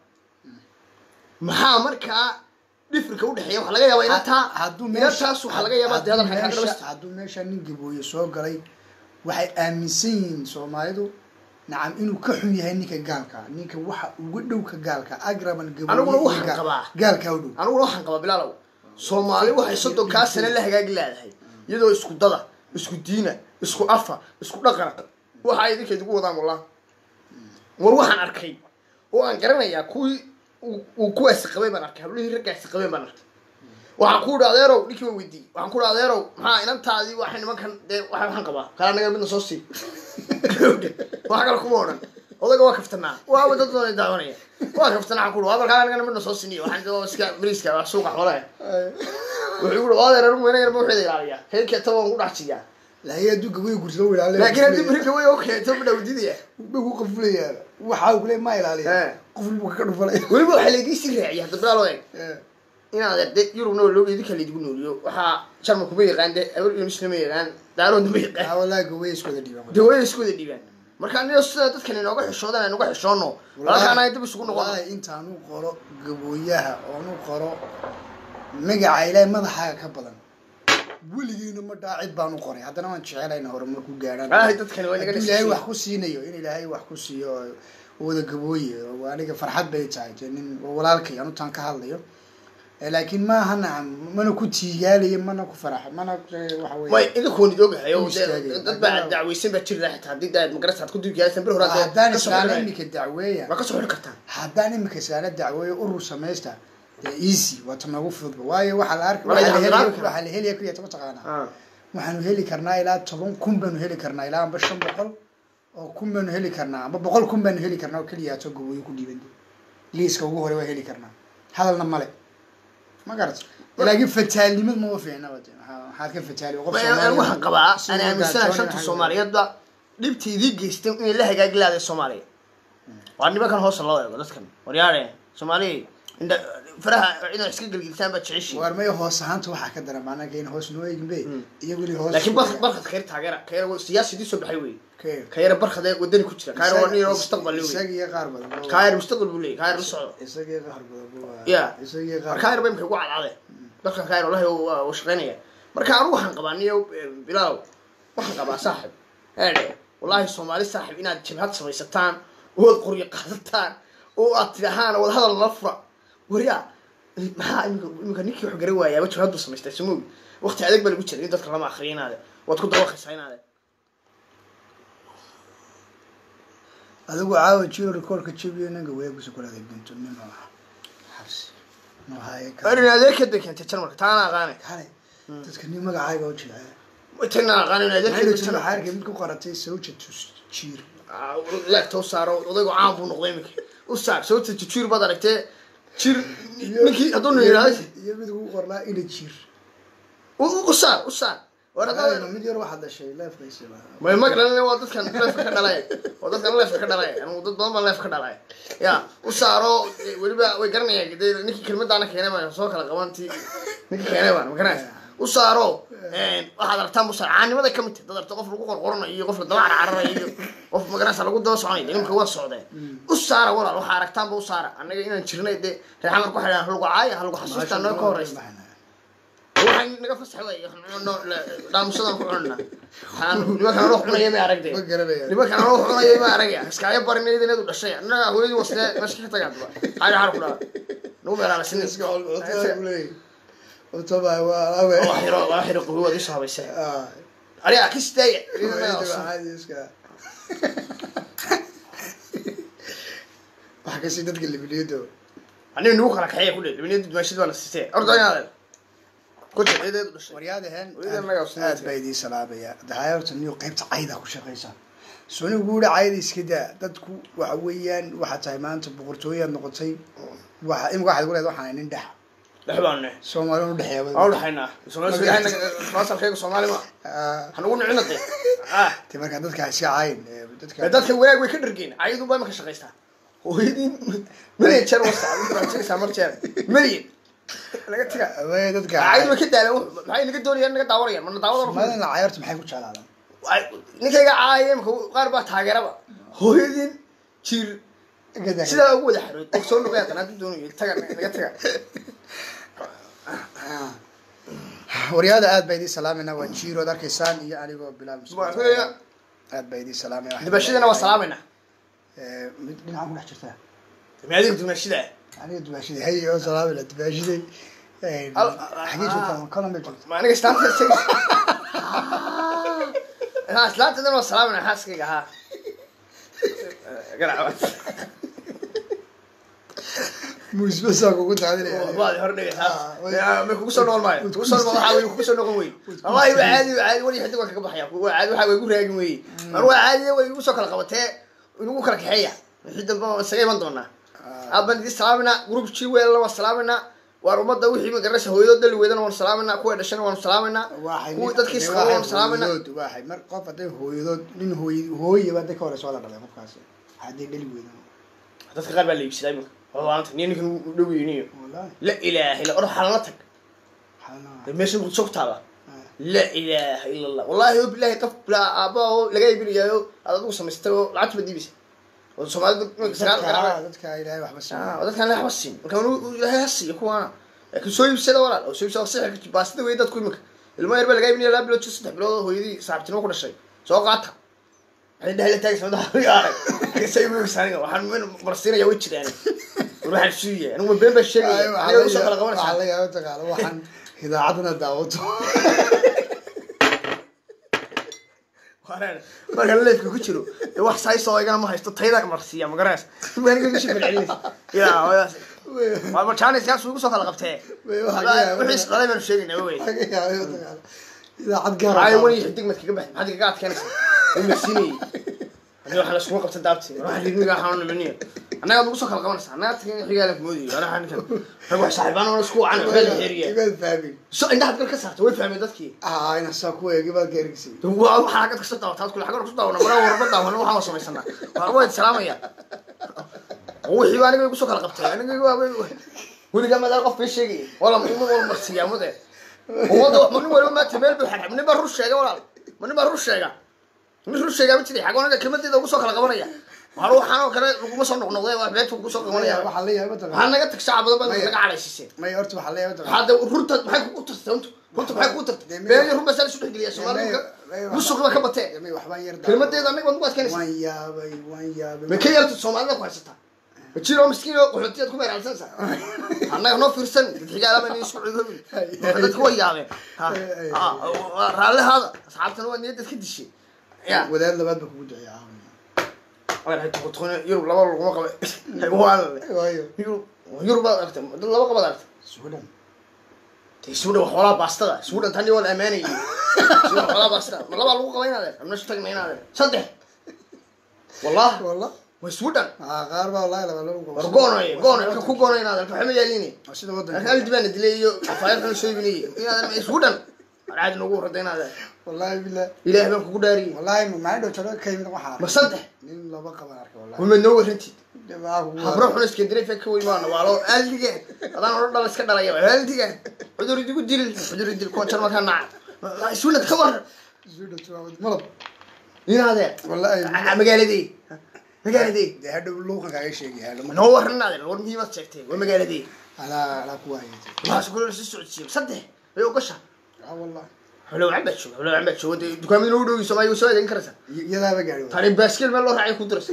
maxaa markaa dhifrika u dhaxeeyo waxa laga yaabaa in taa haduu meeshaas waxa laga yaabaa deedan meesha haduu meesha nin gabooyo soo galay waxay aaminsan yihiin Soomaalidu nacam inuu ka xun yahay ninka gaalka ninka waxa ugu dhow ka gaalka agraban gabooyo aniguna waxaan qabaa gaalka u dhow aniguna waxaan qabaa bilaalow Soomaali waxay soddon ka sano la hagaag leedahay iyadoo isku dada isku diina isku afa isku dhaqan waxa ay idinka ugu wadaan wallaah war waxaan arkay oo aan garanayaa kuwii uu ku asqabay baan arkay hablihii raggaas qabay baan arkay waxaan ku dhaadeerow ninkii waan weydiiyay waxaan ku dhaadeerow maxaa inantaadii waxay nimankan dee waxa waxaan qabaa kala naga midna soo sii waxa kale kuma oran odaga waa kaftanaa waa wada doonay daawanaya waa kaftanaa ku waa kala naga midna soo sii waxaan soo iska bariiska wax suuqa xoolaha wuxuu yiri waa reer rumeena yar buuxda ilaaliya heelka tabaan ku dhaxjiya la hayadu gabay gurso wiilaalay laakiin hadii bariiska way okay tab dhawdidiya ugu qaflayaan waxa uu leeyahay ma ilaaliya qof buu ka dhufalay waliba waxa la diisi raacay hadda bilaalo eeg inaad de yurub noo loo idin kala digu nooliyo waxa jarma ku yaqaan de awal iyo muslima yaqaan daaroon ma yaqaan wallahi gabay isku wada dhiibaan gabay isku wada dhiibaan marka aniga sida dadkan inooga xishoodaan inaga xishoono walaakaan ay dib isugu noqon wallahi intaan uu qoro gabooyaha oo uu qoro magaca ilaahay madaxa ka badan weligiina ma dhaacid baan u qoray haddana waan jecelahay horumar ku gaaraan ah dadkan waa inaga ilaahay wax ku siinayo in ilaahay wax ku siiyo wada gabooye waa aniga farxad bay tahay nin walaalkay aanu tan ka hadlayo laakiin ma hana mana ku tiigaaliyo mana ku farax mana waxa weey way idin kooni ogahay oo dad baa dacweysan ba jir raxta hadii dad magarasad ku diigaysan bir hore hadaan islaan imika dacweeya ma ka soo xiri kartaa hadaan imika islaan dacweeyo urur sameeysta easy waa tamagu fudud waayo waxa la arkay waxa la heli kariya taqaana waxaanu heli karnaa ilaa toban kun baanu heli karnaa ilaa shan boqol oo kun baanu heli karnaa ama boqol kun baanu heli karnaa oo kaliya to gabooyo ku dhiiban liiska ugu hore waa heli karnaa hadalna male ma garat laakiin fataalnimad ma waafaqna wada waxaad ka fataali qof Soomaali waxaan qabaa ana aaminsan shanta Soomaaliyeed ba dhibteedii geystay in la hagaag laaday Soomaaliya waa nimankan hoos loo eego dadkan waryaare Soomaali inda faraha ina iska galgiltaan ba jicishi war may hoos ahaanta waxa ka daran maana geyn hoos noo eegin bay iyagu li hoos laakiin barx barxad khayr taageera khayr siyaasadi soo baxay way khayr barxad wadani ku jira khayr waa inuu mustaqbal leeyahay isaga qaar badan khayr mustaqbal buu leeyahay khayr socdo isaga qaar badan ya isaga qaar khayr bay ku cadaaday dadka khayr wallahi waa shaqeynaya marka anu waxaan qabaa niyo bilaaw waxaan qabaa saaxib eede wallahi Soomaali saaxib inaad jabhad samaysataan oo qoriyo qaadataan oo aad tirahaan wada hadal la fura wariya maxaa imika ninkii wax garan waayay waxa hadda samaystay samuug waqti adag baa lagu jiray in dadka lama akhriyanaade waad ku dawaqaysaanaade adigu caawa jiro rekoorka jabiyo ninka way ku soo kaladay bintu nima xabsi no haye ka arina adeeg ka deekantay jarmalka taana aqaanay kale dadka nin magacayga oo jira waytana aqaanay adeeg ka deekantay xarka mid ku qoratay sawja jiir la too saaro odaygu caan buu noqday imika u saar sawja jiir baad aragtay jir ninkii hadduu yiraahdo iyo mid ugu qornaa ina jir u saar u saar ورا ميد يور واحد الشيء لا فيسي ما ما قلنا وضد كان لا فكر دلاي وضد كان لا فكر دلاي أنا وضد ضم لا فكر دلاي يا وصاروا ولبا ويقرني كده نيجي كلمة أنا كنا ما يسوق على قوانتي نيجي كنا ما مكناش وصاروا واحد رتام وصار عاني ماذا كم تقدر تقف لقوا قرنا يقف للدمار عرّا يقف مكناش على قدام صعيد لأنهم كوا السعودية وصار ولا لو حرك تام وصار أنا جينا نشرنا يدي رحنا نروح على هلقوا عاية هلقوا حسوس أنا كوريس waxaan naga fasaxay dhaamsada ku cunna waxaan nimanka ruux cunaya ma aragtay nimanka ruux cunaya ma aragay iskaaga barinayda inaad u dhashay annaga hooyadii wasna meesha ka tagaad ay xar ku dhaar noo meelana sin iska oo tabaa waa awe wax yaro wax yaro quwad isoo habaysay ah ari akistay waxa ka sii dadka libido aniga nuu kala kaxay ku leeyahay libido maashid wala sitay ordaynaad كنت عيدة دش وريادهن aad bay idin salaamaya dahaayarta niyo qaybta cayda ku shaqeysan soo guura cayda iska daa dadku waxa weeyaan waxa tahay maanta boqortooyada noqotay waxa in waxa lagu leeyahay waxaan nin dhax dhaxbaanne Soomaalidu dhaxeeyay oo dhaxayna Soomaalidu fasalkeega Soomaali ma waxaan ugu nicnatay ah timarka dadka ay cayn dadka dadka wanaag way ka dhargeen caydu baa ma ka shaqeystaa hooyadii milyan jeer wasa inta samar jeer milyan laga taga way dadka ay way ka daalan maxay naga doonayaan naga daawarayaan ma daawado ma la caayartu maxay ku jeclaadaan ninkayga caayeen qaar baa taageeraba hooyadin jir sida ugu wada xarood oo soo noqday tan aad doonayo taga naga taga wariyada aad bay idin salaamina waa jiro darkaysan iyo anigoo bilaal aad bay idin salaamina dibashadana waa salaamina ee mid dhinaca ku dhex jirtaa maadin dibashada أنا دباشدي هي أو سلام ولا دباشدي حكيت شو كلام بيجي ما أنا قستان في السجن ها سلام تدري ما سلام أنا حاسس كذا ها قرأ مش بس أقول كنت عادي بعد هرني ها يا ما كوسا نول ماي كوسا ما حاول كوسا نقوي الله يبقى عادي عادي ولي حد وقت كبحيا عادي وحاول يقول راجع وي أروح عادي ويوسا كلا قبته وينقول كلا كحيا حد ما سجى من دونا أبن دي سلامنا جروب شيء ولا وسلامنا ورمضة وحي ما قرش هو يدل ويدنا ونسلامنا كوي دشنا ونسلامنا كوي تدكيس كوي ونسلامنا واحد مر قفة ده هو يدل من هو هو يبدأ كورة سؤال على ما كاسي هذا يدل ويدنا هذا تغير باللي بس دايما والله أنت نيني كن دويني والله لا إله إلا أروح حلنتك حلنا المشي بتصوت هذا لا إله إلا الله والله بالله طف لا أباه لقى يبني ياهو هذا دوسه مستوى العتب بدي بس والصومال سرعة كلام ذاتك إلهي وحبسين آه ذاتك أنا حبسين وكانوا إلهي هسي يكون لكن سوي بسيطة ولا أو سوي بسيطة صحيح بس ده ويدا تكون مك الماء يربى لقى يبني لا بلو تشوف تحبله هو يدي صعبتين وكل شيء سواء قعدها عندها هلا تاكس ما ده يا أخي سوي بسانية وحن من مرسينا يوتش يعني وروح الشيء أنا من بين بالشيء أنا وصل على قمر على يا وتقال وحن إذا عدنا دعوته ما قال لك كوتشرو واحد ساي صايغنا ما هيست تايدا مرسيا ما قراس ما نقول شيء بالعليس يا ما ما كان يسيا سوق سوق لقبته وحيس قليل من شيء نوي إذا عد قرا هاي وين يحدق ما تكبح حد قاعد كان المسيني انا waxa la isku qabsan daabti waxa lidniga xanuun maniyo anaga ugu soo kala qabanaysa anaga tagay xigaalka moodi ana xan kan rag wax saaxiibana oo isku aan xeel xiriye ibad fahmin so indaad kal ka saarto way fahmay dadkii ah ina saa ku eegi baad geerigsi waa waxa ka kasoo taawtaad kula xagar ku daawna mara warbada waxa waxa sameysana waa way salaamaya wixii aniga ugu soo kala qabtay aniga waa weliga ma dal qof bay sheegay wala muhiim wala marsiya mudee wada man wala ma tameel bi xarab niba ruux sheegay wala man niba ruux sheegay من روش شيء قامت لي حقونا كلمة إذا وصل خلق قمرية هروح أنا وكذا وقوم صنع نقضي وبيت وقوم قمرية محلية مثلا هلا قلت شعب هذا بس لقى على شيء ما يرتب محلية مثلا هذا رنت بحق قطرت أنت رنت بحق قطرت بيني ربع سنة شو تقولي يا سمار مش شغل كبتة كلمة إذا أنا كنت بس كنيس وين يا بي وين يا بي من كي يرتب سمار لك وحشتها بتشيله مسكين وحطيه تكون على سنسة أنا هنا في السن الحجارة من يسوع ذبي هذا تكون يا بي ها آه رالي هذا أصحابنا هو نيت كده شيء وذا اللي بدك وجع يا عم أنا هيك تقول يورو لا والله ما قبل هو يورو يورو بقى أكتر لا بقى بدرت السودان السودان وحلا باستا السودان تاني ولا أماني السودان وحلا باستا ما لا والله قبلين هذا أنا شو تجمعين هذا صدق والله والله والسودان آه غاربة والله لا والله رجونا إيه رجونا كم رجونا هذا كم حمل يليني أشيد وضع أنا قلت بين دليل فاير خلنا شوي بني هذا السودان عاد نقول ردينا هذا والله بالله إلهي بنك قداري والله ما عنده شلون كيم نوحار مصدق من لا بقى بارك والله ومن نور أنت دباغ هبروح نسكندري فيك ويمان والله قال لي أنا أرد على اسكندر يا قال لي حضور يدي قديل حضور يدي كونشر ما كان نع شو نتخبر زود تراود مرض هنا هذا والله مقالة دي مقالة دي ده هذا اللوخة كاي شيء هذا نور هنا هذا ورمي ما تشكتي ومقالة دي على على كواي ما شكون السعودي صدق يو قشة اه والله حلو عم بتشوف حلو عم بتشوف دكان من ودو يسمى يسوي ذي كرسة يلا بقى تاني باسكيل ما له راعي كدرس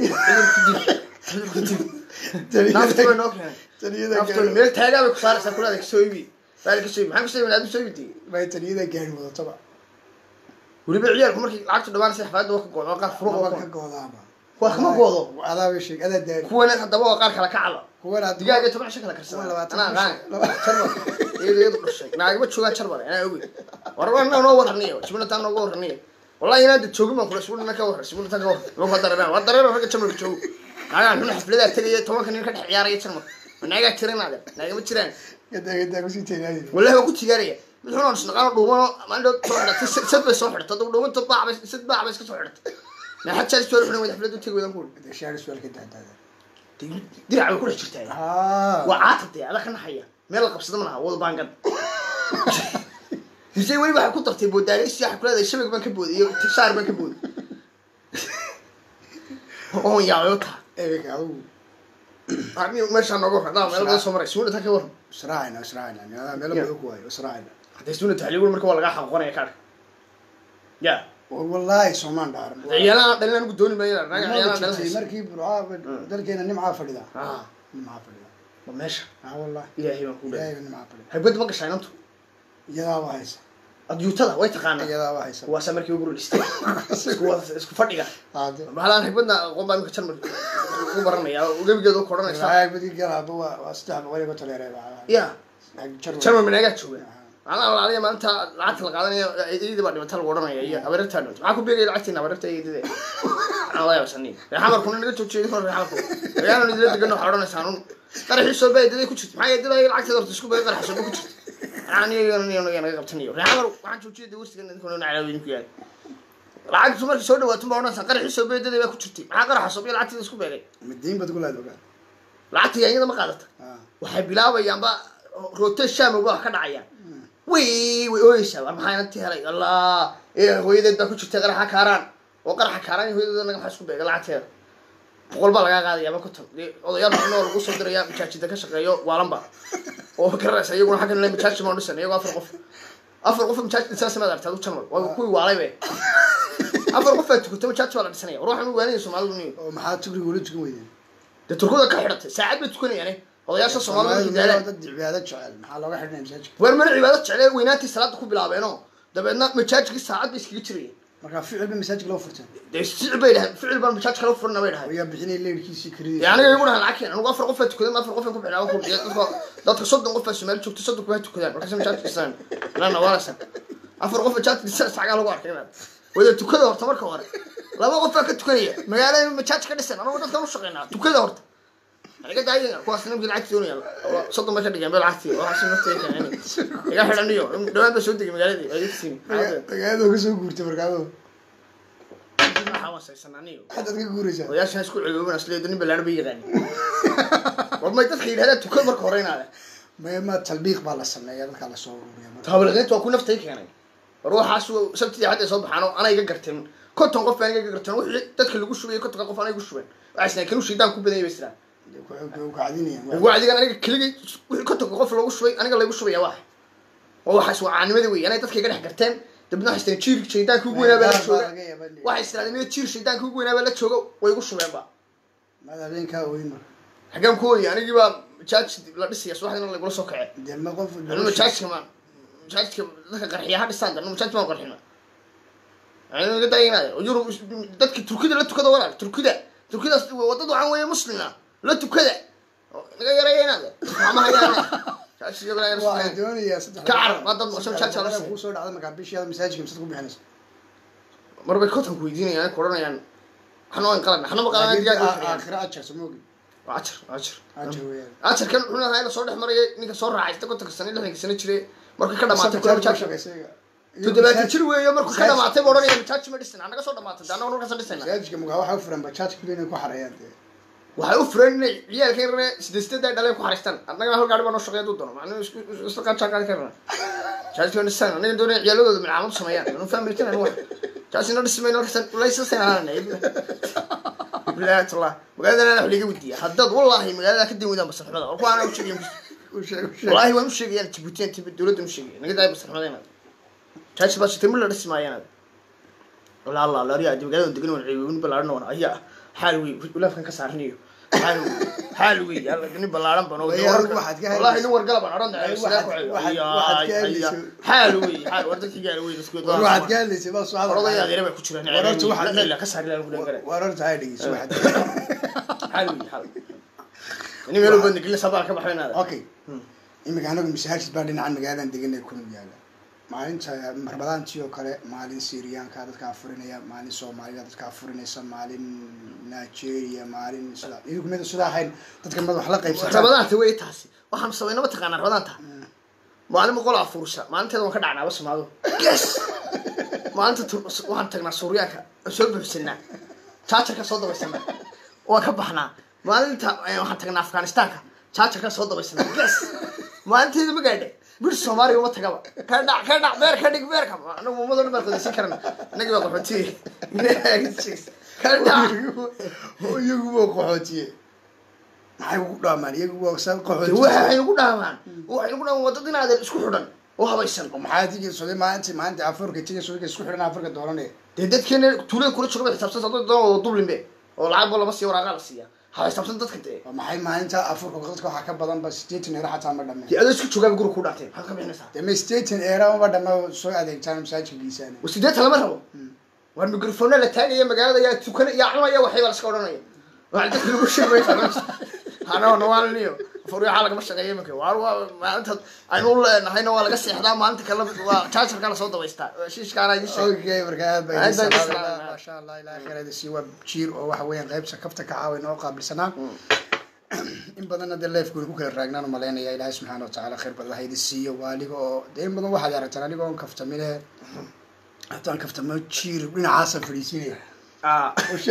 نافتو نوكنا نافتو ميل تاجا بكسار سكولا ذيك سوي بي ذلك سوي ما سوي من هذا سوي بتي ما يتني ذا قاعد طبعا ولي عيال كمرك عقد دبان سحفاد وك قود وقال فروق وقال قودابا وخما قودو هذا وشيء هذا داري كوانا هذا هو قال كلا كعلا هو انا دقاقة تبع شكلها كرسة انا غان شربر يدو يدو الشيء انا عجبت شو شربر انا اوي وروانا نور هنيه شبنا تام نور هنيه والله ينادي تشوفي ما كل شبنا كور شبنا تكور لو قدرنا ودرنا رجع شمل تشوف انا احنا حفلة تجي توما كان ينكح عيارية شربر ناقة ترين هذا ناقة بتشرين كده كده كوسي تاني والله هو كنت تجارية نحن نشتغل دوما ما عنده صحة سد بس صحة تدور دوما تطبع بس سد باع بس كصحة نحن شاري سؤال احنا حفلة تيجي ونقول ده شاري سؤال كده هذا دي على كل شيء تاني اه وعاطتي هذا كان حيا ميل قبصة منها ولا بانقد يجي وين بحكي كنت ترتيب وداري إيش يحكي هذا الشبك ما كبود يشار ما كبود هو يا عيوتها ايه كده أنا مش أنا أقول نعم أنا بس سمرة شو اللي تكبر اسرعنا اسرعنا يعني هذا ميلا بيقوي اسرعنا حتى شو اللي تحليل المركب ولا قاحة قرنية كار يا والله سومان دار يلا دلنا نقدوني بيلا رجع يلا دلنا مركب رعاب درجنا نمعة فريدة آه نمعة فريدة ماشي اه والله إلهي ما كودا إلهي نمعة فريدة هبقد ما قشعنا أنتو يلا وايس أديوتها ويتقانا يلا وايس هو سمرك يقولوا الاستيل هو اسكو فرديها هذا ما هلا هبقدنا قوم بامك تشرب وبرنا يا وجب جدو كورونا يصير هاي بدي جرب هو واستحب ولا قلت له ريبا يا شرب من هيك شو أنا على ما أنت لعت القاضي يدي بعد ما تلو ورنا يا أبرت تانو معكم بيجي لعتنا أبرت يدي الله يوصلني يا حمر كنا نقول تشوي كنا نحكوا يا أنا ندير تقولنا حرنا سانون ترى حس البيت يدي كنت معي يدي لا العكس دور تشكو بيجي حس كنت يعني أنا أنا أنا قبتني يا حمر وعن تشوي دي وست كنا كنا على وين كيان العكس ما يسوي وقت ما هو سكر حس البيت يدي كنت معك راح حسب العكس تشكو بيجي مدين بتقول هذا بقى العكس يعني ما قالت وحب لا ويا با روت الشام وبا كذا عيان وي وي ويش أنا محاين أنت هلاي الله إيه هو إذا أنت كنت تقرأ حكاران وقرأ حكاران هو إذا أنا محسوب بيجي العتير بقول بالله قاعد يا ما كنت والله يا إنه القصة دري يا مشاهد ذاك شقة يو وعلمبا وفكر سيقول حاجة اللي مشاهد ما نسنا يو أفر قف أفر قف مشاهد إنسان ما درت هذا شنو وكوي وعليه بيه أفر قف كنت مشاهد ولا نسنا روح من وين يسمع له ومحاد تقولي ولا تقولي ده تركض كحرت ساعات بتكون يعني والله يا شخص ما له لا ضد عبادات شعال محل لو حد نمسك وين من عبادات شعال ويناتي صلاة كوب بلعبينه ده بيننا مشاهد الساعات بس كتير marka ficil ba masaajid loo furtay ده ficil bay dhahay ficil baan masaajid kala furna bay dhahay way bixinay leerkiisii kariye yani ay guraan lacag anigu afar qof tukada ma afar qof ku bixinaa ku bixiyo dadka dadka soddon qof Soomaali joogto soddon qof tukadaan marka masaajid isaan lana walaasha afar qof masaajid saacada lagu arkay wada tukada horta marka hore laba qof ka tukanaya magaalada masaajid ka dhisan anigu dadka u shaqeynaa tukada horta aniga daayina kuwaas nimbi lacag doonaya soddon ma ka dhigan beel lacagtii waxa si naftay kan yani iga xidhaniyo dhawaanba soo degay magaaladii ay tigsin magaalada uga soo guurtay markaado حواسيسنانيو حد ka guuraysa ويا شان isku ciidoobana sleedani balaar bay yaqaan warmay dadka yiraahdaa tukad marka horeynaada ma ma talbiiq baa la sameeyaa dadka la soo ururiyo taabaleed waa ku naftay keenay ruuxaas sabti hadda soo baxano ana iga garteen konton qof aan iga garteen wixii dadka lagu shubay konton qof aan igu shubay waxay kanu shiidaan ku badan yeesraa ku caadinayaan waa adiga aniga kaliya wixii konton qof lagu shubay aniga lagu shubay wax waxaas waa caanimadii weey anay dadka iga dhex garteen dabna haysteen jiir shiidaan ku weynaa baa la jooga waxay islaamiyada jiir shiidaan ku weynaa baa la jooga way igu shubeen ba madabeen ka weyn mar xagan kooyi anigi baa judge la dhisay subaxdina la igula soo kacay dema qof anuu judge kama judge dadka qarxiya hadda saan anuu judge ma qarxina anuu ga dayna yuru dadka turkida la tukada walaal turkida turkida wadada waxaan weeye muslimiina la tukada naga yareeyeenada ma hayaan judge iyo la waa doonaya saddex kaar ma dad ma soo judge la ku soo dhacday marka bishii masaajidka masad ku bixinaysa marba konton ku weydiinayaan koranayaan xanoo qalan xanoo ma qalan digaag aakhira ajar samoogi ajar ajar ajar weeyaan ajar kan wuxuu ahaa la soo dhex marayay ninka soo raacay ta konton sano lixdan sano jiray marka ka dhamaatay koob judge toddobaatan jir weeyo markuu ka dhamaatay baa oranaya masaajid ma dhisna anaga soo dhamaatay dana anu ka dhisayna masaajidka mugaa waxa u furan bajaajka inay ku xareeyaan waxay u furan inay ciyaalka yaree sideestada dhaleen ku xareystaan annaga hal gaari baa noo shaqeeya duu doono macnuu isku isla qaadan qaadan karna masaajidka dhisana anaga doonay ciyaaladooda milcaamad sameeyaan anu fahmaytan anu wax taasina dhismayno kasan laysa sanaan bilaay tallah magaalada la xiliga wadiya haddad wallahi magaalada ka diiwadaan basarxada oo ku ana u sheegay wallahi waan u sheegay Djibouti inta dawladda u sheegay naga daay basarxada taasi baa sitamil la dhismaayaan wala allah la riyaa magaalada degan oo ciidan balaaran oo ayaa xal weey walaafkan ka saarniyo xal xal weey yalla dini balaaran bano wallahi nin wargala baan oran dahay sida ku xal weey xal warda tigaal weey isku dad waxaad gaalaysa ba soo hadal orodaya adeer bay ku jiraan wararta waxa la ka saari la ugu dhagan wararta ay dhigayso waxa xal weey xal ini meel baan digil sabaa ka baxaynaada okay imika anagu masaajid baa dhinacan magaaladan deganay ku yaala maalinta marbadaantii oo kale maalin Syrianka dadka afurinaya maalin Soomaaliya dadka afurinaysa maalin Nigeria maalin sida iyagu mid sida ahayn dadka mid wax la qaybsan marbadaanta way taasi waxaan sameeyay ma taqaan marbadaanta maalin qol afursha maalinteeda waan ka dhacnaa Soomaalidu yes maalinta waxaan tagnaa Suuriyaanka soo buuxsanaa taatarka soo dabaysana waan ka baxnaa maalinta waxaan tagnaa Afghanistanka taatarka soo dabaysana yes maalinteeda ma gaadhay bir Soomaaliya uma tagaba ka dhac ka dhac beer ka dhig beer ka anagu umada dhan baa qodaysan karna anaga waa qaxootiye ka dhac iyagu waa qaxootiye maxay ugu dhaamaan iyagu waa san qaxootiye waxay ugu dhaamaan waxay ugu dhaamaan wadada inaad isku xidhan oo habaysan maxay tigii soo maalintii maalinta Afrika tigii soo isku xidhan Afrika dooranay dad dadkeena tuuleen kula jooga xisaabsan sadoo oo Dublin oo lacag lama sii waraaqa la siiya hay sabsan dadka tee maxay maalinta Afrika dadka waxa ka badan ba sideetan eero xataa ma dhamay yaa isku jooga guriga ku dhactay halka bixinaysa dama sideetan eero ma dhamay soo adeegtaan masaajidka giisaan oo sideetan lama rabo war microphone la taagay magaalada yaa tukan yaa cunaya waxay baa iska oranaya waxa dadka lagu sheegay ana oo nawaalniyo furiyo xalaq ma shaqeeyay markay waar waa maalinta aynu leenahayna waa laga seexdaa maalinta kale waa charger kala soo dabaystaa shiishkaana idin sheegay okay markaa bay ma sha Allah ilaa khayraad si waa jiir oo waxa weeyaan qaybta kafta ka caawin oo qaabilsanaa in badan hadda life ku kala raagnaan maleynaya ilaahay subhanahu wa ta'ala khayr badan haydi siiyo waaliga oo deyn badan waxa yaratan aniga oo kaftamine hataan kaftamo jiir dhinacaas fariisinaya ah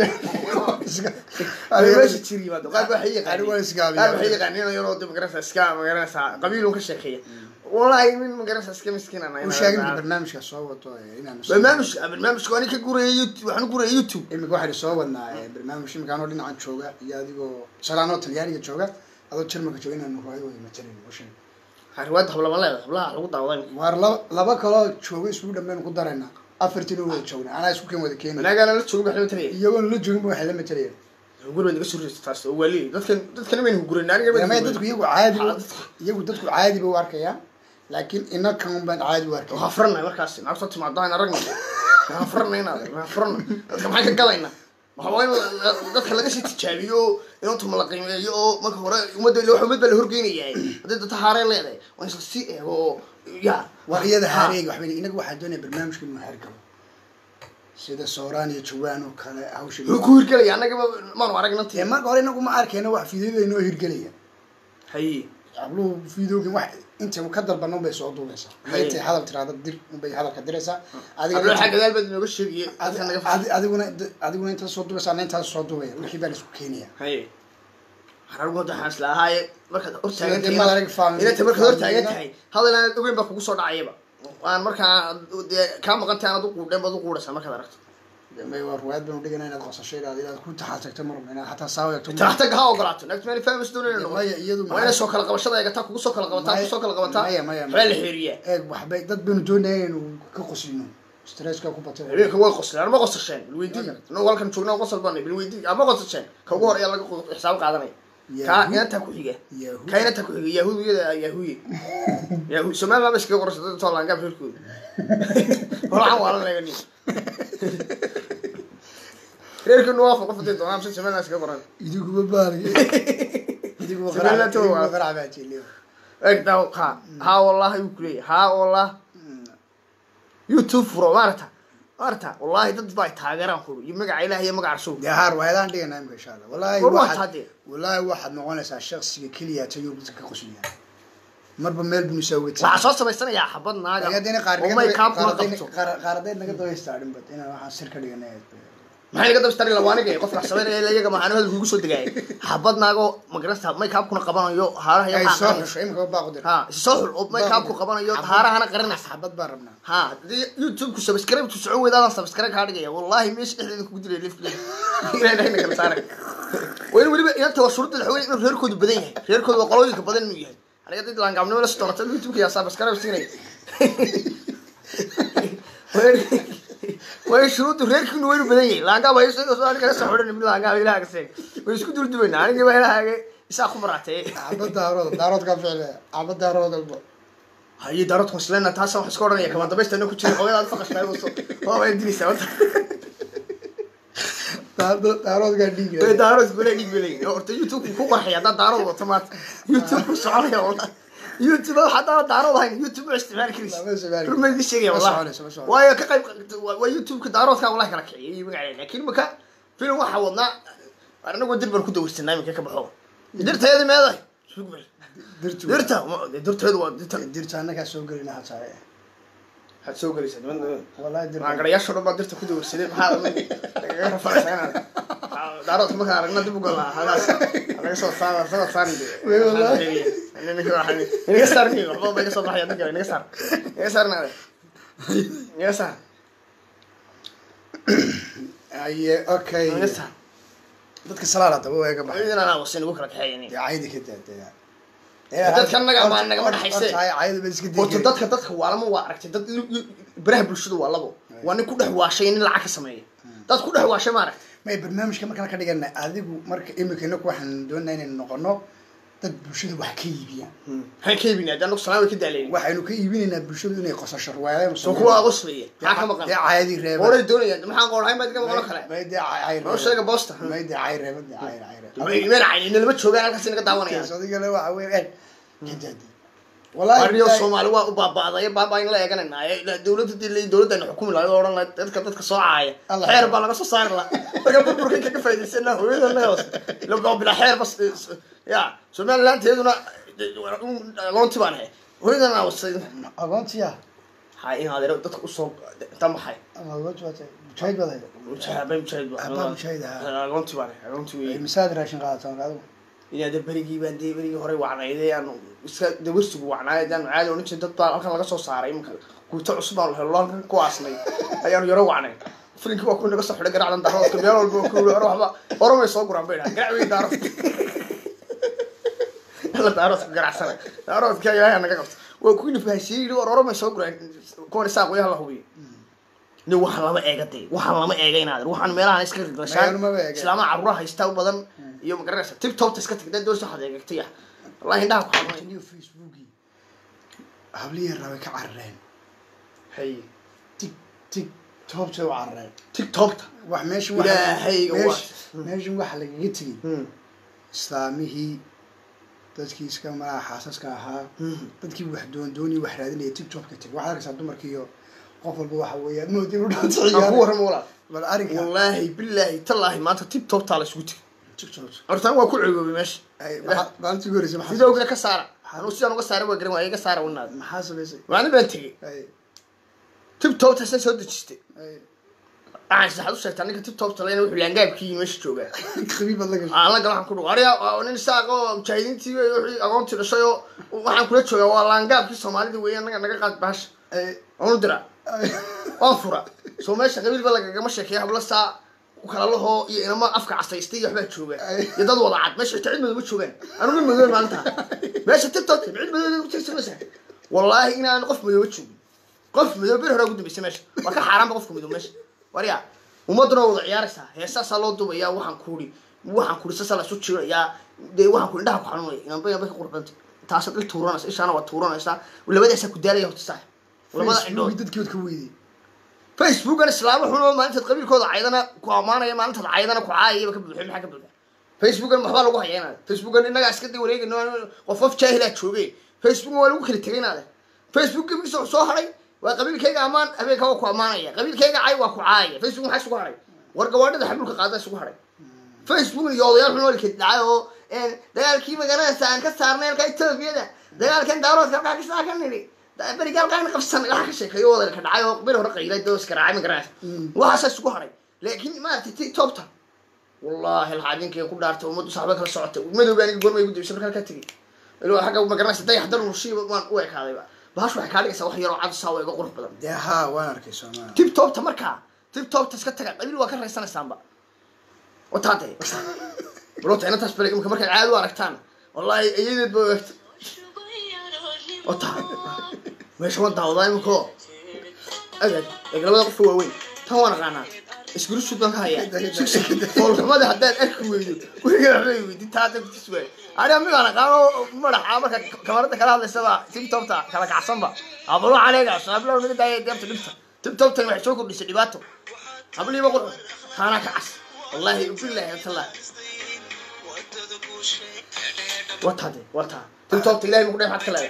أنا ماشي تشيري ما دقائق وحية قاعد قاعد وحية قاعد نينا يروح بمقرصة سكا مقرصة قبيلهم كشيخية والله من مقرصة سكا مسكين أنا وش يعني برنامج كصوت برنامج برنامج كوني كجورة يوتيوب وحنا جورة يوتيوب إمك واحد صوتنا برنامج إمك كانوا لنا عن شوجا ياديو سلانو تلياني شوجا هذا تشرم كشوجين إنه هاي ويمثلين وشين هرواد حبلا ملا حبلا حلو طاوين وارلا لبا كلا شوجي سودا من قدرنا أفرتين هو شوجنا أنا أشوف كم وذكين أنا قال لا شوجي بحلو تري يقول لا شوجي بحلو متري يقولوا إنك سوري تفاس أولي ده ده كان مين يقولون ناري قبل ما يدك يجوا عادي يجوا يدك عادي بواركيا لكن إنك كم بند عادي واركيا وحفرنا مركز نعرف مع ضاينا رجل حفرنا هنا حفرنا كم حاجة قلينا ما هو ده خلنا شيء تجابيو ينطم ملاقيم يو ما كهورا ومد اللي هو مد اللي هرجيني يعني ده ده تحارين ليه ده ونسي هو يا وهي ده هاريج وحبيبي إنك واحد دوني برنامج كل محركه sida Sooraan iyo Jawaan oo kale hawsha ku hirgalay anaga ma aragnay ee marka hore inagu ma arkayna wax fiidideeno hirgalaya hay ablu fiidoogan wax inta ka dalbano bay soo duubaysaa inta hadal tiraada dir bay hadalka diraysa adiga ablu xaq gadaal bad nooga sheegay adiguna adiguna inta soo duubaysaa inta soo duubaya wixii baa isku keenaya hay xarabo waxaan islaahay marka hortaagan ina tamarka hortaagan tahay hadalana ogeyn ba kugu soo dhacayba waan markaa ka maqantay aan adu dhan badu quudhaysa marka aragto damay war waad baan dhiganaa inaad qosasheedaad inaad ku taxaatagto marna hatta saawayto taxtag ha ogolaato next man famous doonayno way iyadu ma ina soo kala qabashada ay taa kugu soo kala qabataa ku soo kala qabataa xeel xiriya ee waxbay dad baan doonayeen inuu ka qosino stresska ku batay habeenka way qoslaan ma qosasheen bilweydii no walkan joogna qosal baan bilweydii ama qosasheen ka ugu hor ayaa laga xisaab qaadanay ka inta ku xiga ka inta ku xiga yahuudiyada yahuudi yahuud Soomaaliya ma iska qorshada toolaan gaab firkood waxaan wala leeyahay reerku nuwaaf qof dadii doonaan si Soomaaliya iska qoran idigu ma baaray idigu Soomaaliya to waa qaracba jiliyo egdaw ka ha wallahi u kulay ha wallah YouTube furo marta marta wallahi dad bay taageeraan ku iyo magaca Ilaahay iyo magaca Rasuul ya har waayaan dhiganaa in insha Allah wallahi waxa wallahi waxa noqonaysa shakhsiga kaliya tayo dadka qosliya marba meel buu sawirtay waxa soo sameysanayaa xabad naaga ayadina qaar oo may kaab kula qabto qaaradeed naga dabaystaarin bad inaan waxaan sir ka dhiganay maxay naga dabstar la waaniga qofka sameynaya iyaga ma aanu ugu soo degay xabad naago magarasta may kaab kuna qabanayo haaraha ay soo xushay imka baaqdir ha soo xul may kaab ku qabanayo haarahana qarinay xabad baan rabnaa ha youtube ku subscribe ku soo weedaan subscribe ka dhigaya wallahi meesh dhexdeeda ku diray lifka ilaahay naga saaray way waliba inta shuruudda xaway in reerkoodu badan yahay reerkoodu waa qolooyinka badan inuu yahay aniga dad laan gaabnimo la soo tortay youtube ka subscribe siinay way shuruuddu reerkiinu waynu badan yahay laanga way soo soo aniga soo xidhan mid laanga ilaaha ka seeg way isku durdubayna aniga waa ilaaha isaa ku maratay abad daarood daarood ka ficilay abad daarood dalbo haye daarood ku sleena taas wax iska oranaya kama dabaystana ku jira hooyada faqashtaa oo oo way dilisa wata daarood daarood ga dhigay ee daarood gule dhigay horta youtube ku qarxiya dad daarood wata maad youtube ku soconaya wala youtube waxa daarood hayn youtube isticmaal kariis rumaydi sheegay wallahi waayo ka qayb waa youtube ka daaroodka wallahi kala kiciyay magaca laakiin maka film waxa wadna anagu dirban ku dawirsanay imika ka baxo dirteeda meeday suuqbay dirtu dirta dirteedu waa dirta dirta anaga soo galina hataa had soo galaysa niman wallahi dirta aan garayaasho dhan baa dirta ku dawirsaday maxaa laga rafaasana daarood ma ka aragna dib u galaa hadaas anaga soo saara soo saarnay wallahi ninka waxaan inaga saarnay waxba bay ka soo baxay adiga inaga saar inaga saarnaa inaga saar ay okay inaga saar dadka salaada way ka baxay idin ana wasin ugu kala kaxeeyay caaydi ka daadaya dadka naga ma naga ma dhaxaysay caaydi ba iska oo dadka dadka waalama waa aragtay dad baraha bulshada waa labo waa nin ku dhex waashay in lacag ka sameeyo dad ku dhex waashay ma aragtay may barnaamijka markaan ka dhigana adigu marka imikana ku waxaan doonaynaa inaan noqono dad bulshada wax ka iibiyaan waxaan ka iibinaa dad salaam ka daaleen waxaynu ka iibinaynaa bulshada inay qosasho riwaayado soo kuwa qosliye waxa ka maqan yaa caaydi reeb hore doonayaan maxaan qorahay baad ka maqan kale may daa caaydi oo sheega boosta may daa caaydi reeb daa caaydi caaydi ama iimayl caaydi lama joogaan halkaas inaga daawanayaan sadiga la waxa weeyaan kadadi wallahi ariyo Soomaali waa u baabaaday baabaa in la eeganaynaay dawladda dilay dawladda xukumi lahayd oo oran dadka dadka soo caaya xeer baa laga soo saari la marka burburka ka faa'iideysana hooyada la hoos loo goob la xeer bas ya Soomaaliland teeduna aqoonti baan hay hooyadana wasay aqoontiya hay in adeero dadka u soo tamaxay aqoonti waa mujaahid baday mujaahid mujaahid baa mujaahid aqoonti baan aqoonti way misaad raashin qaatan qaado ina de berigi baan de berigi hore wacnayday aan iska dawarsigu wacnaayay aan caadi oo inta dad baa halkan laga soo saaray imka guuto cusub aan helo halkan ku aasnay ayaan yaro wacnay filinki waa ku naga soo xidhay garacdan daaroodka meel walba ku yaro waxba oromay soo guraan bay garacway daarood la daaroodka garacsan daaroodka ayaa naga qabtay waa ku nifahayay oo oromay soo guraan koor isaaq way hala hubiyo ni waxa lama eegaday waxa lama eegaynaad waxaan meelaha iska gashaan islaama carruur haysta u badan iyo magaraysa tiktok iska tagday door soo xadeegtay wallahi indhaha ku xanuunay iyo facebooki habliya rawe ka carreen hay tik tik top soo carreen tiktok wax meesha wax ilaahay wax meesha wax laga tagay islaamihi dadkii iska ma xaasaska ahaa dadkii wax doon dooni wax raadinaya tiktok ka tag waxa arkaysaa dumarkiyo qof walba waxa weeyaan moodi u dhaantay ku waran wala bal arinka wallahi billahi tallahi maanta tiktok taala isku tag tiktok horta waa ku ciiboobay meesha ay baanti gooraysa maxaa videoga ka saara anu sidaan uga saaray waa garan waa iga saara wanaad maxaa sameysay waana baan tagay ay tiktok tasan soo dejistay ay aan sax u sheegtay ninka tiktok talayna wuxuu laangaabkii meesha jooga qabiib laga aan la galan ku dhaw ariya nin saaqo mujaahidiintii wixii aqoonti dhashay oo waxaan kula joogaa waa laangaabkii Soomaalida weeyaan naga naga qaad baash ay oo dira oo fura soo meesha qabiil ba laga gama sheekay habla saa ku kala laho iyo inama afka casaystay waxba jooga iyo dad wada cad meesha ticid madaba joogan anu mid madaba maanta meesha tiktok ticid madaba ku tirsanaysa wallahi inaan qof madaba joogin qof madaba bir hore ugu dambeysay meesha waa ka xaraan qofku madaba meesha wariya umadna wada ciyaaraysa heesaas loo duubaya waxaan kuuri waxaan kuuri sasala soo jeeyaa de waxaan ku indhaha ku xanuunay inaan bay bay qurbanta taas dil tuuranaysa ishaana waa tuuranaysa labadaas ku daalaya horta sax labada indhood dadkii ka weydii Facebook ana islaam xuno maalinta qabiilkooda caydana ku amaanaya maalinta caydana ku caayay ka buuxin maxaa ka buuxin Facebook an maxba lagu hayeenaa Facebook an inaga iska di wareegayno qof qof jaahila joogay Facebook waa lagu kala tagaynaa Facebook ka soo soo haray waa qabiilkayga amaan habeenka waa ku amaanaya qabiilkayga caay waa ku caayay Facebook maxaa isku haray war gawaadhada xabulka qaada isku haray Facebook iyo odayaal xuno ilka dhacay oo een dagaalkii magaalada saan ka saarnay halka Itoobiyaada dagaalkan daaroodka halkaa kastaa ka nidhi beriga halkaan qabsan waxa ka sheekeeyo wada ka dhacay oo bir hore qaylay dooska raacay ma garaas waxaas isku haray laakiin maartay TikTokta wallahi alxaadinka ku dhaartay umadu saxba kala socotay madowgaan igu gormay gudubshay markaa ka tagay ilaa xagga ma garaas day hadan uu shiiba waan u ekaaday ba bahash waxa ka dhigaysa wax yar oo cad saaw iga qurux badan dee haa waan arkay Soomaaliya TikTokta markaa TikTokta iska taga qabiil waa ka raysanaysaanba wataatay bro taana taas bal marka marka caadi u aragtaan wallahi ayeedad baa waqti wata meesha wada wadaa imko agad eglabada qof waaweyn tan waan qaanaa isku soo dan ka haya foolxumada hadaan arki weydo weliga waxay weydi taada ku tisbay ari amiga ana qaano madaxa marka kamarada kala hadlaysaba TikTokta kala kacsanba abalo aleega sabab loo niga daayay deebta dhibta TikTokta waxay soo kordhisay dhibaato habliiba qor taana kacas wallahi billahi taala wataade wata TikTokta ilaahay ku dheexad kale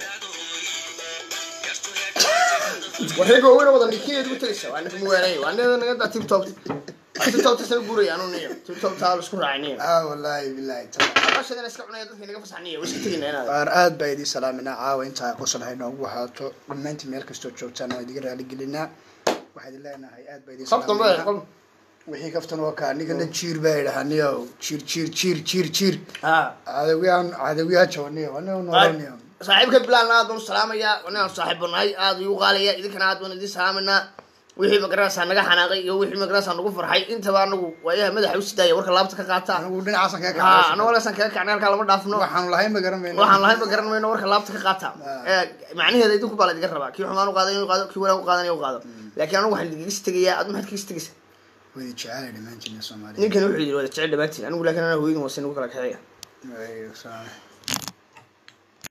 waxaygo weyn wada ninkii ugu tagaysa waa ninka muweeray waa ninka naga TikTok TikTok taasoo guuray aanu niyo TikTok taal isku raacnay ah wallahi billahi taala ashadana iska cunay dadka naga fasaxnay way iska tagaynaa waar aad bay idin salaamina caawa inta qosol hayno ugu haato dhamaantii meel kasto joogtaan oo idiga raali gelinaa waxa idin leenahay aad bay idin salaamina wixii kaftan oo ka nigana jiir bay dhaxaniyo jiir jiir jiir jiir jiir ah adawiyaan adawiyaan jooniyo wana noolaniyo saaxiibka bilaan aad u salaamaya wana saaxiibnay aad u qaalaya idinkana aad u idin salaamina wixii magarasa naga xanaaqay iyo wixii magarasa nagu farxay inta baa anagu waayaha madaxa u sidaaya warka laabta ka qaata anagu dhinacaasan ka kacay ah anagu leesan ka kacnay halka lama dhaafno waxaan lahayn ma garanayno waxaan lahayn ma garanayno warka laabta ka qaata ee macnaheedu idinku baa la idiga rabaa kii xumaan u qaaday inuu qaado kii wanaag u qaadanay u qaado laakiin anagu waxaan idiga istigayaa aad maxad ka istigaysa way jecel dhamaantiin Soomaaliya ninkan wuxuu yiri wada jecel dhamaantiin anigu laakiin ana hooyadii wasan ugu kala kaxeeya way